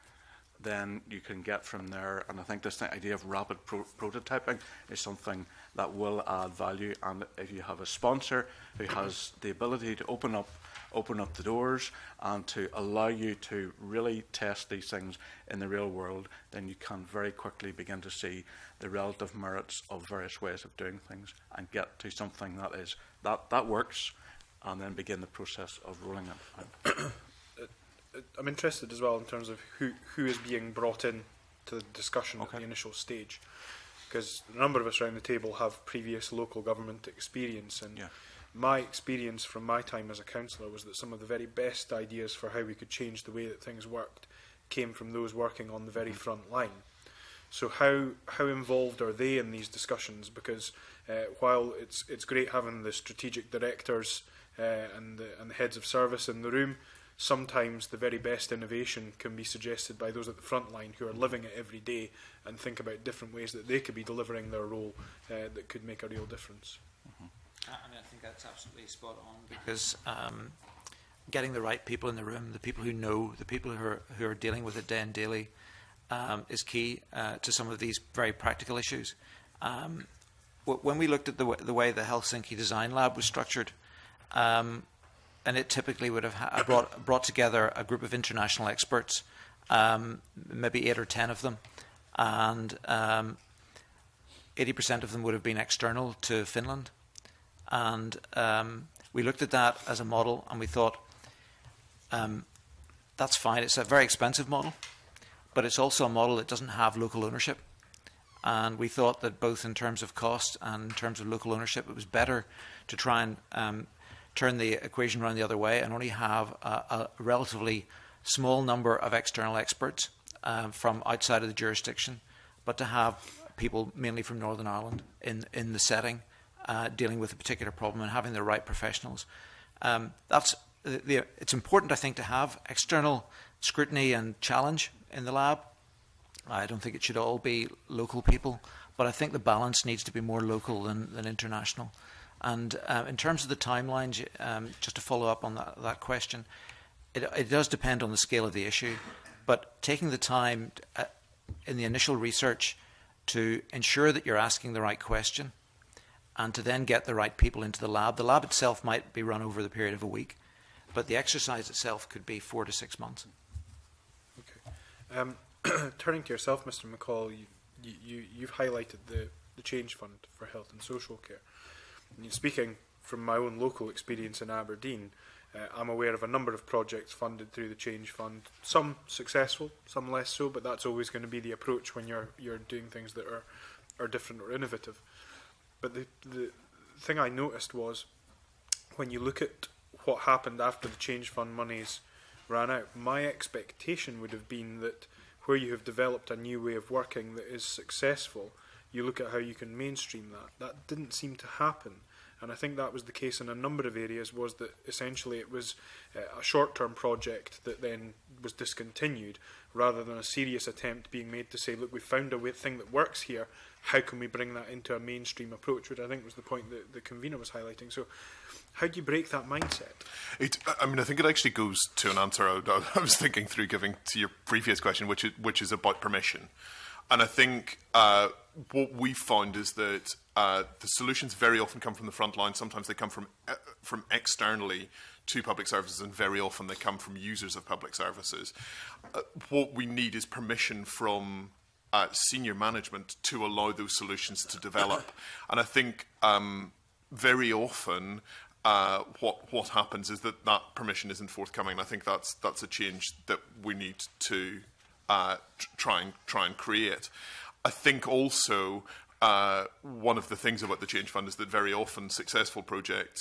then you can get from there. And I think this idea of rapid pro prototyping is something that will add value. And if you have a sponsor who has the ability to open up, open up the doors and to allow you to really test these things in the real world, then you can very quickly begin to see the relative merits of various ways of doing things and get to something that is that that works, and then begin the process of rolling it out. I'm interested as well in terms of who, who is being brought in to the discussion okay. at the initial stage, because a number of us around the table have previous local government experience, and yeah. my experience from my time as a councillor was that some of the very best ideas for how we could change the way that things worked came from those working on the very front line. So how how involved are they in these discussions? Because uh, while it's it's great having the strategic directors uh, and the, and the heads of service in the room, sometimes the very best innovation can be suggested by those at the front line who are living it every day and think about different ways that they could be delivering their role uh, that could make a real difference. Mm-hmm. I mean, I think that's absolutely spot on, because um, getting the right people in the room, the people who know, the people who are, who are dealing with it day and daily, um, is key uh, to some of these very practical issues. Um, w when we looked at the, w the way the Helsinki Design Lab was structured, um, and it typically would have ha brought, brought together a group of international experts, um, maybe eight or ten of them, and um, eighty percent of them would have been external to Finland. And um, we looked at that as a model, and we thought, um, that's fine. It's a very expensive model, but it's also a model that doesn't have local ownership. And we thought that both in terms of cost and in terms of local ownership, it was better to try and um, turn the equation around the other way and only have a, a relatively small number of external experts um, from outside of the jurisdiction, but to have people mainly from Northern Ireland in, in the setting, uh, dealing with a particular problem and having the right professionals. Um, that's the, the, it's important, I think, to have external scrutiny and challenge in the lab. I don't think it should all be local people, but I think the balance needs to be more local than, than international. And uh, in terms of the timelines, um, just to follow up on that, that question, it, it does depend on the scale of the issue, but taking the time uh, in the initial research to ensure that you're asking the right question and to then get the right people into the lab. The lab itself might be run over the period of a week, but the exercise itself could be four to six months. Okay. Um, turning to yourself, Mister McColl, you, you, you've highlighted the, the Change Fund for Health and Social Care. And speaking from my own local experience in Aberdeen, uh, I'm aware of a number of projects funded through the Change Fund, some successful, some less so, but that's always going to be the approach when you're, you're doing things that are, are different or innovative. But the, the thing I noticed was, when you look at what happened after the Change Fund monies ran out, my expectation would have been that where you have developed a new way of working that is successful, you look at how you can mainstream that. That didn't seem to happen. And I think that was the case in a number of areas, was that essentially it was uh, a short-term project that then was discontinued, rather than a serious attempt being made to say, look, we've found a way, thing that works here, how can we bring that into a mainstream approach, which I think was the point that the convener was highlighting. So how do you break that mindset? It, I mean, I think it actually goes to an answer I, I was thinking through giving to your previous question, which is, which is about permission. And I think uh, what we found is that uh, the solutions very often come from the front line. Sometimes they come from uh, from externally to public services, and very often they come from users of public services. Uh, what we need is permission from uh, senior management to allow those solutions to develop. And I think um, very often uh, what what happens is that that permission isn't forthcoming. And I think that's that's a change that we need to Uh, try and try and create. I think also uh, one of the things about the Change Fund is that very often successful projects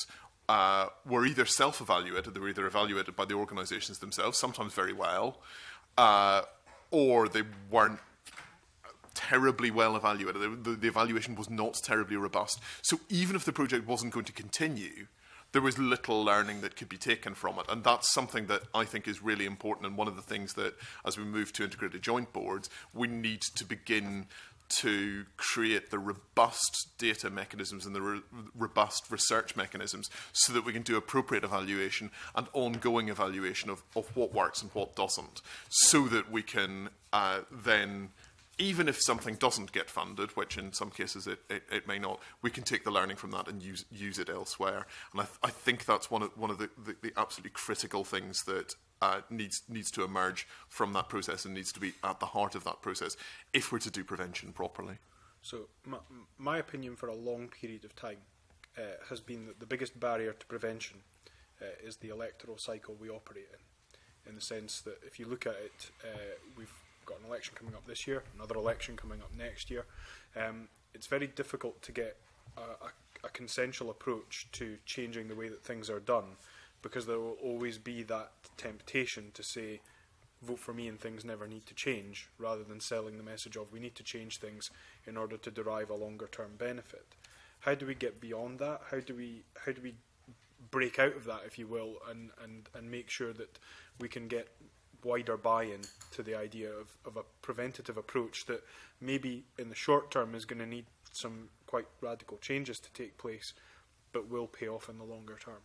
uh, were either self-evaluated, they were either evaluated by the organisations themselves, sometimes very well, uh, or they weren't terribly well evaluated. The, the, the evaluation was not terribly robust. So even if the project wasn't going to continue, there was little learning that could be taken from it. And that's something that I think is really important, and one of the things that, as we move to integrated joint boards, we need to begin to create the robust data mechanisms and the re robust research mechanisms so that we can do appropriate evaluation and ongoing evaluation of, of what works and what doesn't, so that we can uh, then, even if something doesn't get funded, which in some cases it, it, it may not, we can take the learning from that and use, use it elsewhere. And I, th I think that's one of, one of the, the, the absolutely critical things that uh, needs, needs to emerge from that process and needs to be at the heart of that process if we're to do prevention properly. So my, my opinion for a long period of time uh, has been that the biggest barrier to prevention uh, is the electoral cycle we operate in, in the sense that if you look at it, uh, we've got an election coming up this year, another election coming up next year. Um, it's very difficult to get a, a, a consensual approach to changing the way that things are done, because there will always be that temptation to say, vote for me and things never need to change, rather than selling the message of we need to change things in order to derive a longer term benefit. How do we get beyond that? How do we, how do we break out of that, if you will, and, and, and make sure that we can get wider buy-in to the idea of, of a preventative approach that maybe in the short term is going to need some quite radical changes to take place, but will pay off in the longer term?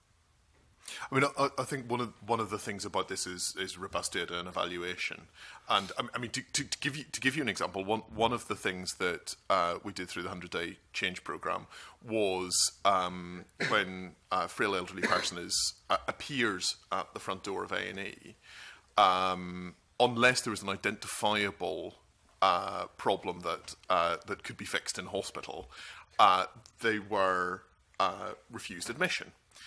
I mean, I, I think one of one of the things about this is is robust data and evaluation. And I, I mean, to, to, to give you to give you an example, one one of the things that uh, we did through the hundred day change programme was um, when a frail elderly person is uh, appears at the front door of A and E, um, unless there is an identifiable uh, problem that uh, that could be fixed in hospital, uh, they were uh, refused admission.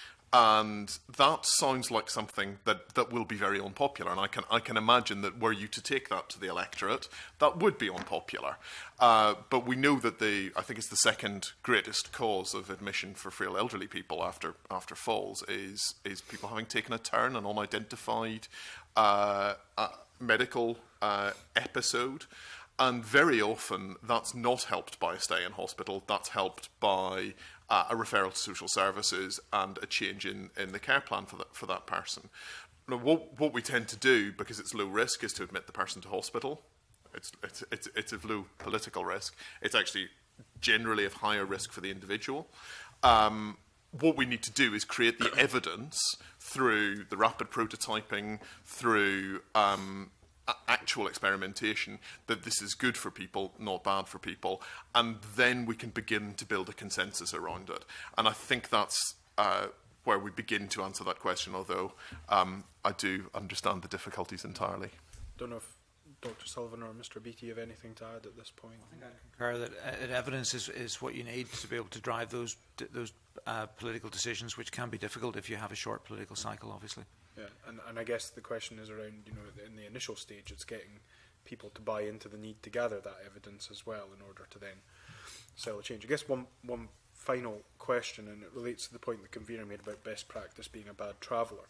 And that sounds like something that, that will be very unpopular. And I can, I can imagine that were you to take that to the electorate, that would be unpopular. Uh, but we know that the, I think it's the second greatest cause of admission for frail elderly people after, after falls is, is people having taken a turn, an unidentified uh, uh, medical uh, episode. And very often that's not helped by a stay in hospital, that's helped by uh, a referral to social services and a change in, in the care plan for that, for that person. Now, what, what we tend to do, because it's low risk, is to admit the person to hospital. It's, it's, it's, it's of low political risk. It's actually generally of higher risk for the individual. Um, what we need to do is create the evidence through the rapid prototyping, through um, actual experimentation, that this is good for people, not bad for people, and then we can begin to build a consensus around it. And I think that's uh, where we begin to answer that question, although um, I do understand the difficulties entirely. Don't know if Doctor Sullivan or Mister Beattie have anything to add at this point. I think I concur that uh, evidence is, is what you need to be able to drive those, those uh, political decisions, which can be difficult if you have a short political cycle, obviously. Yeah, and, and I guess the question is around, you know, in the initial stage, it's getting people to buy into the need to gather that evidence as well in order to then sell a change. I guess one, one final question, and it relates to the point the convener made about best practice being a bad traveller.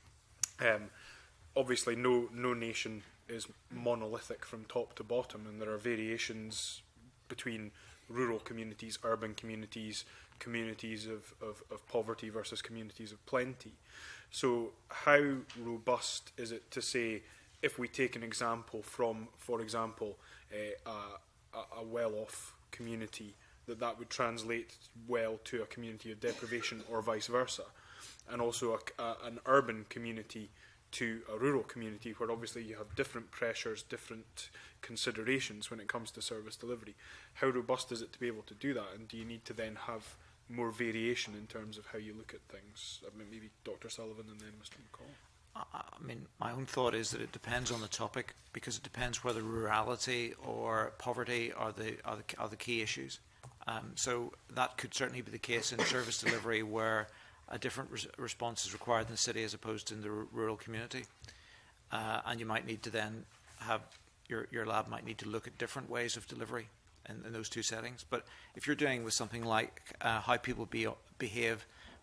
Um, obviously, no, no nation is monolithic from top to bottom, and there are variations between rural communities, urban communities, communities of, of, of poverty versus communities of plenty. So how robust is it to say, if we take an example from, for example, uh, a, a well-off community, that that would translate well to a community of deprivation or vice versa, and also a, a, an urban community to a rural community where obviously you have different pressures, different considerations when it comes to service delivery. How robust is it to be able to do that, and do you need to then have more variation in terms of how you look at things? I mean, maybe Doctor Sullivan and then Mister McColl. I mean, my own thought is that it depends on the topic, because it depends whether rurality or poverty are the are the, are the key issues. Um, so that could certainly be the case in service delivery, where a different res response is required in the city as opposed to in the r rural community, uh, and you might need to then have your your lab might need to look at different ways of delivery in, in those two settings. But if you're doing with something like uh, how people be, behave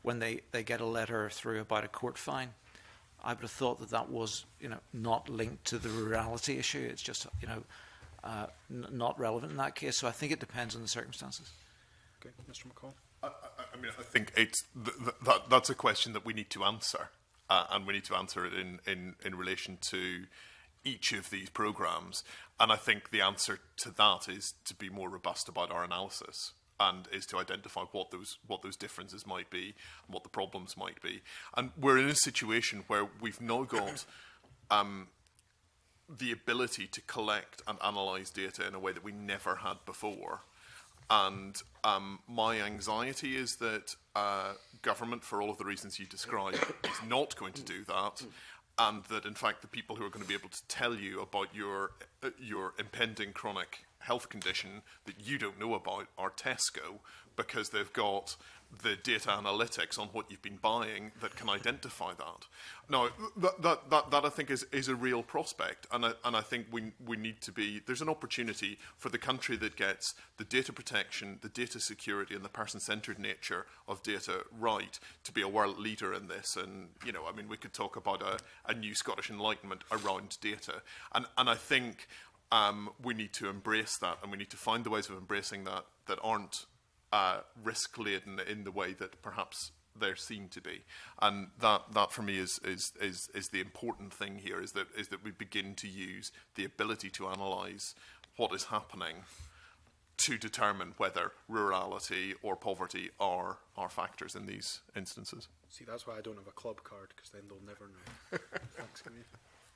when they, they get a letter through about a court fine. I would have thought that that was, you know, not linked to the rurality issue. It's just, you know, uh, n not relevant in that case. So I think it depends on the circumstances. Okay, Mister McColl. I, I, I mean, I think it's th th that that's a question that we need to answer, uh, and we need to answer it in in in relation to each of these programmes. And I think the answer to that is to be more robust about our analysis, and is to identify what those what those differences might be, and what the problems might be. And we're in a situation where we've now got um, the ability to collect and analyse data in a way that we never had before. And um, my anxiety is that uh, government, for all of the reasons you described, is not going to do that, and that in fact the people who are going to be able to tell you about your uh, your impending chronic health condition that you don't know about are Tesco, because they've got the data analytics on what you've been buying that can identify that. Now, that, that, that, that I think is, is a real prospect, and I, and I think we, we need to be, there's an opportunity for the country that gets the data protection, the data security and the person-centred nature of data right to be a world leader in this. And, you know, I mean, we could talk about a, a new Scottish Enlightenment around data. And, and I think um, we need to embrace that, and we need to find the ways of embracing that that aren't Uh, risk-laden in the way that perhaps they're seen to be, and that that for me is is is is the important thing here. Is that is that we begin to use the ability to analyse what is happening to determine whether rurality or poverty are are factors in these instances. See, that's why I don't have a club card, because then they'll never know. Thanks, Camille.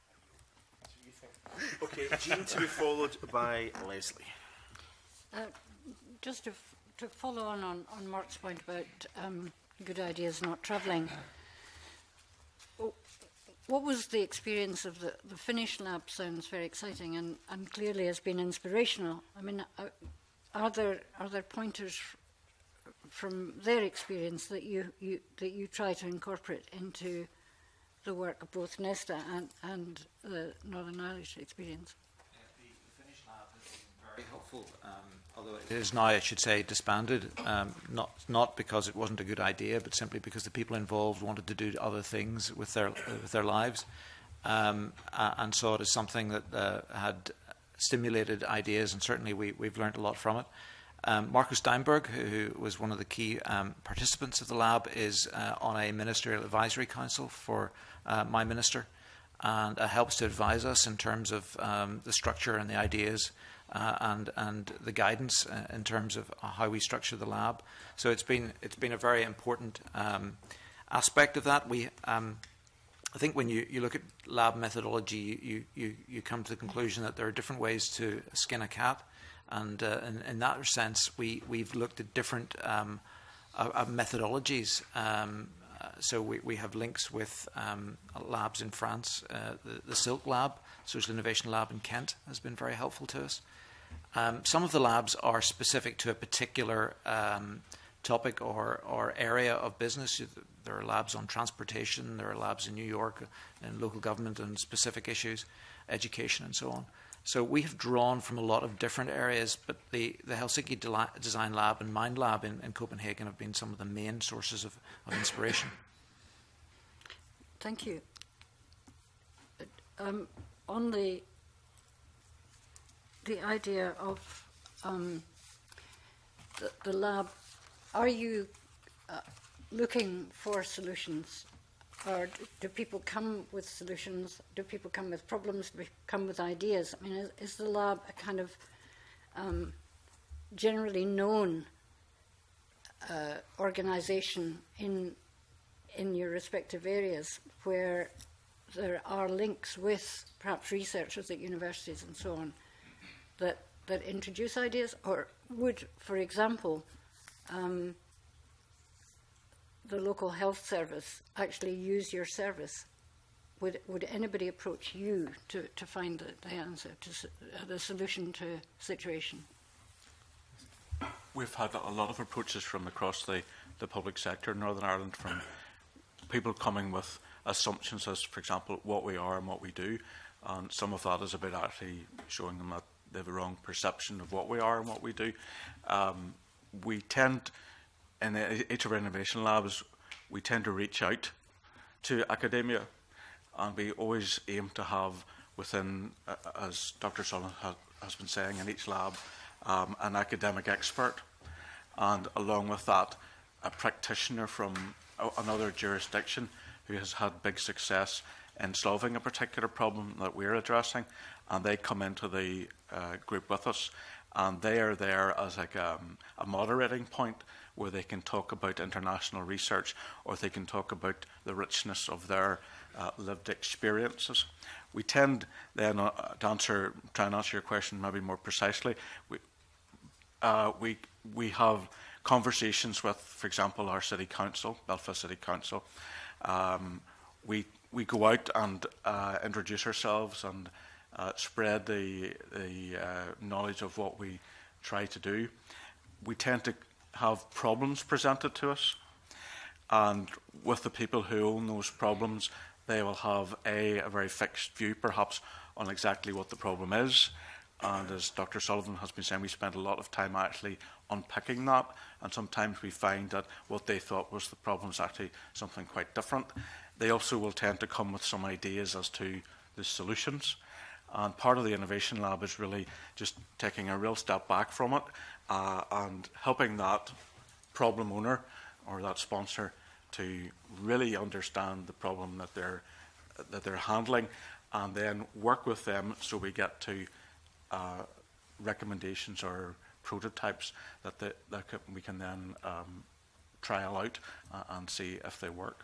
Okay, Jean to be followed by Leslie. Uh, just to To follow on, on on Mark's point about um, good ideas not travelling, what was the experience of the, the Finnish lab? Sounds very exciting and, and clearly has been inspirational. I mean, uh, are there are there pointers from their experience that you, you that you try to incorporate into the work of both NESTA and, and the Northern Irish experience? Yeah, the, the Finnish lab has been very helpful. Um, Although it is now, I should say, disbanded, um, not not because it wasn't a good idea, but simply because the people involved wanted to do other things with their uh, with their lives, um, uh, and saw it as something that uh, had stimulated ideas, and certainly we, we've learned a lot from it. Um, Marcus Steinberg, who, who was one of the key um, participants of the lab, is uh, on a ministerial advisory council for uh, my minister, and uh, helps to advise us in terms of um, the structure and the ideas. Uh, and and the guidance uh, in terms of how we structure the lab. So it's been it's been a very important um, aspect of that. We um, I think when you, you look at lab methodology, you, you you come to the conclusion that there are different ways to skin a cat, and uh, in, in that sense, we we've looked at different um, uh, uh, methodologies. Um, uh, so we we have links with um, labs in France. Uh, the, the Silk Lab, Social Innovation Lab in Kent, has been very helpful to us. Um, some of the labs are specific to a particular um, topic or, or area of business. There are labs on transportation, there are labs in New York and local government and specific issues, education and so on. So we have drawn from a lot of different areas, but the, the Helsinki De- Design Lab and Mind Lab in, in Copenhagen have been some of the main sources of, of inspiration. Thank you. Um, on the the idea of um, the, the lab, are you uh, looking for solutions, or do people come with solutions? Do people come with problems? Do people come with ideas? I mean, is, is the lab a kind of um, generally known uh, organisation in in your respective areas where there are links with perhaps researchers at universities and so on that that introduce ideas? Or would, for example, um, the local health service actually use your service? Would would anybody approach you to, to find the, the answer, to uh, the solution to a situation? We've had a lot of approaches from across the, the public sector in Northern Ireland, from people coming with assumptions as, for example, what we are and what we do. And some of that is about actually showing them that they have a wrong perception of what we are and what we do. Um, we tend, in each of our innovation labs, we tend to reach out to academia, and we always aim to have within, uh, as Doctor Sullivan ha has been saying, in each lab, um, an academic expert, and along with that, a practitioner from a another jurisdiction who has had big success in solving a particular problem that we're addressing, and they come into the uh, group with us, and they are there as like um, a moderating point where they can talk about international research, or they can talk about the richness of their uh, lived experiences. We tend then uh, to answer, try and answer your question maybe more precisely. We, uh, we, we have conversations with, for example, our City Council, Belfast City Council. Um, we, we go out and uh, introduce ourselves and uh, spread the, the uh, knowledge of what we try to do. We tend to have problems presented to us, and with the people who own those problems, they will have a, a very fixed view perhaps on exactly what the problem is, and as Doctor Sullivan has been saying, we spend a lot of time actually unpicking that, and sometimes we find that what they thought was the problem is actually something quite different. They also will tend to come with some ideas as to the solutions, and part of the Innovation Lab is really just taking a real step back from it uh, and helping that problem owner or that sponsor to really understand the problem that they're that they're handling, and then work with them so we get to uh, recommendations or prototypes that, the, that can, we can then um, trial out uh, and see if they work.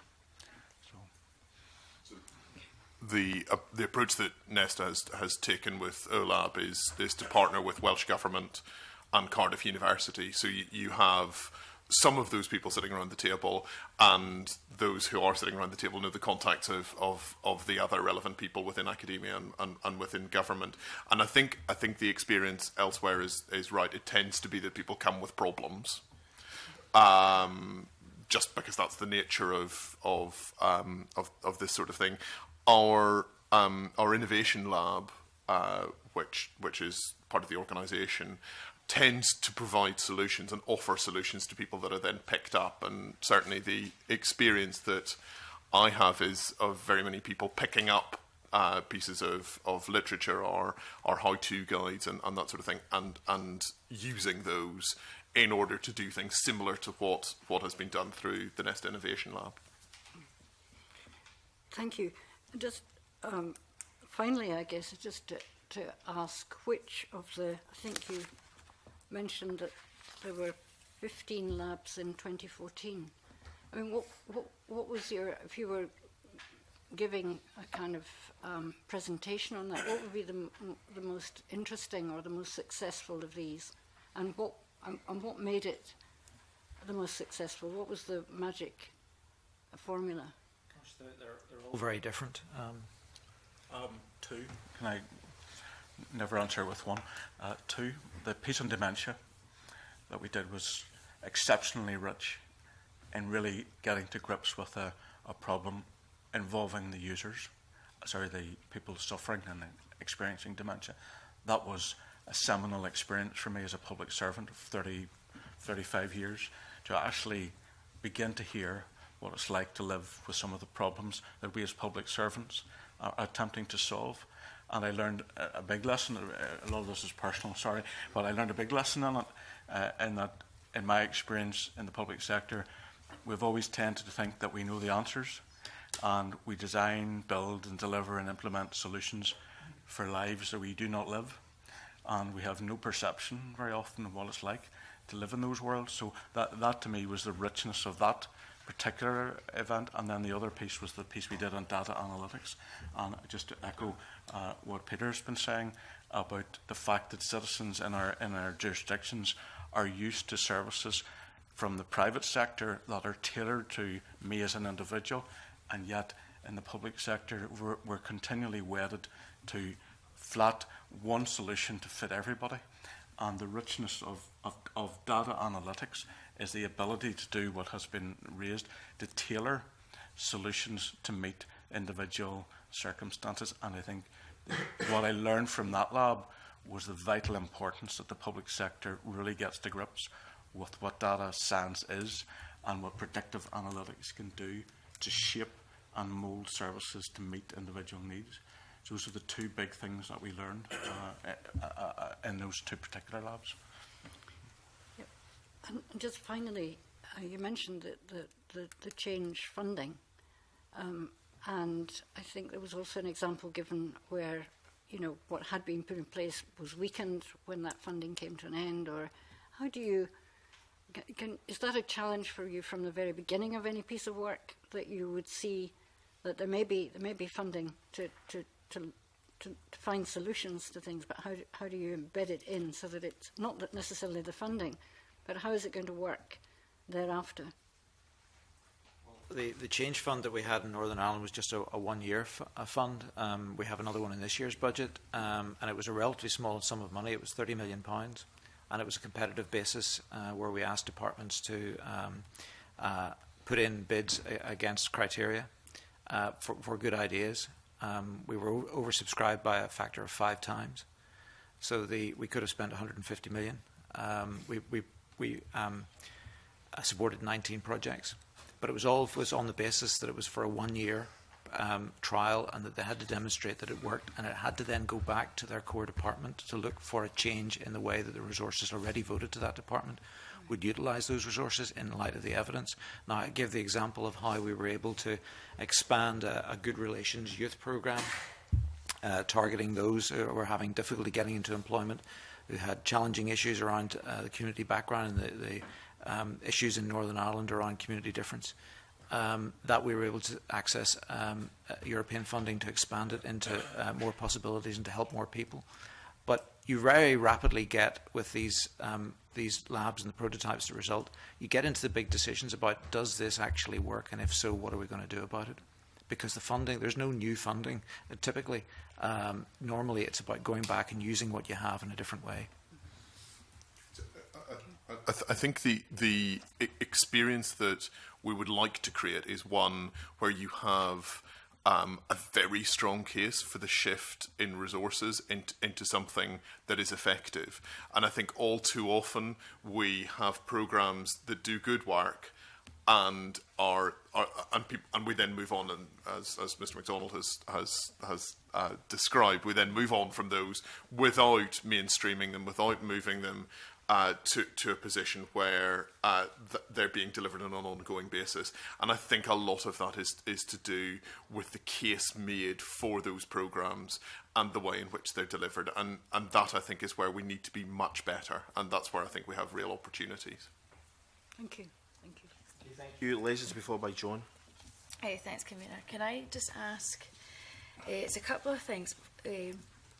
So. The, uh, the approach that NESTA has, has taken with O LAB is, is to partner with Welsh Government and Cardiff University. So you, you have some of those people sitting around the table, and those who are sitting around the table know the contacts of, of, of the other relevant people within academia and, and, and within government. And I think, I think the experience elsewhere is, is right. It tends to be that people come with problems, um, just because that's the nature of, of, um, of, of this sort of thing. Our, um, our innovation lab, uh, which, which is part of the organisation, tends to provide solutions and offer solutions to people that are then picked up. And certainly the experience that I have is of very many people picking up uh, pieces of, of literature or, or how-to guides and, and that sort of thing, and, and using those in order to do things similar to what, what has been done through the NESTA Innovation Lab. Thank you. Just um, finally, I guess, just to, to ask which of the, I think you mentioned that there were fifteen labs in twenty fourteen. I mean, what, what, what was your, if you were giving a kind of um, presentation on that, what would be the, m the most interesting or the most successful of these? And what, um, and what made it the most successful? What was the magic formula? Gosh, they're, they're, they're all very different. Um, um, two, can I never answer with one? Uh, two, the piece on dementia that we did was exceptionally rich in really getting to grips with a, a problem involving the users, sorry, the people suffering and experiencing dementia. That was a seminal experience for me as a public servant of thirty, thirty-five years, to actually begin to hear what it's like to live with some of the problems that we as public servants are attempting to solve. And I learned a, a big lesson. A lot of this is personal, sorry, but I learned a big lesson in it, uh, in that, in my experience in the public sector, we've always tended to think that we know the answers, and we design, build, and deliver and implement solutions for lives that we do not live, and we have no perception very often of what it's like to live in those worlds. So that, that to me was the richness of that particular event. And then the other piece was the piece we did on data analytics, and just to echo uh, what Peter's been saying about the fact that citizens in our in our jurisdictions are used to services from the private sector that are tailored to me as an individual, and yet in the public sector we're, we're continually wedded to flat one solution to fit everybody. And the richness of, of, of data analytics is the ability to do what has been raised, to tailor solutions to meet individual circumstances. And I think what I learned from that lab was the vital importance that the public sector really gets to grips with what data science is, and what predictive analytics can do to shape and mould services to meet individual needs. So those are the two big things that we learned uh, uh, uh, in those two particular labs. Yep. And just finally, uh, you mentioned the, the, the, the change funding, um, and I think there was also an example given where, you know, what had been put in place was weakened when that funding came to an end. Or how do you, can, is that a challenge for you from the very beginning of any piece of work, that you would see that there may be, there may be funding to, to To, to, to find solutions to things, but how do, how do you embed it in so that it's not that necessarily the funding, but how is it going to work thereafter? The, the change fund that we had in Northern Ireland was just a, a one-year f a fund. Um, we have another one in this year's budget, um, and it was a relatively small sum of money. It was thirty million pounds, and it was a competitive basis uh, where we asked departments to um, uh, put in bids a against criteria uh, for, for good ideas. Um, we were o oversubscribed by a factor of five times, so the, we could have spent one hundred fifty million. Um, we we, we um, supported nineteen projects, but it was all was on the basis that it was for a one-year um, trial, and that they had to demonstrate that it worked, and it had to then go back to their core department to look for a change in the way that the resources already voted to that department would utilise those resources in light of the evidence. Now, I give the example of how we were able to expand a, a good relations youth programme, uh, targeting those who were having difficulty getting into employment, who had challenging issues around uh, the community background and the, the um, issues in Northern Ireland around community difference. Um, that we were able to access um, uh, European funding to expand it into uh, more possibilities and to help more people. But you very rapidly get, with these um, these labs and the prototypes that result, you get into the big decisions about, does this actually work, and if so, what are we going to do about it? Because the funding, there's no new funding. Uh, typically, um, normally it's about going back and using what you have in a different way. I, th I think the the experience that we would like to create is one where you have um, a very strong case for the shift in resources into, into something that is effective. And I think all too often we have programs that do good work and are, are and, peop and we then move on, and as, as Mister MacDonald has has has uh, described, we then move on from those without mainstreaming them, without moving them Uh, to, to a position where uh, th they're being delivered on an ongoing basis. And I think a lot of that is, is to do with the case made for those programmes and the way in which they're delivered. And, and that, I think, is where we need to be much better. And that's where I think we have real opportunities. Thank you. Thank you. Thank you. Liz, to be followed by John. Hey, thanks, Convener. Can I just ask, uh, it's a couple of things. Um,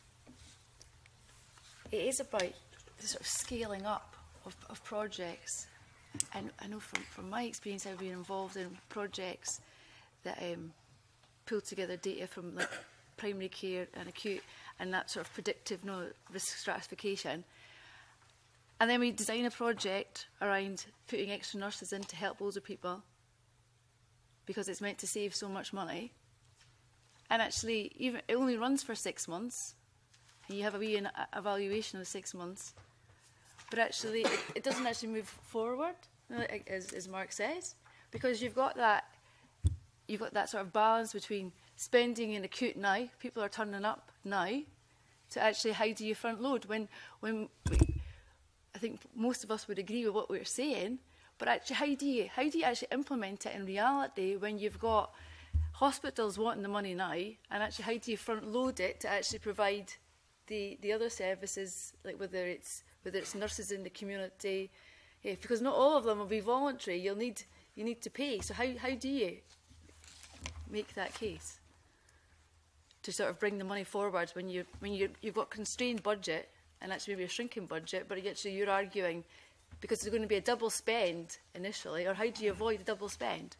it is about the sort of scaling up of, of projects, and I know from, from my experience, I've been involved in projects that um, pull together data from like primary care and acute and that sort of predictive no, risk stratification, and then we design a project around putting extra nurses in to help older people because it's meant to save so much money, and actually even it only runs for six months and you have a wee an evaluation of six months, but actually it, it doesn't actually move forward, as, as Mark says, because you've got that you've got that sort of balance between spending in acute now, people are turning up now, to actually how do you front load when when we, I think most of us would agree with what we're saying, but actually how do you how do you actually implement it in reality when you've got hospitals wanting the money now, and actually how do you front load it to actually provide the the other services, like whether it's whether it's nurses in the community, yeah, because not all of them will be voluntary. You'll need you need to pay. So how how do you make that case to sort of bring the money forward when you when you you've got constrained budget and actually maybe a shrinking budget, but actually you're arguing because there's going to be a double spend initially, or how do you avoid a double spend?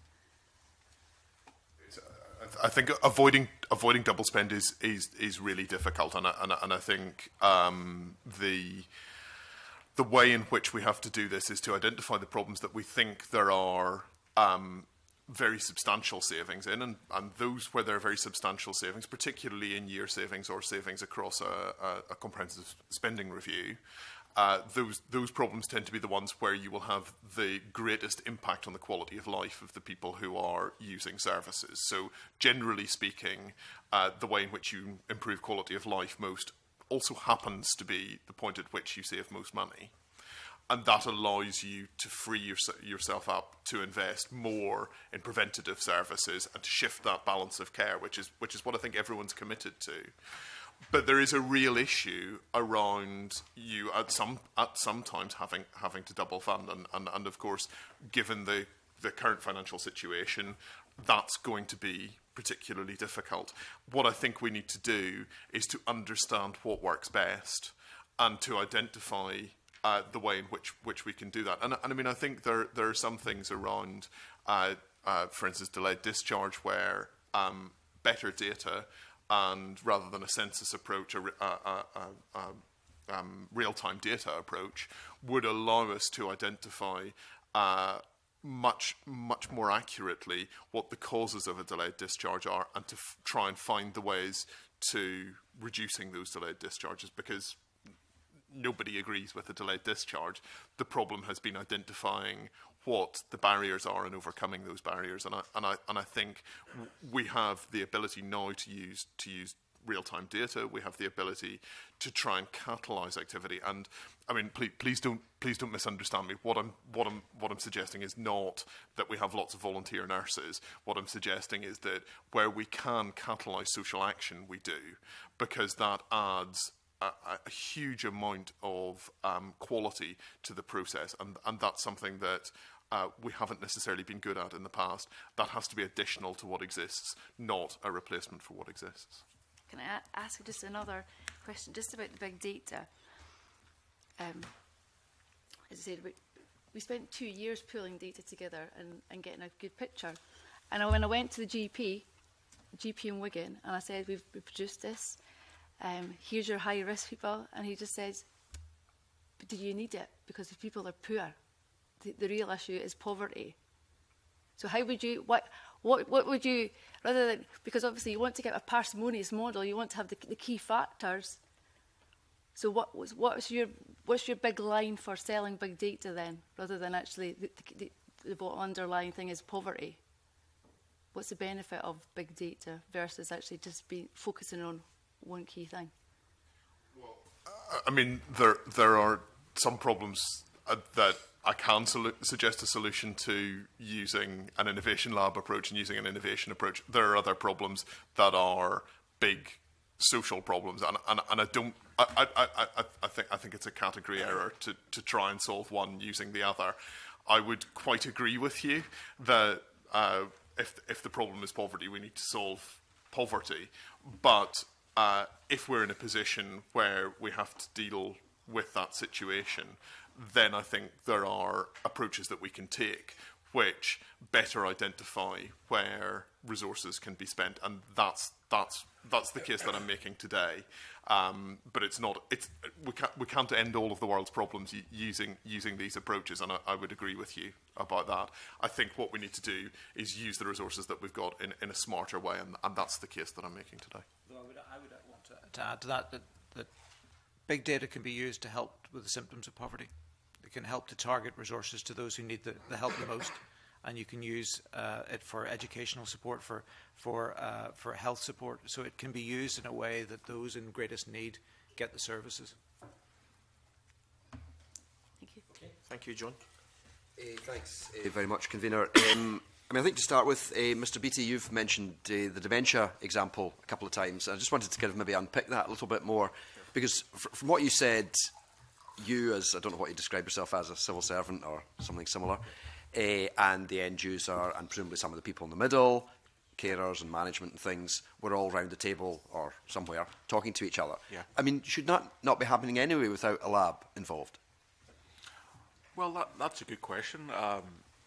I think avoiding avoiding double spend is is is really difficult, and I, and I, and I think um, the the way in which we have to do this is to identify the problems that we think there are um, very substantial savings in, and, and those where there are very substantial savings, particularly in year savings or savings across a, a, a comprehensive spending review, uh, those, those problems tend to be the ones where you will have the greatest impact on the quality of life of the people who are using services. So generally speaking, uh, the way in which you improve quality of life most also happens to be the point at which you save most money. And that allows you to free your, yourself up to invest more in preventative services and to shift that balance of care, which is, which is what I think everyone's committed to. But there is a real issue around you at some at sometimes having having to double fund, and, and, and of course, given the, the current financial situation, that's going to be particularly difficult. What I think we need to do is to understand what works best and to identify uh, the way in which which we can do that. And, and I mean, I think there there are some things around, uh, uh, for instance, delayed discharge, where um, better data. And rather than a census approach, a, a, a, a um, real-time data approach would allow us to identify uh, much, much more accurately what the causes of a delayed discharge are, and to f try and find the ways to reducing those delayed discharges, because nobody agrees with a delayed discharge. The problem has been identifying what the barriers are and overcoming those barriers, and I and I and I think we have the ability now to use to use real-time data. We have the ability to try and catalyse activity. And I mean, please, please don't please don't misunderstand me. What I'm what I'm what I'm suggesting is not that we have lots of volunteer nurses. What I'm suggesting is that where we can catalyse social action, we do, because that adds a, a huge amount of um, quality to the process, and and that's something that Uh, we haven't necessarily been good at in the past. That has to be additional to what exists, not a replacement for what exists. Can I ask just another question, just about the big data? Um, as I said, we, we spent two years pulling data together and, and getting a good picture. And when I went to the G P, G P in Wigan, and I said, we've, we've produced this, um, here's your high-risk people, and he just says, but do you need it? Because if people are poor, the, the real issue is poverty. So how would you, what, what, what would you, rather than, because obviously you want to get a parsimonious model, you want to have the, the key factors. So what was, what's your, what's your big line for selling big data then, rather than actually the, the, the, the underlying thing is poverty? What's the benefit of big data versus actually just be focusing on one key thing? Well, I mean, there there are some problems uh, that I can suggest a solution to using an innovation lab approach and using an innovation approach. There are other problems that are big social problems, and and, and I don't. I, I, I, I think I think it's a category error to to try and solve one using the other. I would quite agree with you that uh, if if the problem is poverty, we need to solve poverty. But uh, if we're in a position where we have to deal with that situation, then I think there are approaches that we can take which better identify where resources can be spent, and that's that's that's the case that I'm making today. Um, but it's not. It's we can't we can't end all of the world's problems using using these approaches, and I, I would agree with you about that. I think what we need to do is use the resources that we've got in in a smarter way, and, and that's the case that I'm making today. Well, I would, I would want to, to add to that, that that big data can be used to help with the symptoms of poverty. It can help to target resources to those who need the, the help the most, and you can use uh, it for educational support, for for uh, for health support. So it can be used in a way that those in greatest need get the services. Thank you. Okay. Thank you, John. Uh, thanks uh, very much, convener. Um, I mean, I think to start with, uh, Mister Beattie, you've mentioned uh, the dementia example a couple of times. I just wanted to kind of maybe unpick that a little bit more, because fr from what you said, you, as I don't know what you describe yourself as, a civil servant or something similar, uh, and the end user, and presumably some of the people in the middle, carers and management and things, were all round the table or somewhere talking to each other. Yeah. I mean, should that not be happening anyway without a lab involved? Well, that, that's a good question. Um,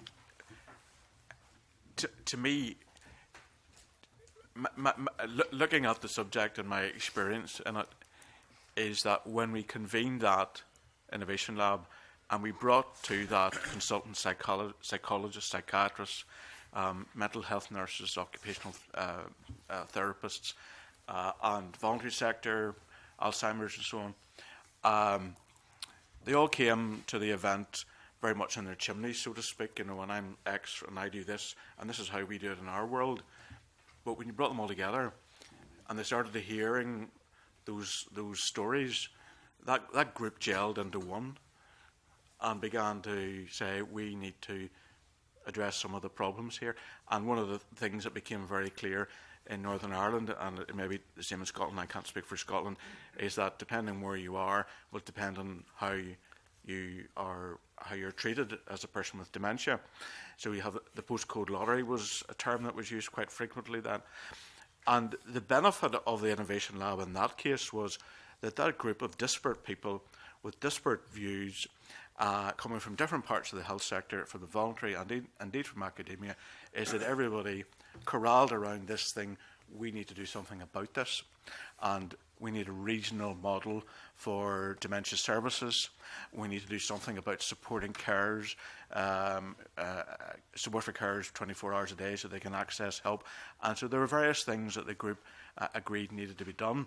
to, to me, my, my, my, looking at the subject and my experience in it, is that when we convened that innovation lab and we brought to that consultant psycholo psychologists, psychiatrists, um, mental health nurses, occupational uh, uh, therapists, uh, and voluntary sector, Alzheimer's and so on, um, they all came to the event very much in their chimneys, so to speak. You know, and I'm X and I do this, and this is how we do it in our world. But when you brought them all together, and they started to hearing those those stories, that that group gelled into one, and began to say, we need to address some of the problems here. And one of the things that became very clear in Northern Ireland, and it may be the same in Scotland, I can't speak for Scotland, is that depending where you are will depend on how you are, how you're treated as a person with dementia. So you have the postcode lottery was a term that was used quite frequently then. And the benefit of the Innovation Lab in that case was that that group of disparate people with disparate views uh, coming from different parts of the health sector, from the voluntary and indeed, indeed from academia, is that everybody corralled around this thing, we need to do something about this. And we need a regional model for dementia services. We need to do something about supporting carers, um, uh, support for carers twenty-four hours a day so they can access help. And so there were various things that the group uh, agreed needed to be done.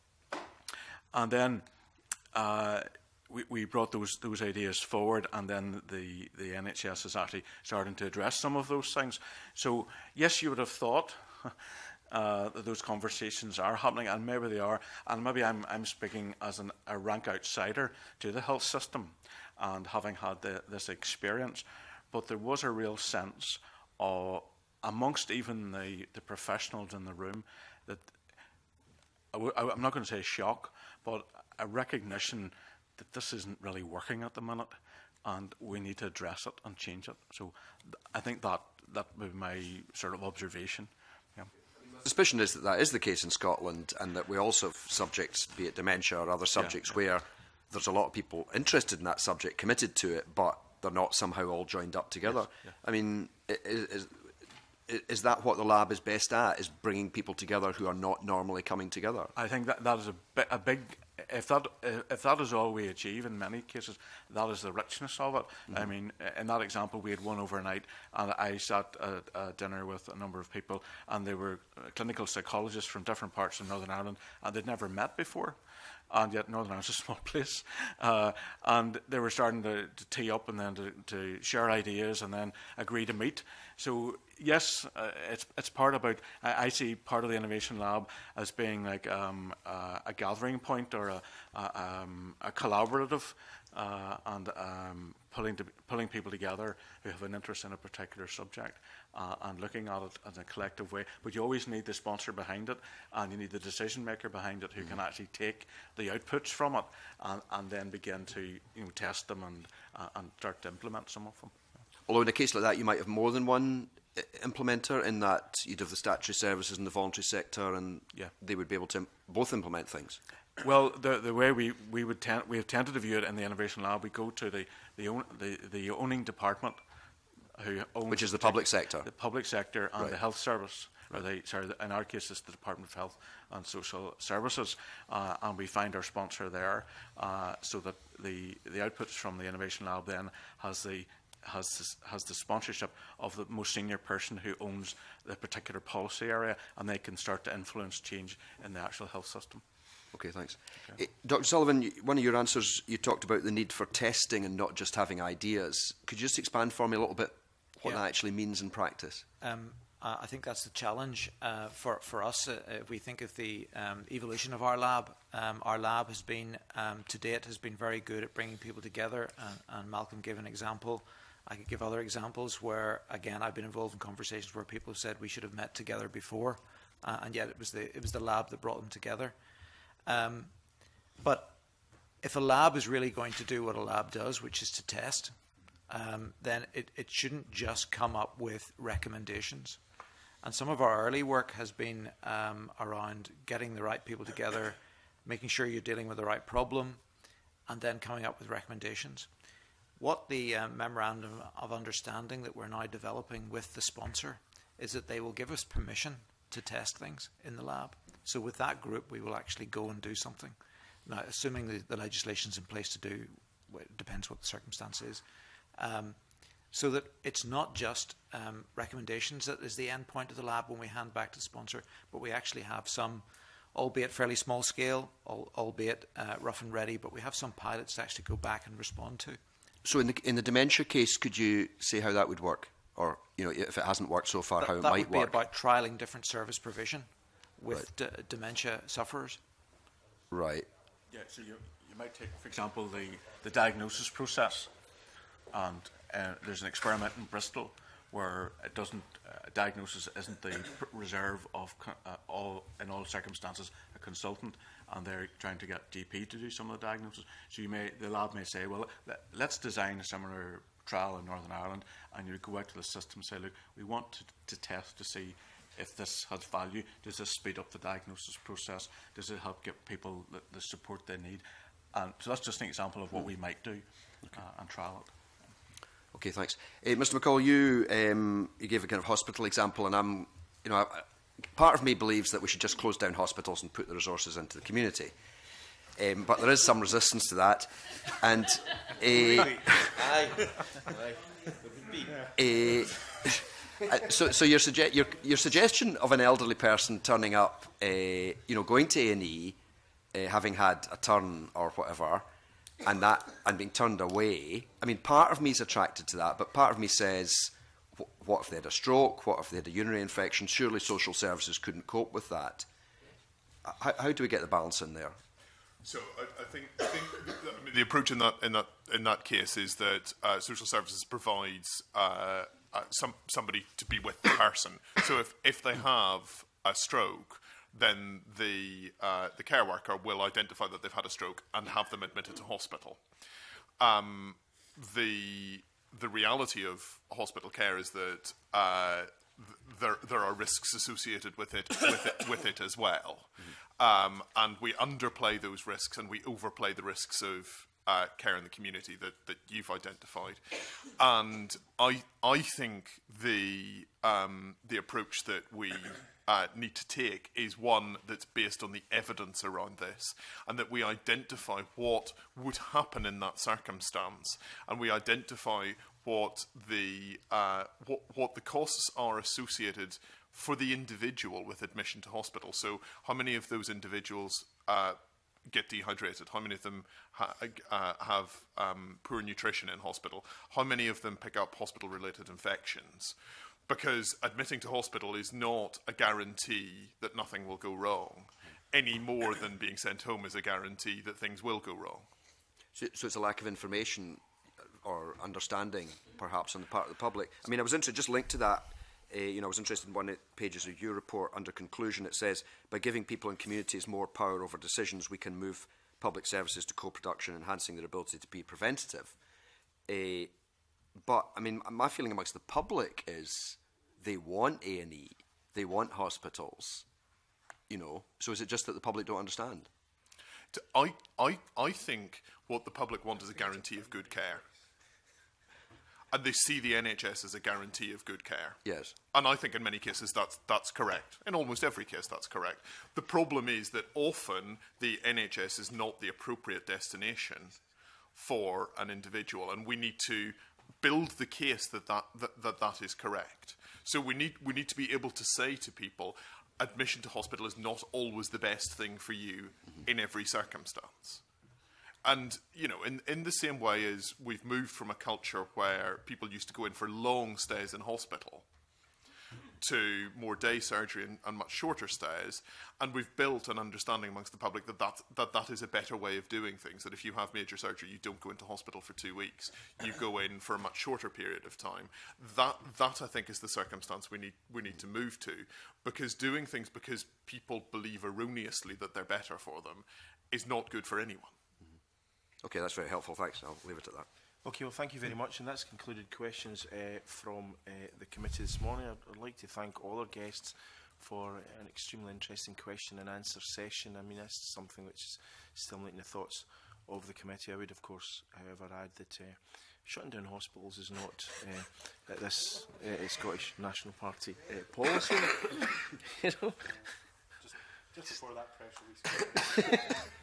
And then uh, we, we brought those those ideas forward, and then the, the N H S is actually starting to address some of those things. So yes, you would have thought Uh, that those conversations are happening, and maybe they are, and maybe I'm, I'm speaking as an, a rank outsider to the health system and having had the, this experience, but there was a real sense of, amongst even the, the professionals in the room, that I w I'm not going to say shock, but a recognition that this isn't really working at the minute and we need to address it and change it. So I think that that would be my sort of observation. The suspicion is that that is the case in Scotland, and that we also have subjects, be it dementia or other subjects, yeah, yeah. where there's a lot of people interested in that subject, committed to it, but they're not somehow all joined up together. Yes, yeah. I mean, is, is, is that what the lab is best at, is bringing people together who are not normally coming together? I think that, that is a, bi a big... If that, if that is all we achieve in many cases, that is the richness of it. Mm-hmm. I mean, in that example, we had one overnight, and I sat at a dinner with a number of people, and they were clinical psychologists from different parts of Northern Ireland, and they'd never met before. And yet Northern Ireland's a small place. Uh, and they were starting to, to tee up and then to, to share ideas and then agree to meet. So, yes, uh, it's, it's part about, I, I see part of the Innovation Lab as being like um, uh, a gathering point or a, a, um, a collaborative uh, and um, pulling, to, pulling people together who have an interest in a particular subject uh, and looking at it in a collective way. But you always need the sponsor behind it, and you need the decision maker behind it who mm. can actually take the outputs from it and, and then begin to you know, test them and, uh, and start to implement some of them. Although in a case like that, you might have more than one implementer, in that you'd have the statutory services and the voluntary sector, and yeah. they would be able to both implement things. Well, the the way we we would ten we have tended to view it in the Innovation Lab, we go to the the own, the, the owning department, who owns which is the public sector, the public sector, and right. the health service. Or the, sorry, in our case, it's the Department of Health and Social Services, uh, and we find our sponsor there, uh, so that the the outputs from the Innovation Lab then has the has this, has the sponsorship of the most senior person who owns the particular policy area, and they can start to influence change in the actual health system. Okay, thanks. Okay. Uh, Doctor Sullivan, one of your answers, you talked about the need for testing and not just having ideas. Could you just expand for me a little bit what yeah. that actually means in practice? Um, uh, I think that's the challenge uh, for, for us. Uh, if we think of the um, evolution of our lab, um, our lab has been, um, to date, has been very good at bringing people together, and, and Malcolm gave an example. I could give other examples where, again, I've been involved in conversations where people have said we should have met together before, uh, and yet it was the it was the lab that brought them together. Um, but if a lab is really going to do what a lab does, which is to test, um, then it, it shouldn't just come up with recommendations. And some of our early work has been um, around getting the right people together, making sure you're dealing with the right problem, and then coming up with recommendations. What the uh, memorandum of understanding that we're now developing with the sponsor is that they will give us permission to test things in the lab. So with that group, we will actually go and do something. Now, assuming the, the legislation's in place to do, well, it depends what the circumstance is, um, so that it's not just um, recommendations that is the end point of the lab when we hand back to the sponsor, but we actually have some albeit fairly small scale, al albeit uh, rough and ready, but we have some pilots to actually go back and respond to. So in the, in the dementia case, could you say how that would work? Or, you know, if it hasn't worked so far, Th how it that might would be work? about trialling different service provision with Right. d dementia sufferers. Right. Yeah, so you, you might take, for example, the, the diagnosis process, and uh, there's an experiment in Bristol where it doesn't, uh, diagnosis isn't the reserve of, co uh, all, in all circumstances, a consultant, and they're trying to get G P to do some of the diagnosis. So you may, the lab may say, well, let, let's design a similar trial in Northern Ireland, and you go out to the system and say, look, we want to, to test to see if this has value. Does this speed up the diagnosis process? Does it help give people the, the support they need? And so that's just an example of what we might do, okay. uh, and trial it. Okay, thanks. Uh, Mister McColl, you, um, you gave a kind of hospital example, and I'm, you know, I, part of me believes that we should just close down hospitals and put the resources into the community. Um, but there is some resistance to that, and uh, uh, so, so your, suge your, your suggestion of an elderly person turning up, uh, you know, going to A and E, uh, having had a turn or whatever, and that and being turned away. I mean, part of me is attracted to that, but part of me says, wh what if they had a stroke? What if they had a urinary infection? Surely social services couldn't cope with that. How, how do we get the balance in there? So I, I think, I think the, I mean, the approach in that in that in that case is that uh, social services provides uh, uh, some somebody to be with the person. So if if they have a stroke, then the uh, the care worker will identify that they've had a stroke and have them admitted to hospital. Um, the the reality of hospital care is that uh, th there there are risks associated with it with it with it as well. Mm-hmm. Um, and we underplay those risks and we overplay the risks of uh, care in the community that, that you've identified. And I, I think the, um, the approach that we uh, need to take is one that's based on the evidence around this, and that we identify what would happen in that circumstance, and we identify what the, uh, what, what the costs are associated for the individual with admission to hospital. So how many of those individuals uh, get dehydrated? How many of them ha uh, have um, poor nutrition in hospital? How many of them pick up hospital-related infections? Because admitting to hospital is not a guarantee that nothing will go wrong, any more than being sent home is a guarantee that things will go wrong. So, so it's a lack of information or understanding, perhaps, on the part of the public. I mean, I was interested, just linked to that, Uh, you know, I was interested in one of the pages of your report. Under conclusion, it says, by giving people and communities more power over decisions, we can move public services to co-production, enhancing their ability to be preventative. Uh, but, I mean, my feeling amongst the public is they want A and E, they want hospitals, you know. So is it just that the public don't understand? I, I, I think what the public want is a guarantee of good care. And they see the N H S as a guarantee of good care. Yes. And I think in many cases that's, that's correct. In almost every case that's correct. The problem is that often the N H S is not the appropriate destination for an individual, and we need to build the case that that, that, that, that is correct. So we need, we need to be able to say to people, admission to hospital is not always the best thing for you mm-hmm. in every circumstance. And, you know, in, in the same way as we've moved from a culture where people used to go in for long stays in hospital to more day surgery and, and much shorter stays, and we've built an understanding amongst the public that that, that that is a better way of doing things, that if you have major surgery, you don't go into hospital for two weeks, you go in for a much shorter period of time. That, that I think, is the circumstance we need, we need to move to, because doing things because people believe erroneously that they're better for them is not good for anyone. Okay, that's very helpful. Thanks. I'll leave it at that. Okay, well, thank you very much. And that's concluded questions uh, from uh, the committee this morning. I'd, I'd like to thank all our guests for an extremely interesting question and answer session. I mean, that's something which is stimulating the thoughts of the committee. I would, of course, however, add that uh, shutting down hospitals is not uh, this uh, Scottish National Party uh, policy. You know? Just, just before that press release.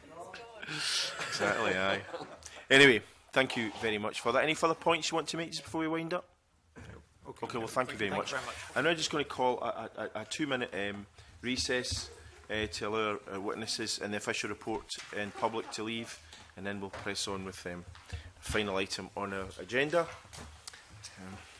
Exactly, aye. Anyway, thank you very much for that. Any further points you want to make just before we wind up? Okay, okay well, thank, thank you very, thank much. very much. I'm now just going to call a, a, a two-minute um, recess uh, to allow our witnesses in the official report in public to leave, and then we'll press on with the um, final item on our agenda. Um,